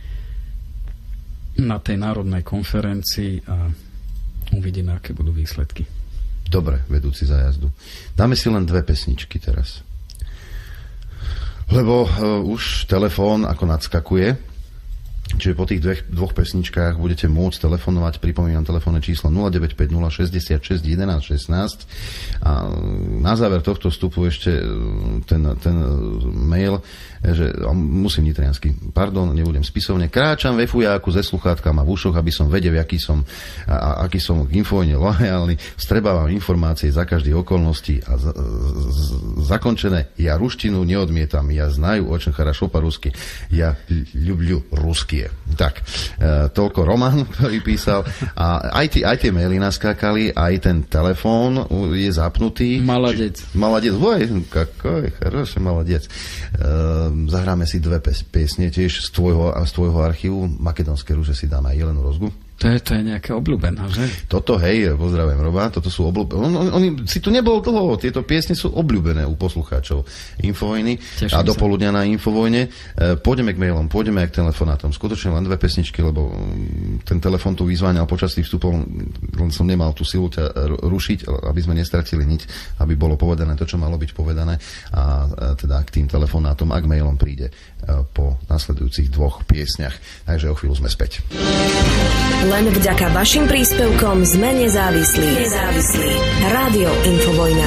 na tej národnej konferencii a uvidíme, aké budú výsledky. Dobre, vedúci zájazdu. Dáme si len 2 pesničky teraz. Lebo už telefón ako nadskakuje. Čiže po tých dvoch pesničkách budete môcť telefonovať. Pripomínam telefónne číslo 0950 66 11 16. A na záver tohto vstupu ešte ten mail, že musím nitriansky, pardon, nebudem spisovne. Kráčam ve fujáku ze sluchátkami a v ušoch, aby som vedel, aký som k Infovojne lojálny. Vstrebávam informácie za každé okolnosti a zakončené. Ja ruštinu neodmietam. Ja znaju очень хорошо по-русски. Ja ľubľu ruskie. Tak, toľko Roman, ktorý písal. A aj tie maily naskákali, aj ten telefón je zapnutý. Maladec. Maladec. Oj, kakoj, хороший maladec. Zahráme si 2 piesne tiež z tvojho archívu. Makedonské rúže si dáme aj Jelenu Rozgu. To je nejaké obľúbené, že? Toto, hej, pozdravujem Roba, toto sú obľúbené. On si tu nebol dlho, tieto piesne sú obľúbené u poslucháčov Infovojny a dopoludňa na Infovojne. Pôjdeme k mailom, pôjdeme aj k telefonátom. Skutočne len 2 pesničky, lebo ten telefon tu vyzváňal počas tých vstupov, len som nemal tú silu ťa rušiť, aby sme nestratili niť, aby bolo povedané to, čo malo byť povedané, a teda k tým telefonátom a k mailom príde po nasledujúcich 2 piesňach. Takže o chvíľu sme späť. Len vďaka vašim príspevkom sme nezávislí. Rádio Infovojna.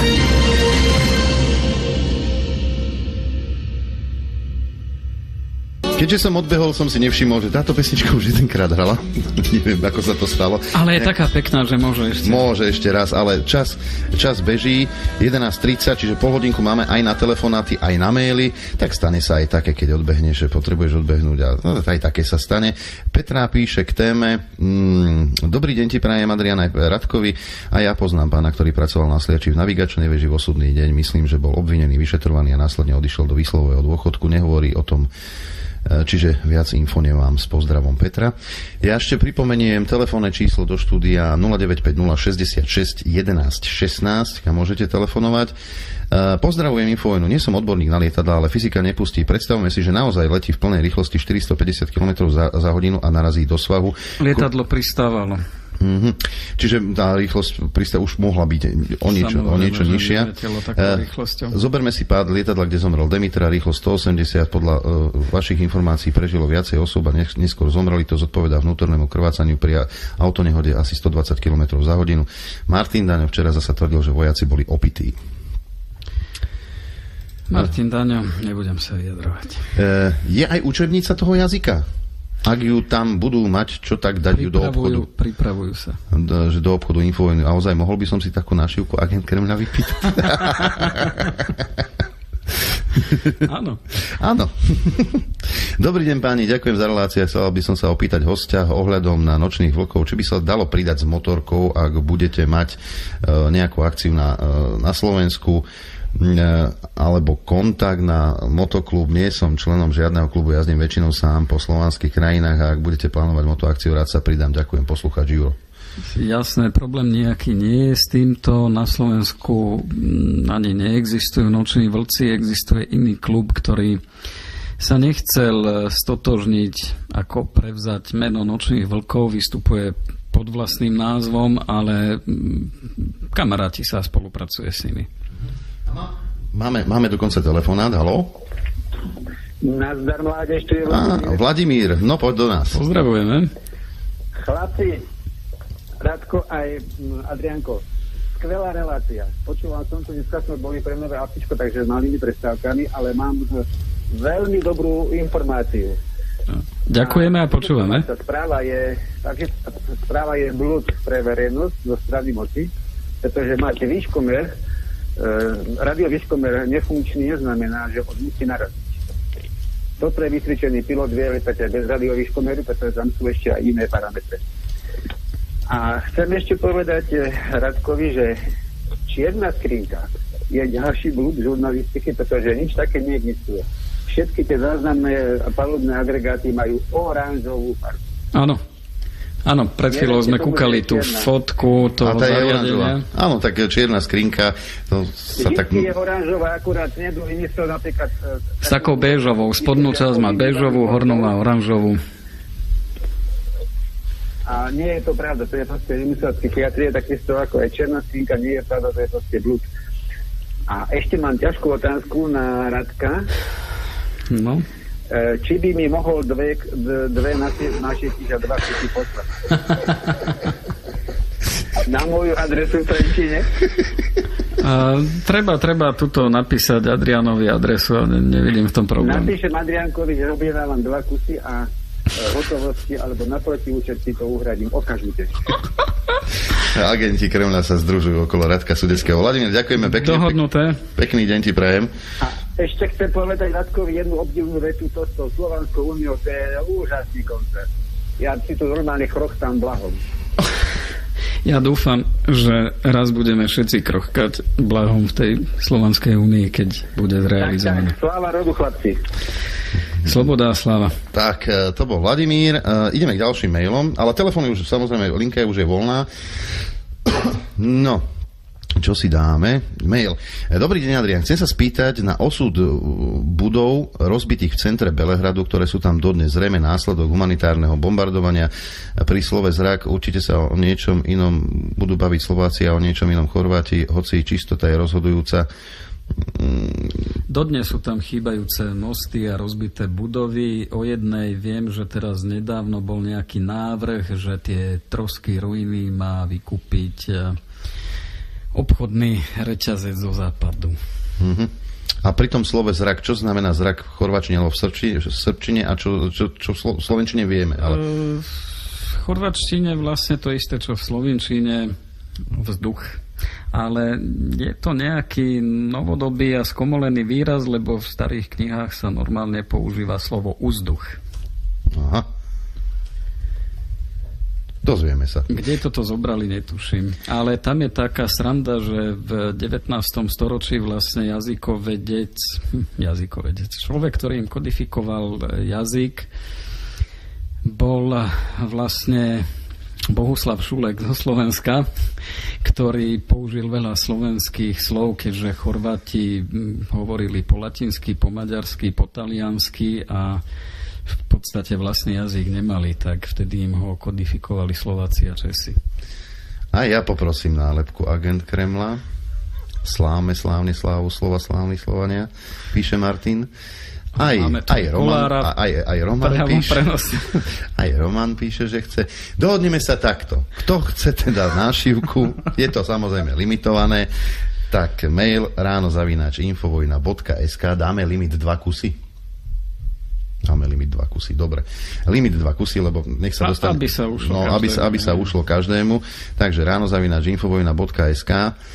Keďže som odbehol, som si nevšimol, že táto pesnička už jedenkrát hrala. Neviem, ako sa to stalo. Ale je taká pekná, že môže ešte. Môže ešte raz, ale čas beží. 11:30, čiže pol hodinku máme aj na telefonáty, aj na maily. Tak stane sa aj také, keď odbehneš, že potrebuješ odbehnúť. A aj také sa stane. Petra píše k téme: Dobrý deň ti prajem, Adrián, aj Radkovi. A ja poznám pána, ktorý pracoval na Sliači v navigačnej veži v osudný deň. Myslím, že bol obvinený, vyšetrovaný a následne odišiel do výsluhového dôchodku. Nehovorí o tom. Čiže viac info nemám. S pozdravom, Petra. Ja ešte pripomeniem telefónne číslo do štúdia 0950 66 11 16, kam môžete telefonovať. Pozdravujem Infovojnu. Nie som odborník na lietadlá, ale fyzika nepustí. Predstavme si, že naozaj letí v plnej rýchlosti 450 km za hodinu a narazí do svahu. Lietadlo pristávalo. Čiže tá rýchlosť už mohla byť o niečo nižšia. Zoberme si pád lietadla, kde zomrel Demitra, rýchlosť 180. Podľa vašich informácií prežilo viacej osôb a neskôr zomreli. To zodpovedá vnútornému krvácaniu pri autonehode asi 120 km za hodinu. Martin Daňo včera zasa tvrdil, že vojaci boli opití. Martin Daňo, nebudem sa vyjadrovať. Je aj učebnica toho jazyka? Ak ju tam budú mať, čo tak dať ju do obchodu? Pripravujú sa. Že do obchodu Infovojny. A ozaj, mohol by som si takú našivku Agent Kremľa vypiť? Áno. Áno. Dobrý deň páni, ďakujem za reláciu. Chcel by som sa opýtať hostia ohľadom na nočných vlkov, či by sa dalo pridať s motorkou, ak budete mať nejakú akciu na Slovensku, alebo kontakt na motoklub. Nie som členom žiadneho klubu, jazdím väčšinou sám po slovanských krajinách a ak budete plánovať motoakciu, rád sa pridám. Ďakujem, poslucháč Juro. Jasné, problém nejaký nie je s týmto. Na Slovensku ani neexistujú noční vlci, existuje iný klub, ktorý sa nechcel stotožniť ako prevzať meno nočných vlkov, vystupuje pod vlastným názvom, ale kamaráti sa spolupracuje s nimi. Máme dokonca telefonát, haló? Nazdar, mládež, tu je Vladimír, no poď do nás. Pozdravujeme. Chlapci, Radko aj Adrianko, skvelá relácia. Počúval som to, dneska sme boli pre nové aptičko, takže s malými prestávkami, ale mám veľmi dobrú informáciu. Ďakujeme a počúvame. Správa je blúd pre verejnosť zo strany moci, pretože máte výškomer, radiovýškomer nefunkčný neznamená, že on musí naraziť. Dobre vycvičený pilot vie letať aj bez radiovýškomeru, pretože tam sú ešte aj iné parametre. A chcem ešte povedať Radkovi, že čierna skrinka je ďalší blúd žurnalistiky, pretože nič také neexistuje. Všetky tie záznamné palubné agregáty majú oranžovú farbu. Áno. Áno, pred chvíľou sme kúkali tú fotku toho zariadenia. Áno, tak čierna skrinka. To sa tak... je oranžová, akurát vymyslel napríklad... S takou béžovou. Spodnú časť má béžovú, hornú má oranžovú. A nie je to pravda, to je proste vymyslel psychiatrie, takisto ako aj čierna skrinka, nie je pravda, to je proste blúd. A ešte mám ťažkú otázku na Radka. No. Či by mi mohol dve našietiť a 2 kusy poslať. Na moju adresu v Trenčine. Treba tuto napísať Adrianovi adresu, nevidím v tom problém. Napíšem Adriankovi, že objednávam 2 kusy a hotovosti, alebo na protiúčet si to uhradím okamžite. Agenti Kremľa sa združujú okolo Radka Sudeckého. Vladimír, ďakujeme pekne. Dohodnuté. Pekný deň ti prajem. A ešte chcem povedať Radkovi jednu obdivnú vetu, to s tou Slovanskou úniou, to je úžasný koncert. Ja si tu normálne chrochtám blahom. Ja dúfam, že raz budeme všetci krochkať blahom v tej Slovanskej únii, keď bude zrealizované. Tak, sláva rodu, chlapci. Sloboda a sláva. Tak, to bol Vladimír. Ideme k ďalším mailom, ale telefón už, samozrejme, linka už je voľná. No, čo si dáme? Mail. Dobrý deň, Adrián. Chcem sa spýtať na osud budov rozbitých v centre Belehradu, ktoré sú tam dodnes, zrejme následok humanitárneho bombardovania. Pri slove zrak určite sa o niečom inom budú baviť Slováci a o niečom inom Chorváti, hoci čistota je rozhodujúca. Dodnes sú tam chýbajúce mosty a rozbité budovy. O jednej viem, že teraz nedávno bol nejaký návrh, že tie trosky ruiny má vykúpiť obchodný reťazec zo západu. Mm-hmm. A pri tom slove zrak, čo znamená zrak v chorváčine alebo v srbčine a čo v slovenčine vieme? Ale... V chorváčtine vlastne to isté, čo v slovenčine vzduch. Ale je to nejaký novodobý a skomolený výraz, lebo v starých knihách sa normálne používa slovo uzduch. Aha. Dozvieme sa. Kde toto zobrali, netuším. Ale tam je taká sranda, že v 19. storočí vlastne jazykovedec, človek, ktorý im kodifikoval jazyk, bol vlastne Bohuslav Šulek zo Slovenska, ktorý použil veľa slovenských slov, keďže Chorváti hovorili po latinsky, po maďarsky, po taliansky a v podstate vlastný jazyk nemali, tak vtedy im ho kodifikovali Slováci a Česi. A ja poprosím nálepku Agent Kremla. Slávme slávny slávu slova slávny Slovania, píše Martin. Aj Roman píše, že chce. Dohodneme sa takto. Kto chce teda nášivku, je to samozrejme limitované, tak mail ráno@infovojna.sk, dáme limit 2 kusy. Máme limit 2 kusy, dobre. Limit 2 kusy, lebo nech sa dostane... Aby sa ušlo aby sa ušlo každému. Takže ráno@infovojna.sk.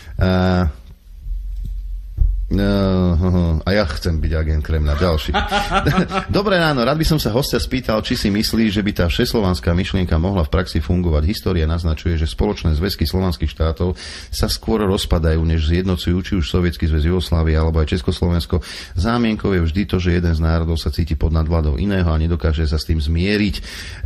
A ja chcem byť agent Kremľa, ďalší. Dobré ráno, rád by som sa hostia spýtal, či si myslí, že by tá všeslovanská myšlienka mohla v praxi fungovať. História naznačuje, že spoločné zväzky slovanských štátov sa skôr rozpadajú, než zjednocujú, či už Sovietsky zväz Jugoslávie alebo aj Československo. Zámienkou je vždy to, že jeden z národov sa cíti pod nadvládou iného a nedokáže sa s tým zmieriť.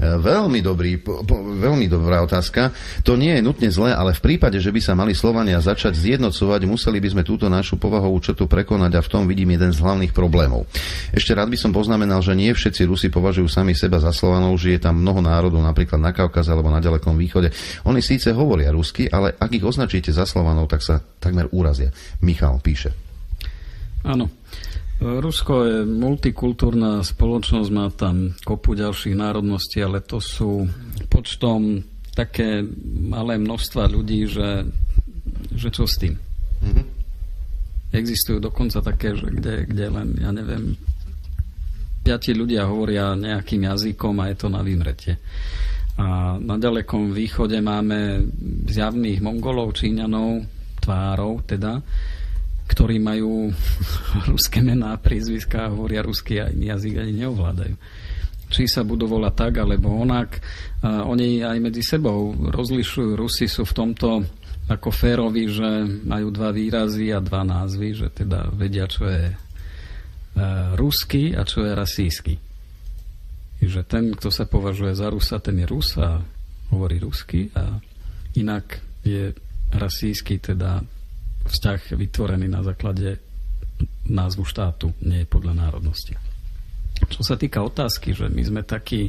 Veľmi dobrá otázka. To nie je nutne zlé, ale v prípade, že by sa mali Slovania začať zjednocovať, museli by sme túto našu povahovú tu prekonať a v tom vidím jeden z hlavných problémov. Ešte rád by som poznamenal, že nie všetci Rusi považujú sami seba za Slovanov, že je tam mnoho národov, napríklad na Kaukaze alebo na ďalekom východe. Oni síce hovoria rusky, ale ak ich označíte za Slovanov, tak sa takmer úrazia. Michal píše. Áno. Rusko je multikultúrna spoločnosť, má tam kopu ďalších národností, ale to sú počtom také malé množstva ľudí, že čo s tým? Existujú dokonca také, že kde len, ja neviem, 5 ľudia hovoria nejakým jazykom a je to na vymretie. A na ďalekom východe máme zjavných Mongolov, Číňanov, tvárov teda, ktorí majú ruské mená, prízviská, hovoria ruský a iný jazyk ani neovládajú. Či sa budú volať tak, alebo onak. Oni aj medzi sebou rozlišujú. Rusi sú v tomto ako férovi, že majú 2 výrazy a 2 názvy, že teda vedia, čo je ruský a čo je rasísky. Že ten, kto sa považuje za Rusa, ten je Rus a hovorí rusky a inak je rasísky, teda vzťah vytvorený na základe názvu štátu, nie je podľa národnosti. Čo sa týka otázky, že my sme takí,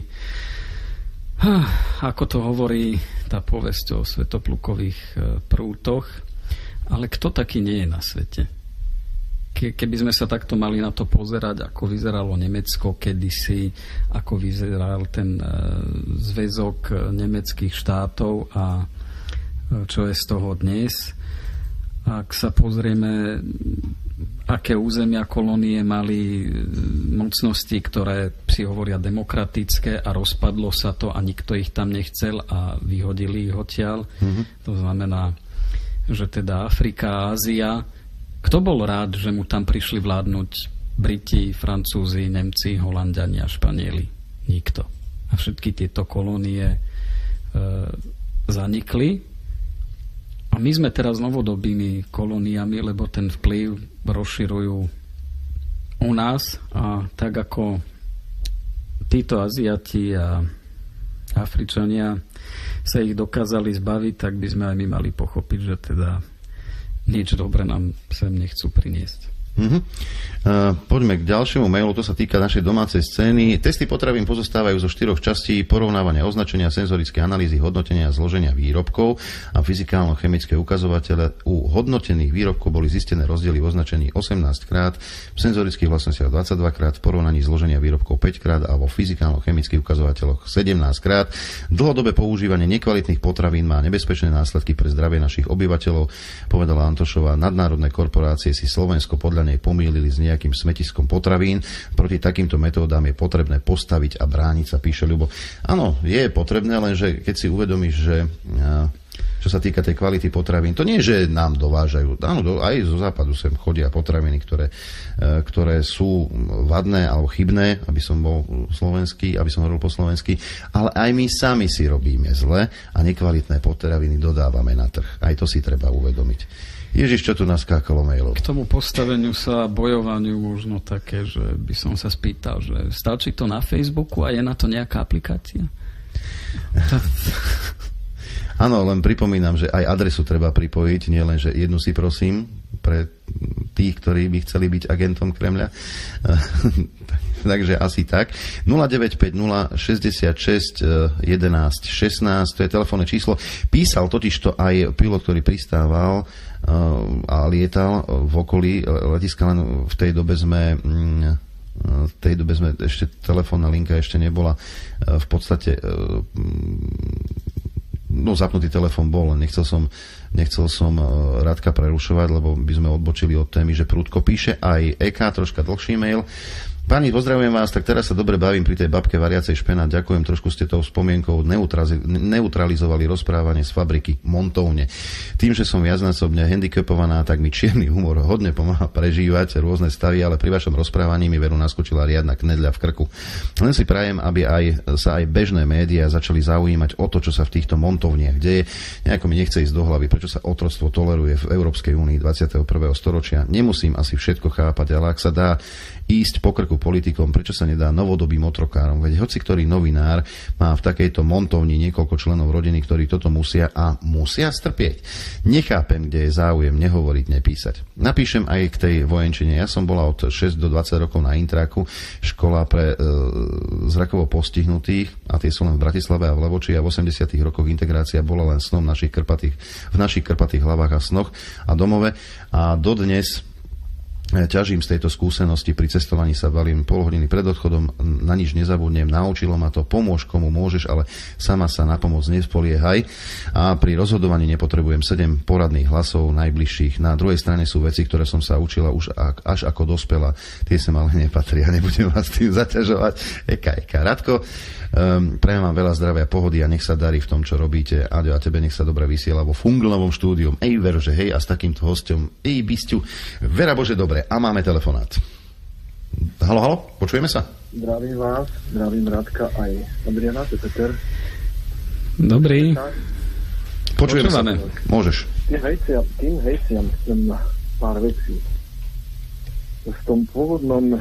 ako to hovorí tá povesť o svetoplukových prútoch, ale kto taký nie je na svete? Keby sme sa takto mali na to pozerať, ako vyzeralo Nemecko kedysi, ako vyzeral ten zväzok nemeckých štátov a čo je z toho dnes. Ak sa pozrieme, aké územia kolónie mali mocnosti, ktoré si hovoria demokratické a rozpadlo sa to a nikto ich tam nechcel a vyhodili ich odtiaľ. To znamená, že teda Afrika, Ázia. Kto bol rád, že mu tam prišli vládnuť Briti, Francúzi, Nemci, Holanďania, Španieli? Nikto. A všetky tieto kolónie zanikli. A my sme teraz novodobými kolóniami, lebo ten vplyv rozširujú u nás a tak ako títo Aziati a Afričania sa ich dokázali zbaviť, tak by sme aj my mali pochopiť, že teda nič dobre nám sem nechcú priniesť. Poďme k ďalšiemu mailu, to sa týka našej domácej scény. Testy potravín pozostávajú zo 4 častí: porovnávania označenia, senzorické analýzy, hodnotenia a zloženia výrobkov a fyzikálno-chemické ukazovatele. U hodnotených výrobkov boli zistené rozdiely v označení 18 krát, v senzorických vlastnostiach 22 krát, v porovnaní zloženia výrobkov 5 krát a vo fyzikálno-chemických ukazovateľoch 17 krát. Dlhodobé používanie nekvalitných potravín má nebezpečné následky pre zdravie našich obyvateľov, povedala Antošová. Nadnárodné korporácie si Slovensko podľa nej pomýlili s nejakým smetiskom potravín. Proti takýmto metódám je potrebné postaviť a brániť sa, píše Ľubo. Áno, je potrebné, lenže keď si uvedomíš, že čo sa týka tej kvality potravín, to nie, že nám dovážajú. Áno, aj zo západu sem chodia potraviny, ktoré sú vadné alebo chybné, aby som bol slovenský, aby som hovoril po slovensky, ale aj my sami si robíme zle a nekvalitné potraviny dodávame na trh. Aj to si treba uvedomiť. Ježiš, čo tu naskákalo mailov? K tomu postaveniu sa, bojovaniu možno také, že by som sa spýtal, že stačí to na Facebooku a je na to nejaká aplikácia? Áno, len pripomínam, že aj adresu treba pripojiť, nie len, že jednu si prosím pre tých, ktorí by chceli byť agentom Kremľa. Takže asi tak. 0950 66 11 16, to je telefónne číslo. Písal totižto aj pilot, ktorý pristával a lietal v okolí letiska, len v tej dobe sme ešte telefónna linka ešte nebola v podstate zapnutý telefón bol, len nechcel som Radka prerušovať, lebo by sme odbočili od témy, že prudko píše aj EK, troška dlhší mail. Páni, pozdravujem vás, tak teraz sa dobre bavím pri tej babke variacej špenát. Ďakujem, trošku ste tou spomienkou neutralizovali rozprávanie z fabriky montovne. Tým, že som viacnásobne handicapovaná, tak mi čierny humor hodne pomáha prežívať rôzne stavy, ale pri vašom rozprávaní mi veru naskočila riadna knedľa v krku. Len si prajem, aby sa aj bežné médiá začali zaujímať o to, čo sa v týchto montovniach deje. Nejako mi nechce ísť do hlavy, prečo sa otroctvo toleruje v Európskej únii 21. storočia. Nemusím asi všetko chápať, ale ak sa dá ísť po krku politikom, prečo sa nedá novodobým otrokárom? Veď hoci ktorý novinár má v takejto montovni niekoľko členov rodiny, ktorí toto musia strpieť. Nechápem, kde je záujem nehovoriť, nepísať. Napíšem aj k tej vojenčine. Ja som bola od 6 do 20 rokov na Intraku, škola pre zrakovo postihnutých, a tie sú len v Bratislave a v Levoči, a v 80. rokoch integrácia bola len snom v našich krpatých hlavách a snoch a domove. A dodnes ťažím z tejto skúsenosti, pri cestovaní sa balím pol hodiny pred odchodom, na nič nezabudnem, naučilo ma to, pomôž komu môžeš, ale sama sa na pomoc nespoliehaj, a pri rozhodovaní nepotrebujem 7 poradných hlasov najbližších. Na druhej strane sú veci, ktoré som sa učila už až ako dospela, tie sem ale nepatria, nebudem vás tým zaťažovať. Eka. Radko, prajem vám veľa zdravia, pohody a nech sa darí v tom, čo robíte. Aďo, a tebe nech sa dobre vysiela vo Funglnovom štúdiu. Vero, že hej, a s takýmto hosťom, Bisťu, Vera Bože, dobre. A máme telefonát. Haló, počujeme sa? Zdravím vás, zdravím Radka aj Adriana, to je Peter. Dobrý. Počujeme sa. Môžeš. Tým hejciam chcem pár vecí. V tom pôvodnom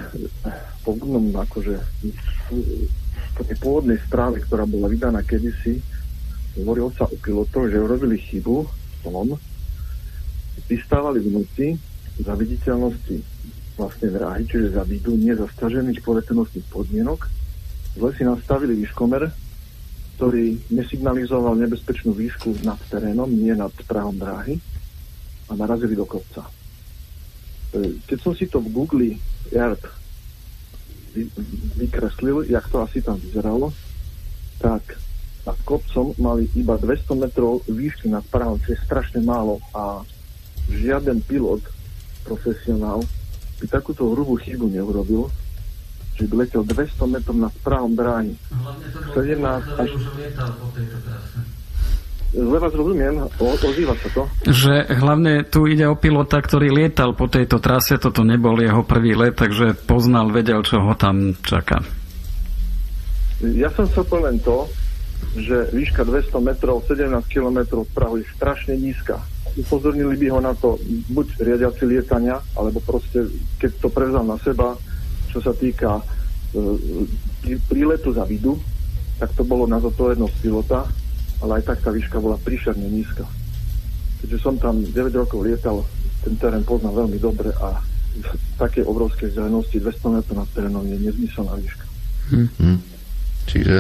akože v tej pôvodnej správe, ktorá bola vydaná kedysi, hovoril sa o pilotoch, že urobili chybu v tom, vystávali v noci za viditeľnosti vlastne dráhy, čiže za vidu, nie za stažených poveternostných podmienok. Zle si nastavili výškomer, ktorý nesignalizoval nebezpečnú výšku nad terénom, nie nad prahom dráhy, a narazili do kopca. Keď som si to v Google Earth vykreslil, jak to asi tam vyzeralo, tak nad kopcom mali iba 200 metrov výšky nad prahom, čo je strašne málo, a žiaden pilot profesionál by takúto hrubú chybu neurobil, že by letel 200 metrov nad prahom dráhy. Hlavne to bolo 17 až... už lietal po tejto trase. Zle vás rozumiem, ozýva sa to. Že hlavne tu ide o pilota, ktorý lietal po tejto trase, toto nebol jeho prvý let, takže poznal, vedel, čo ho tam čaká. Ja som chcel len to, že výška 200 metrov, 17 km prahu je strašne nízka. Upozornili by ho na to buď riadiaci lietania, alebo proste, keď to prevzal na seba, čo sa týka príletu za vidu, tak to bolo na zodpovednosť pilota, ale aj tak tá výška bola príšerne nízka. Keďže som tam 9 rokov lietal, ten terén poznám veľmi dobre, a v takej obrovskej vzdialenosti 200 metrov nad terénom je nezmyselná výška. Čiže...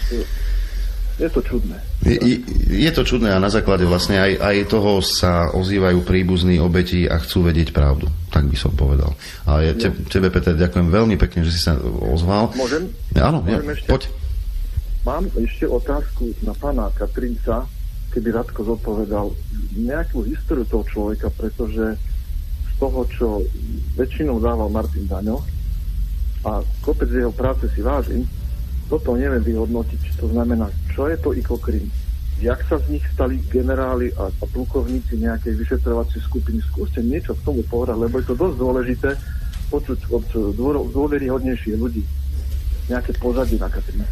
Je to čudné. Je to čudné, a na základe vlastne aj toho sa ozývajú príbuzní obeti a chcú vedieť pravdu. Tak by som povedal. A tebe, Peter, ďakujem veľmi pekne, že si sa ozval. Môžem? Áno, poď. Mám ešte otázku na pána Katrínca, keby Radko zodpovedal nejakú históriu toho človeka, pretože z toho, čo väčšinou dával Martin Daňo, a kopec jeho práce si vážim, toto neviem vyhodnotiť. To znamená, čo je to Ikokrim? Jak sa z nich stali generáli a plukovníci nejakej vyšetrovacej skupiny? Skúste niečo k tomu povedať, lebo je to dosť dôležité počuť od dôveryhodnejších ľudí nejaké pozadie na Katrínca.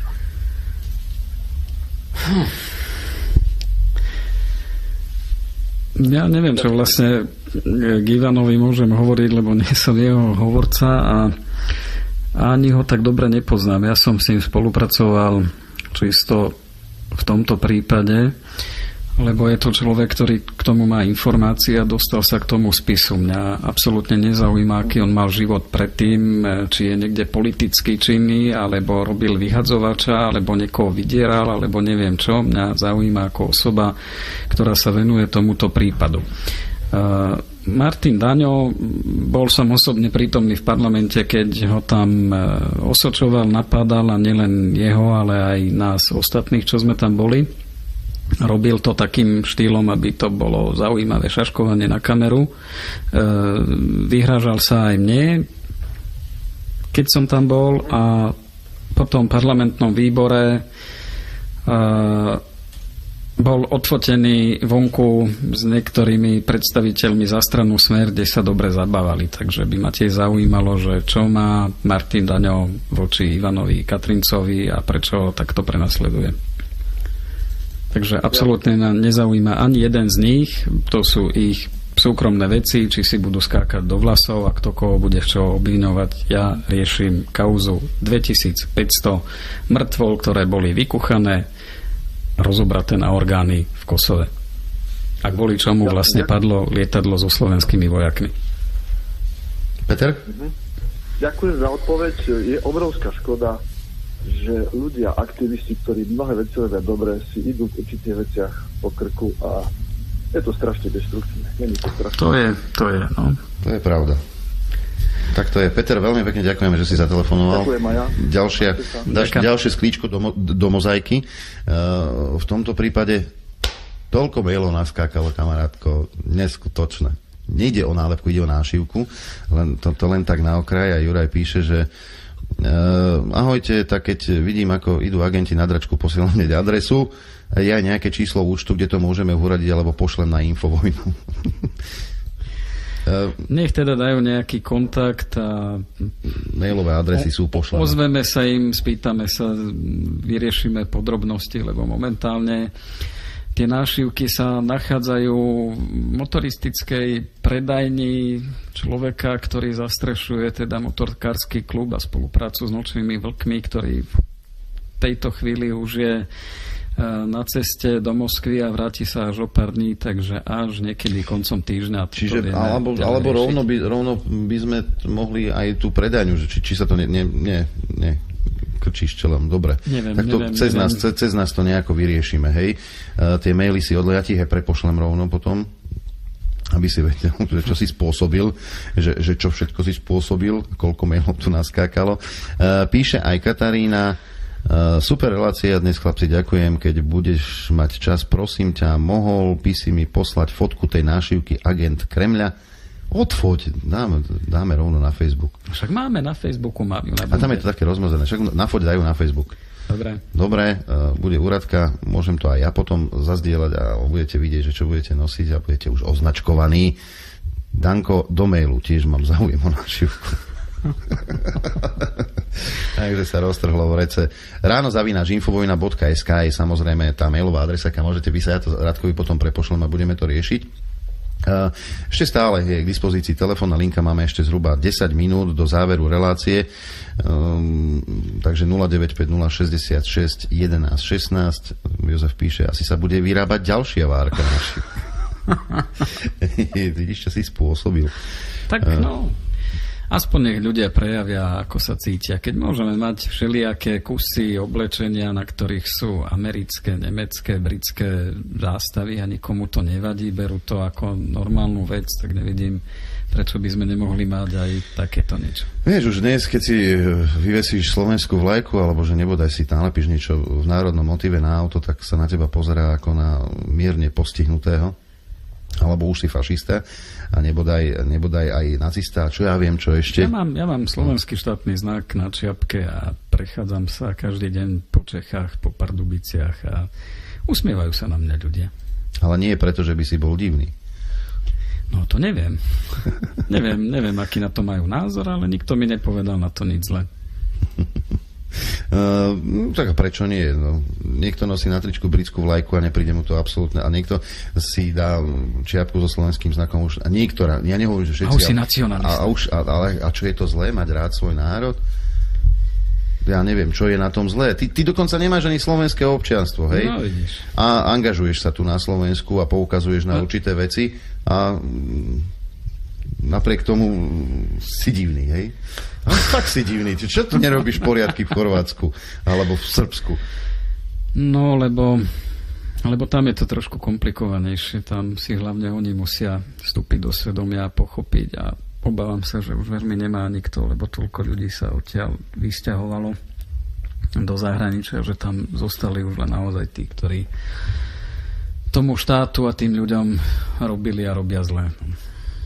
Ja neviem, čo vlastne k Ivanovi môžem hovoriť, lebo nie som jeho hovorca a ani ho tak dobre nepoznám. Ja som s ním spolupracoval čisto v tomto prípade, lebo je to človek, ktorý k tomu má informácie a dostal sa k tomu spisu. Mňa absolútne nezaujíma, aký on mal život predtým, či je niekde politicky činný, alebo robil vyhadzovača, alebo niekoho vydieral, alebo neviem čo. Mňa zaujíma ako osoba, ktorá sa venuje tomuto prípadu. Martin Daňo, bol som osobne prítomný v parlamente, keď ho tam osočoval, napádal, a nielen jeho, ale aj nás ostatných, čo sme tam boli. Robil to takým štýlom, aby to bolo zaujímavé šaškovanie na kameru. Vyhrážal sa aj mne. keď som tam bol, a po tom parlamentnom výbore bol odfotený vonku s niektorými predstaviteľmi za stranu Smer, kde sa dobre zabávali. Takže by ma tiež zaujímalo, že čo má Martin Daňo voči Ivanovi Katrincovi a prečo ho takto prenasleduje. Takže absolútne nezaujíma ani jeden z nich. To sú ich súkromné veci, či si budú skákať do vlasov a kto koho bude v čo obviňovať. Ja riešim kauzu 2500 mŕtvol, ktoré boli vykuchané, rozobraté na orgány v Kosove. A kvôli čomu vlastne padlo lietadlo so slovenskými vojakmi. Peter? Ďakujem za odpoveď. Je obrovská škoda, že ľudia, aktivisti, ktorí mnohé veci robia dobre, si idú v určitých veciach po krku a je to strašne deštruktívne. To je, no. To je pravda. Tak to je. Peter, veľmi pekne ďakujeme, že si zatelefonoval. Ďakujem aj ja. Ďalšie sklíčko do mozaiky. V tomto prípade toľko mailov naskákalo, kamarátko, neskutočné. Nejde o nálepku, ide o nášivku. To len tak na okraj. A Juraj píše, že ahojte, tak keď vidím, ako idú agenti na dračku, posielam hneď adresu, je aj nejaké číslo účtu, kde to môžeme uradiť, alebo pošlem na Infovojnu. Nech teda dajú nejaký kontakt a mailové adresy sú pošlené. Ozveme sa im, spýtame sa, vyriešime podrobnosti, lebo momentálne tie nášivky sa nachádzajú v motoristickej predajni človeka, ktorý zastrešuje teda motorkársky klub a spoluprácu s Nočnými vlkmi, ktorý v tejto chvíli už je na ceste do Moskvy a vráti sa až o pár dní, takže až niekedy koncom týždňa. Čiže alebo rovno by sme mohli aj tú predajňu, že či sa to krčíš čelom, dobre. Neviem, tak to cez nás to nejako vyriešime, hej. Tie maily si ja ti ich prepošlem rovno potom, aby si vedel, že čo si spôsobil, že čo všetko si spôsobil, koľko mailov tu naskákalo. Píše aj Katarína, super relácia dnes, chlapci, ďakujem. Keď budeš mať čas, prosím ťa, mohol by si mi poslať fotku tej nášivky Agent Kremľa? Odfoď, dáme rovno na Facebook. Však máme na Facebooku. A tam je to také rozmrzené. Však na foť dajú na Facebook. Dobre, bude úradka, môžem to aj ja potom zazdieľať a budete vidieť, že čo budete nosiť a budete už označkovaní. Danko, do mailu tiež mám záujem o nášivku. Takže sa roztrhlo v rece. Ráno@infovojna.sk je samozrejme tá mailová adresa, kam môžete vysať, ja to Radkovi potom prepošlem a budeme to riešiť. Ešte stále je k dispozícii telefónna linka, máme ešte zhruba 10 minút do záveru relácie, takže 095066 11 16. Jozef píše, asi sa bude vyrábať ďalšia várka. Vidíš, čo si spôsobil. Tak no, aspoň nech ľudia prejavia, ako sa cítia. Keď môžeme mať všelijaké kusy oblečenia, na ktorých sú americké, nemecké, britské zástavy a nikomu to nevadí, berú to ako normálnu vec, tak nevidím, prečo by sme nemohli mať aj takéto niečo. Vieš, už dnes, keď si vyvesíš slovenskú vlajku, alebo že nebodaj si nalepíš niečo v národnom motíve na auto, tak sa na teba pozerá ako na mierne postihnutého, alebo už si fašista a nebodaj aj nacista, čo ja viem, čo ešte. Ja mám slovenský štátny znak na čiapke a prechádzam sa každý deň po Čechách, po Pardubiciach a usmievajú sa na mňa ľudia. Ale nie je preto, že by si bol divný. No to neviem. neviem, aký na to majú názor, ale nikto mi nepovedal na to nič zle. Tak a prečo nie? No, niekto nosí na tričku britskú vlajku a nepríde mu to absolútne. A niekto si dá čiapku so slovenským znakom už. A niektorá, ja nehovorím, že všetci. A už si nacionalista. A čo je to zlé? Mať rád svoj národ? Ja neviem, čo je na tom zlé. Ty dokonca nemáš ani slovenské občianstvo, hej? No, vidíš. A angažuješ sa tu na Slovensku a poukazuješ na určité veci a napriek tomu si divný, hej? No, tak si divný. Čo tu nerobíš poriadky v Chorvátsku alebo v Srbsku? No, lebo tam je to trošku komplikovanejšie. Tam si hlavne oni musia vstúpiť do svedomia a pochopiť a obávam sa, že už veľmi nemá nikto, lebo toľko ľudí sa odtiaľ vysťahovalo do zahraničia, že tam zostali už len naozaj tí, ktorí tomu štátu a tým ľuďom robili a robia zlé.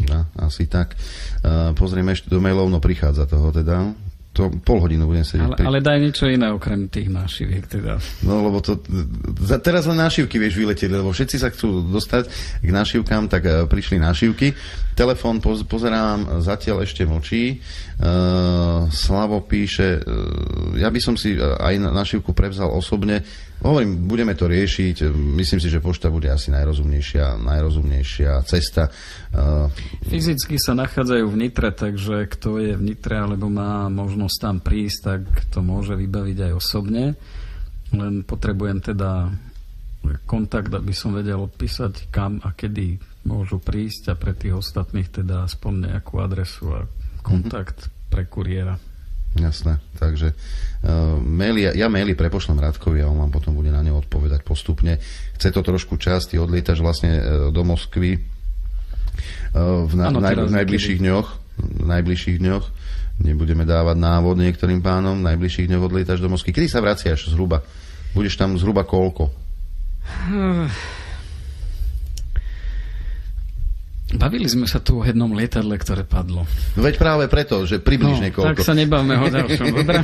Asi tak. Pozrieme ešte do mailov, no prichádza toho teda. To pol hodinu budem sedieť. Ale daj niečo iné okrem tých nášiviek teda. No lebo to teraz len nášivky vieš vyletieť, lebo všetci sa chcú dostať k nášivkám, tak prišli nášivky. Telefón pozerám, zatiaľ ešte mlčí. Slavo píše, ja by som si aj nášivku prevzal osobne. Hovorím, budeme to riešiť. Myslím si, že pošta bude asi najrozumnejšia cesta. Fyzicky sa nachádzajú v Nitre, takže kto je v Nitre alebo má možnosť tam prísť, tak to môže vybaviť aj osobne. Len potrebujem teda kontakt, aby som vedel odpísať, kam a kedy môžu prísť, a pre tých ostatných teda aspoň nejakú adresu a kontakt pre kuriéra. Jasné, takže ja maily prepošlem Radkovi a on vám potom bude na ne odpovedať postupne. Chce to trošku čas, ty odlietaš vlastne do Moskvy v najbližších dňoch. Nebudeme dávať návod niektorým pánom, v najbližších dňoch odlietaš do Moskvy. Kedy sa vraciaš zhruba? Budeš tam zhruba koľko? Bavili sme sa tu o jednom lietadle, ktoré padlo. No veď práve preto, že približne koľko. Tak sa nebavme o ďalšom, dobre?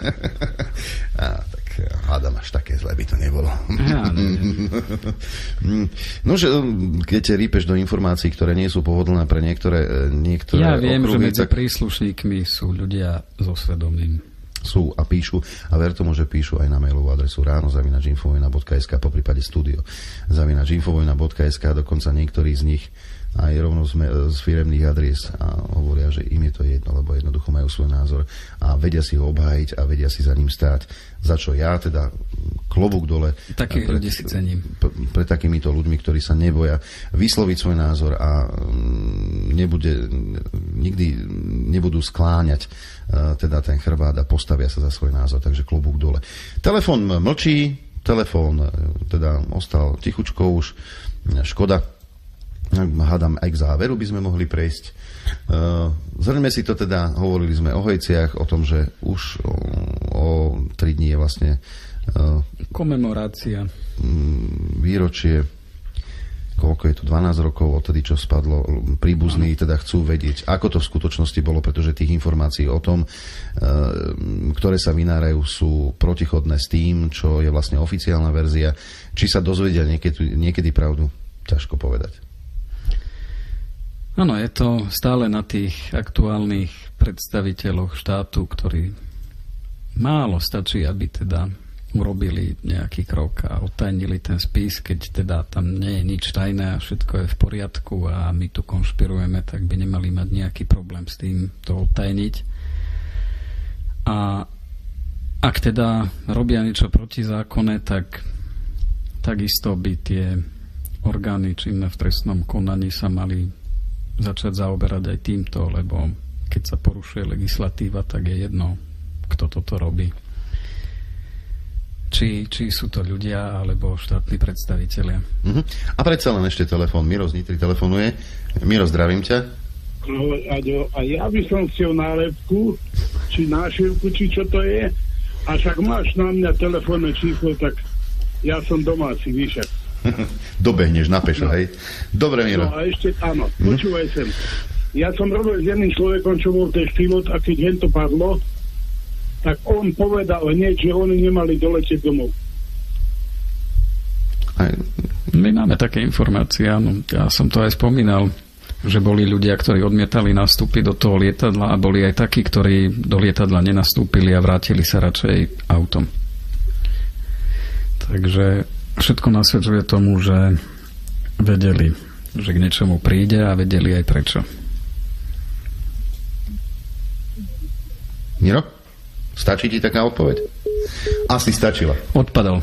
Tak hádam, až také zlé by to nebolo. Ja, No, že keď rýpeš do informácií, ktoré nie sú pohodlné pre niektoré ja viem, okruhy, že medzi príslušníkmi sú ľudia so svedomím. Sú a píšu, a ver tomu, že píšu aj na mailovú adresu ráno@infovojna.sk, poprípade studio@infovojna.sk, dokonca niektorí z nich aj rovno z firemných adries a hovoria, že im je to jedno, lebo jednoducho majú svoj názor a vedia si ho obhájiť a vedia si za ním stáť. Za čo ja teda klobúk dole. Takých ľudí si cením. Pre takýmito ľuďmi, ktorí sa neboja vysloviť svoj názor a nikdy nebudú skláňať teda ten chrbát a postavia sa za svoj názor, takže klobúk dole. Telefón mlčí, telefón teda ostal tichučko už, škoda. Hádam, aj k záveru by sme mohli prejsť. Zhrňme si to teda, hovorili sme o hojciach, o tom, že už o 3 dní je vlastne komemorácia. Výročie, koľko je tu, 12 rokov odtedy, čo spadlo. Príbuzní teda chcú vedieť, ako to v skutočnosti bolo, pretože tých informácií o tom, ktoré sa vynárajú, sú protichodné s tým, čo je vlastne oficiálna verzia. Či sa dozvedia niekedy pravdu, ťažko povedať. Áno, je to stále na tých aktuálnych predstaviteľoch štátu, ktorí málo stačí, aby teda urobili nejaký krok a odtajnili ten spis, keď teda tam nie je nič tajné a všetko je v poriadku a my tu konšpirujeme, tak by nemali mať nejaký problém s tým to odtajniť. A ak teda robia niečo protizákonné, tak takisto by tie orgány činné v trestnom konaní sa mali začať zaoberať aj týmto, lebo keď sa porušuje legislatíva, tak je jedno, kto toto robí. Či sú to ľudia, alebo štátni predstavitelia. A predsa len ešte telefón. Miro z Nitry telefonuje. Miro, zdravím ťa. A ja by som chcel nálepku, či nášivku, či čo to je. A však máš na mňa telefónne číslo, tak ja som domáci, víš. Dobehneš na pešo, hej? Dobre, Miro. No a ešte, áno, počúvaj sem. Ja som robil s jedným človekom, čo bol tiež pilot, a keď hen to padlo, tak on povedal hneď, že oni nemali doletieť domov. My máme také informácie, áno. Ja som to aj spomínal, že boli ľudia, ktorí odmietali nastúpiť do toho lietadla, a boli aj takí, ktorí do lietadla nenastúpili a vrátili sa radšej autom. Takže všetko nasvedčuje tomu, že vedeli, že k niečomu príde, a vedeli aj prečo. Miro? Stačí ti taká odpoveď? Asi stačila. Odpadal.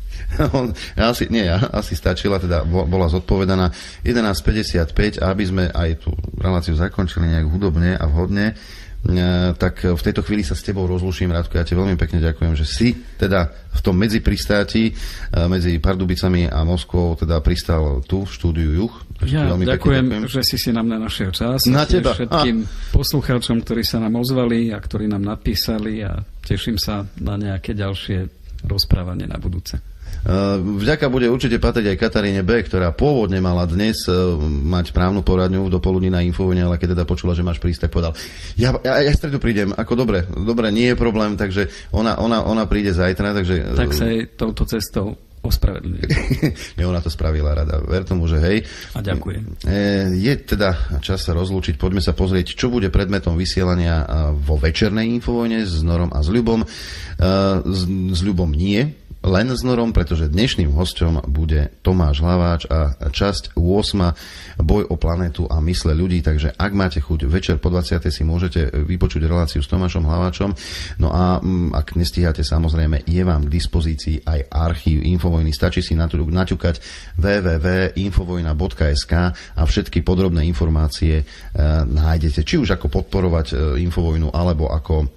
Asi stačila, teda bola zodpovedaná. 11:55, a aby sme aj tú reláciu zakončili nejak hudobne a vhodne, tak v tejto chvíli sa s tebou rozlúčim, Radko. Ja ti veľmi pekne ďakujem, že si teda v tom medzipristáti medzi Pardubicami a Moskvou teda pristal tu v štúdiu Juh. Ja ďakujem, že si na mňa našiel čas. Na teba. Všetkým poslucháčom, ktorí sa nám ozvali a ktorí nám napísali, a teším sa na nejaké ďalšie rozprávanie na budúce. Vďaka bude určite patriť aj Kataríne B., ktorá pôvodne mala dnes mať právnu poradňu do poludní na Infovojne, ale keď teda počula, že máš prísť, tak povedal, ja stredu prídem, ako dobre, nie je problém, takže ona príde zajtra, takže... Tak sa jej touto cestou ospravedlňujem. Ona to spravila rada. Ver tomu, že hej. A ďakujem. Je teda čas sa rozlúčiť. Poďme sa pozrieť, čo bude predmetom vysielania vo večernej Infovojne s Norom a s Ľubom. S Ľubom nie, len s Norom, pretože dnešným hosťom bude Tomáš Hlaváč a časť 8. Boj o planetu a mysle ľudí, takže ak máte chuť večer po 20. si môžete vypočuť reláciu s Tomášom Hlaváčom. No a ak nestíhate, samozrejme, je vám k dispozícii aj archív Infovojny. Stačí si naťukať www.infovojna.sk a všetky podrobné informácie nájdete. Či už ako podporovať Infovojnu, alebo ako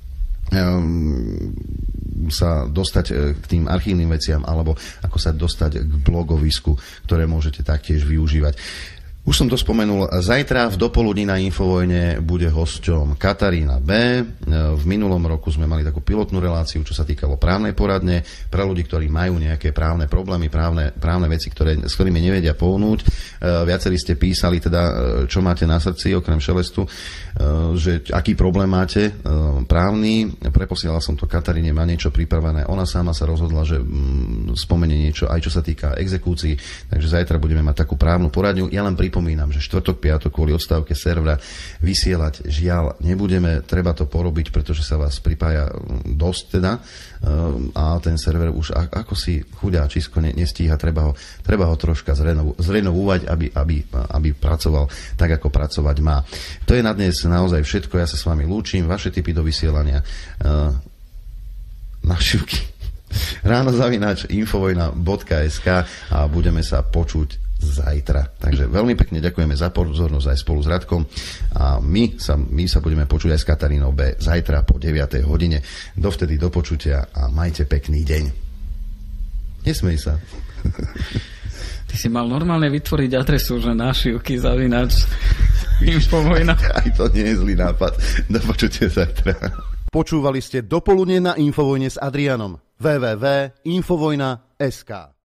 sa dostať k tým archívnym veciam, alebo ako sa dostať k blogovisku, ktoré môžete taktiež využívať. Už som to spomenul, zajtra v dopoludní na Infovojne bude hosťom Katarína B. V minulom roku sme mali takú pilotnú reláciu, čo sa týkalo právnej poradne pre ľudí, ktorí majú nejaké právne problémy, právne veci, s ktorými nevedia pohnúť. Viacerí ste písali teda, čo máte na srdci, okrem šelestu, že aký problém máte právny. Preposielal som to Kataríne, má niečo pripravené. Ona sama sa rozhodla, že spomenie niečo, aj čo sa týka exekúcií. Takže zajtra budeme mať takú právnu poradňu. Ja len pripomínam, že štvrtok, piatok kvôli odstávke servera vysielať žiaľ nebudeme. Treba to porobiť, pretože sa vás pripája dosť teda a ten server už ako si chudáčisko nestíha. Treba ho troška zrenovovať, aby pracoval tak, ako pracovať má. To je na dnes naozaj všetko. Ja sa s vami lúčim. Vaše tipy do vysielania našivky ráno@infovojna.sk a budeme sa počuť zajtra. Takže veľmi pekne ďakujeme za pozornosť aj spolu s Radkom a my sa budeme počuť aj s Katarínou B. zajtra po 9. hodine. Dovtedy do počutia a majte pekný deň. Nesmej sa. Ty si mal normálne vytvoriť adresu, že našivky @ Infovojna. Aj to nie je zlý nápad. Do počutia zajtra. Počúvali ste Dopoludne na Infovojne s Adrianom. www.infovojna.sk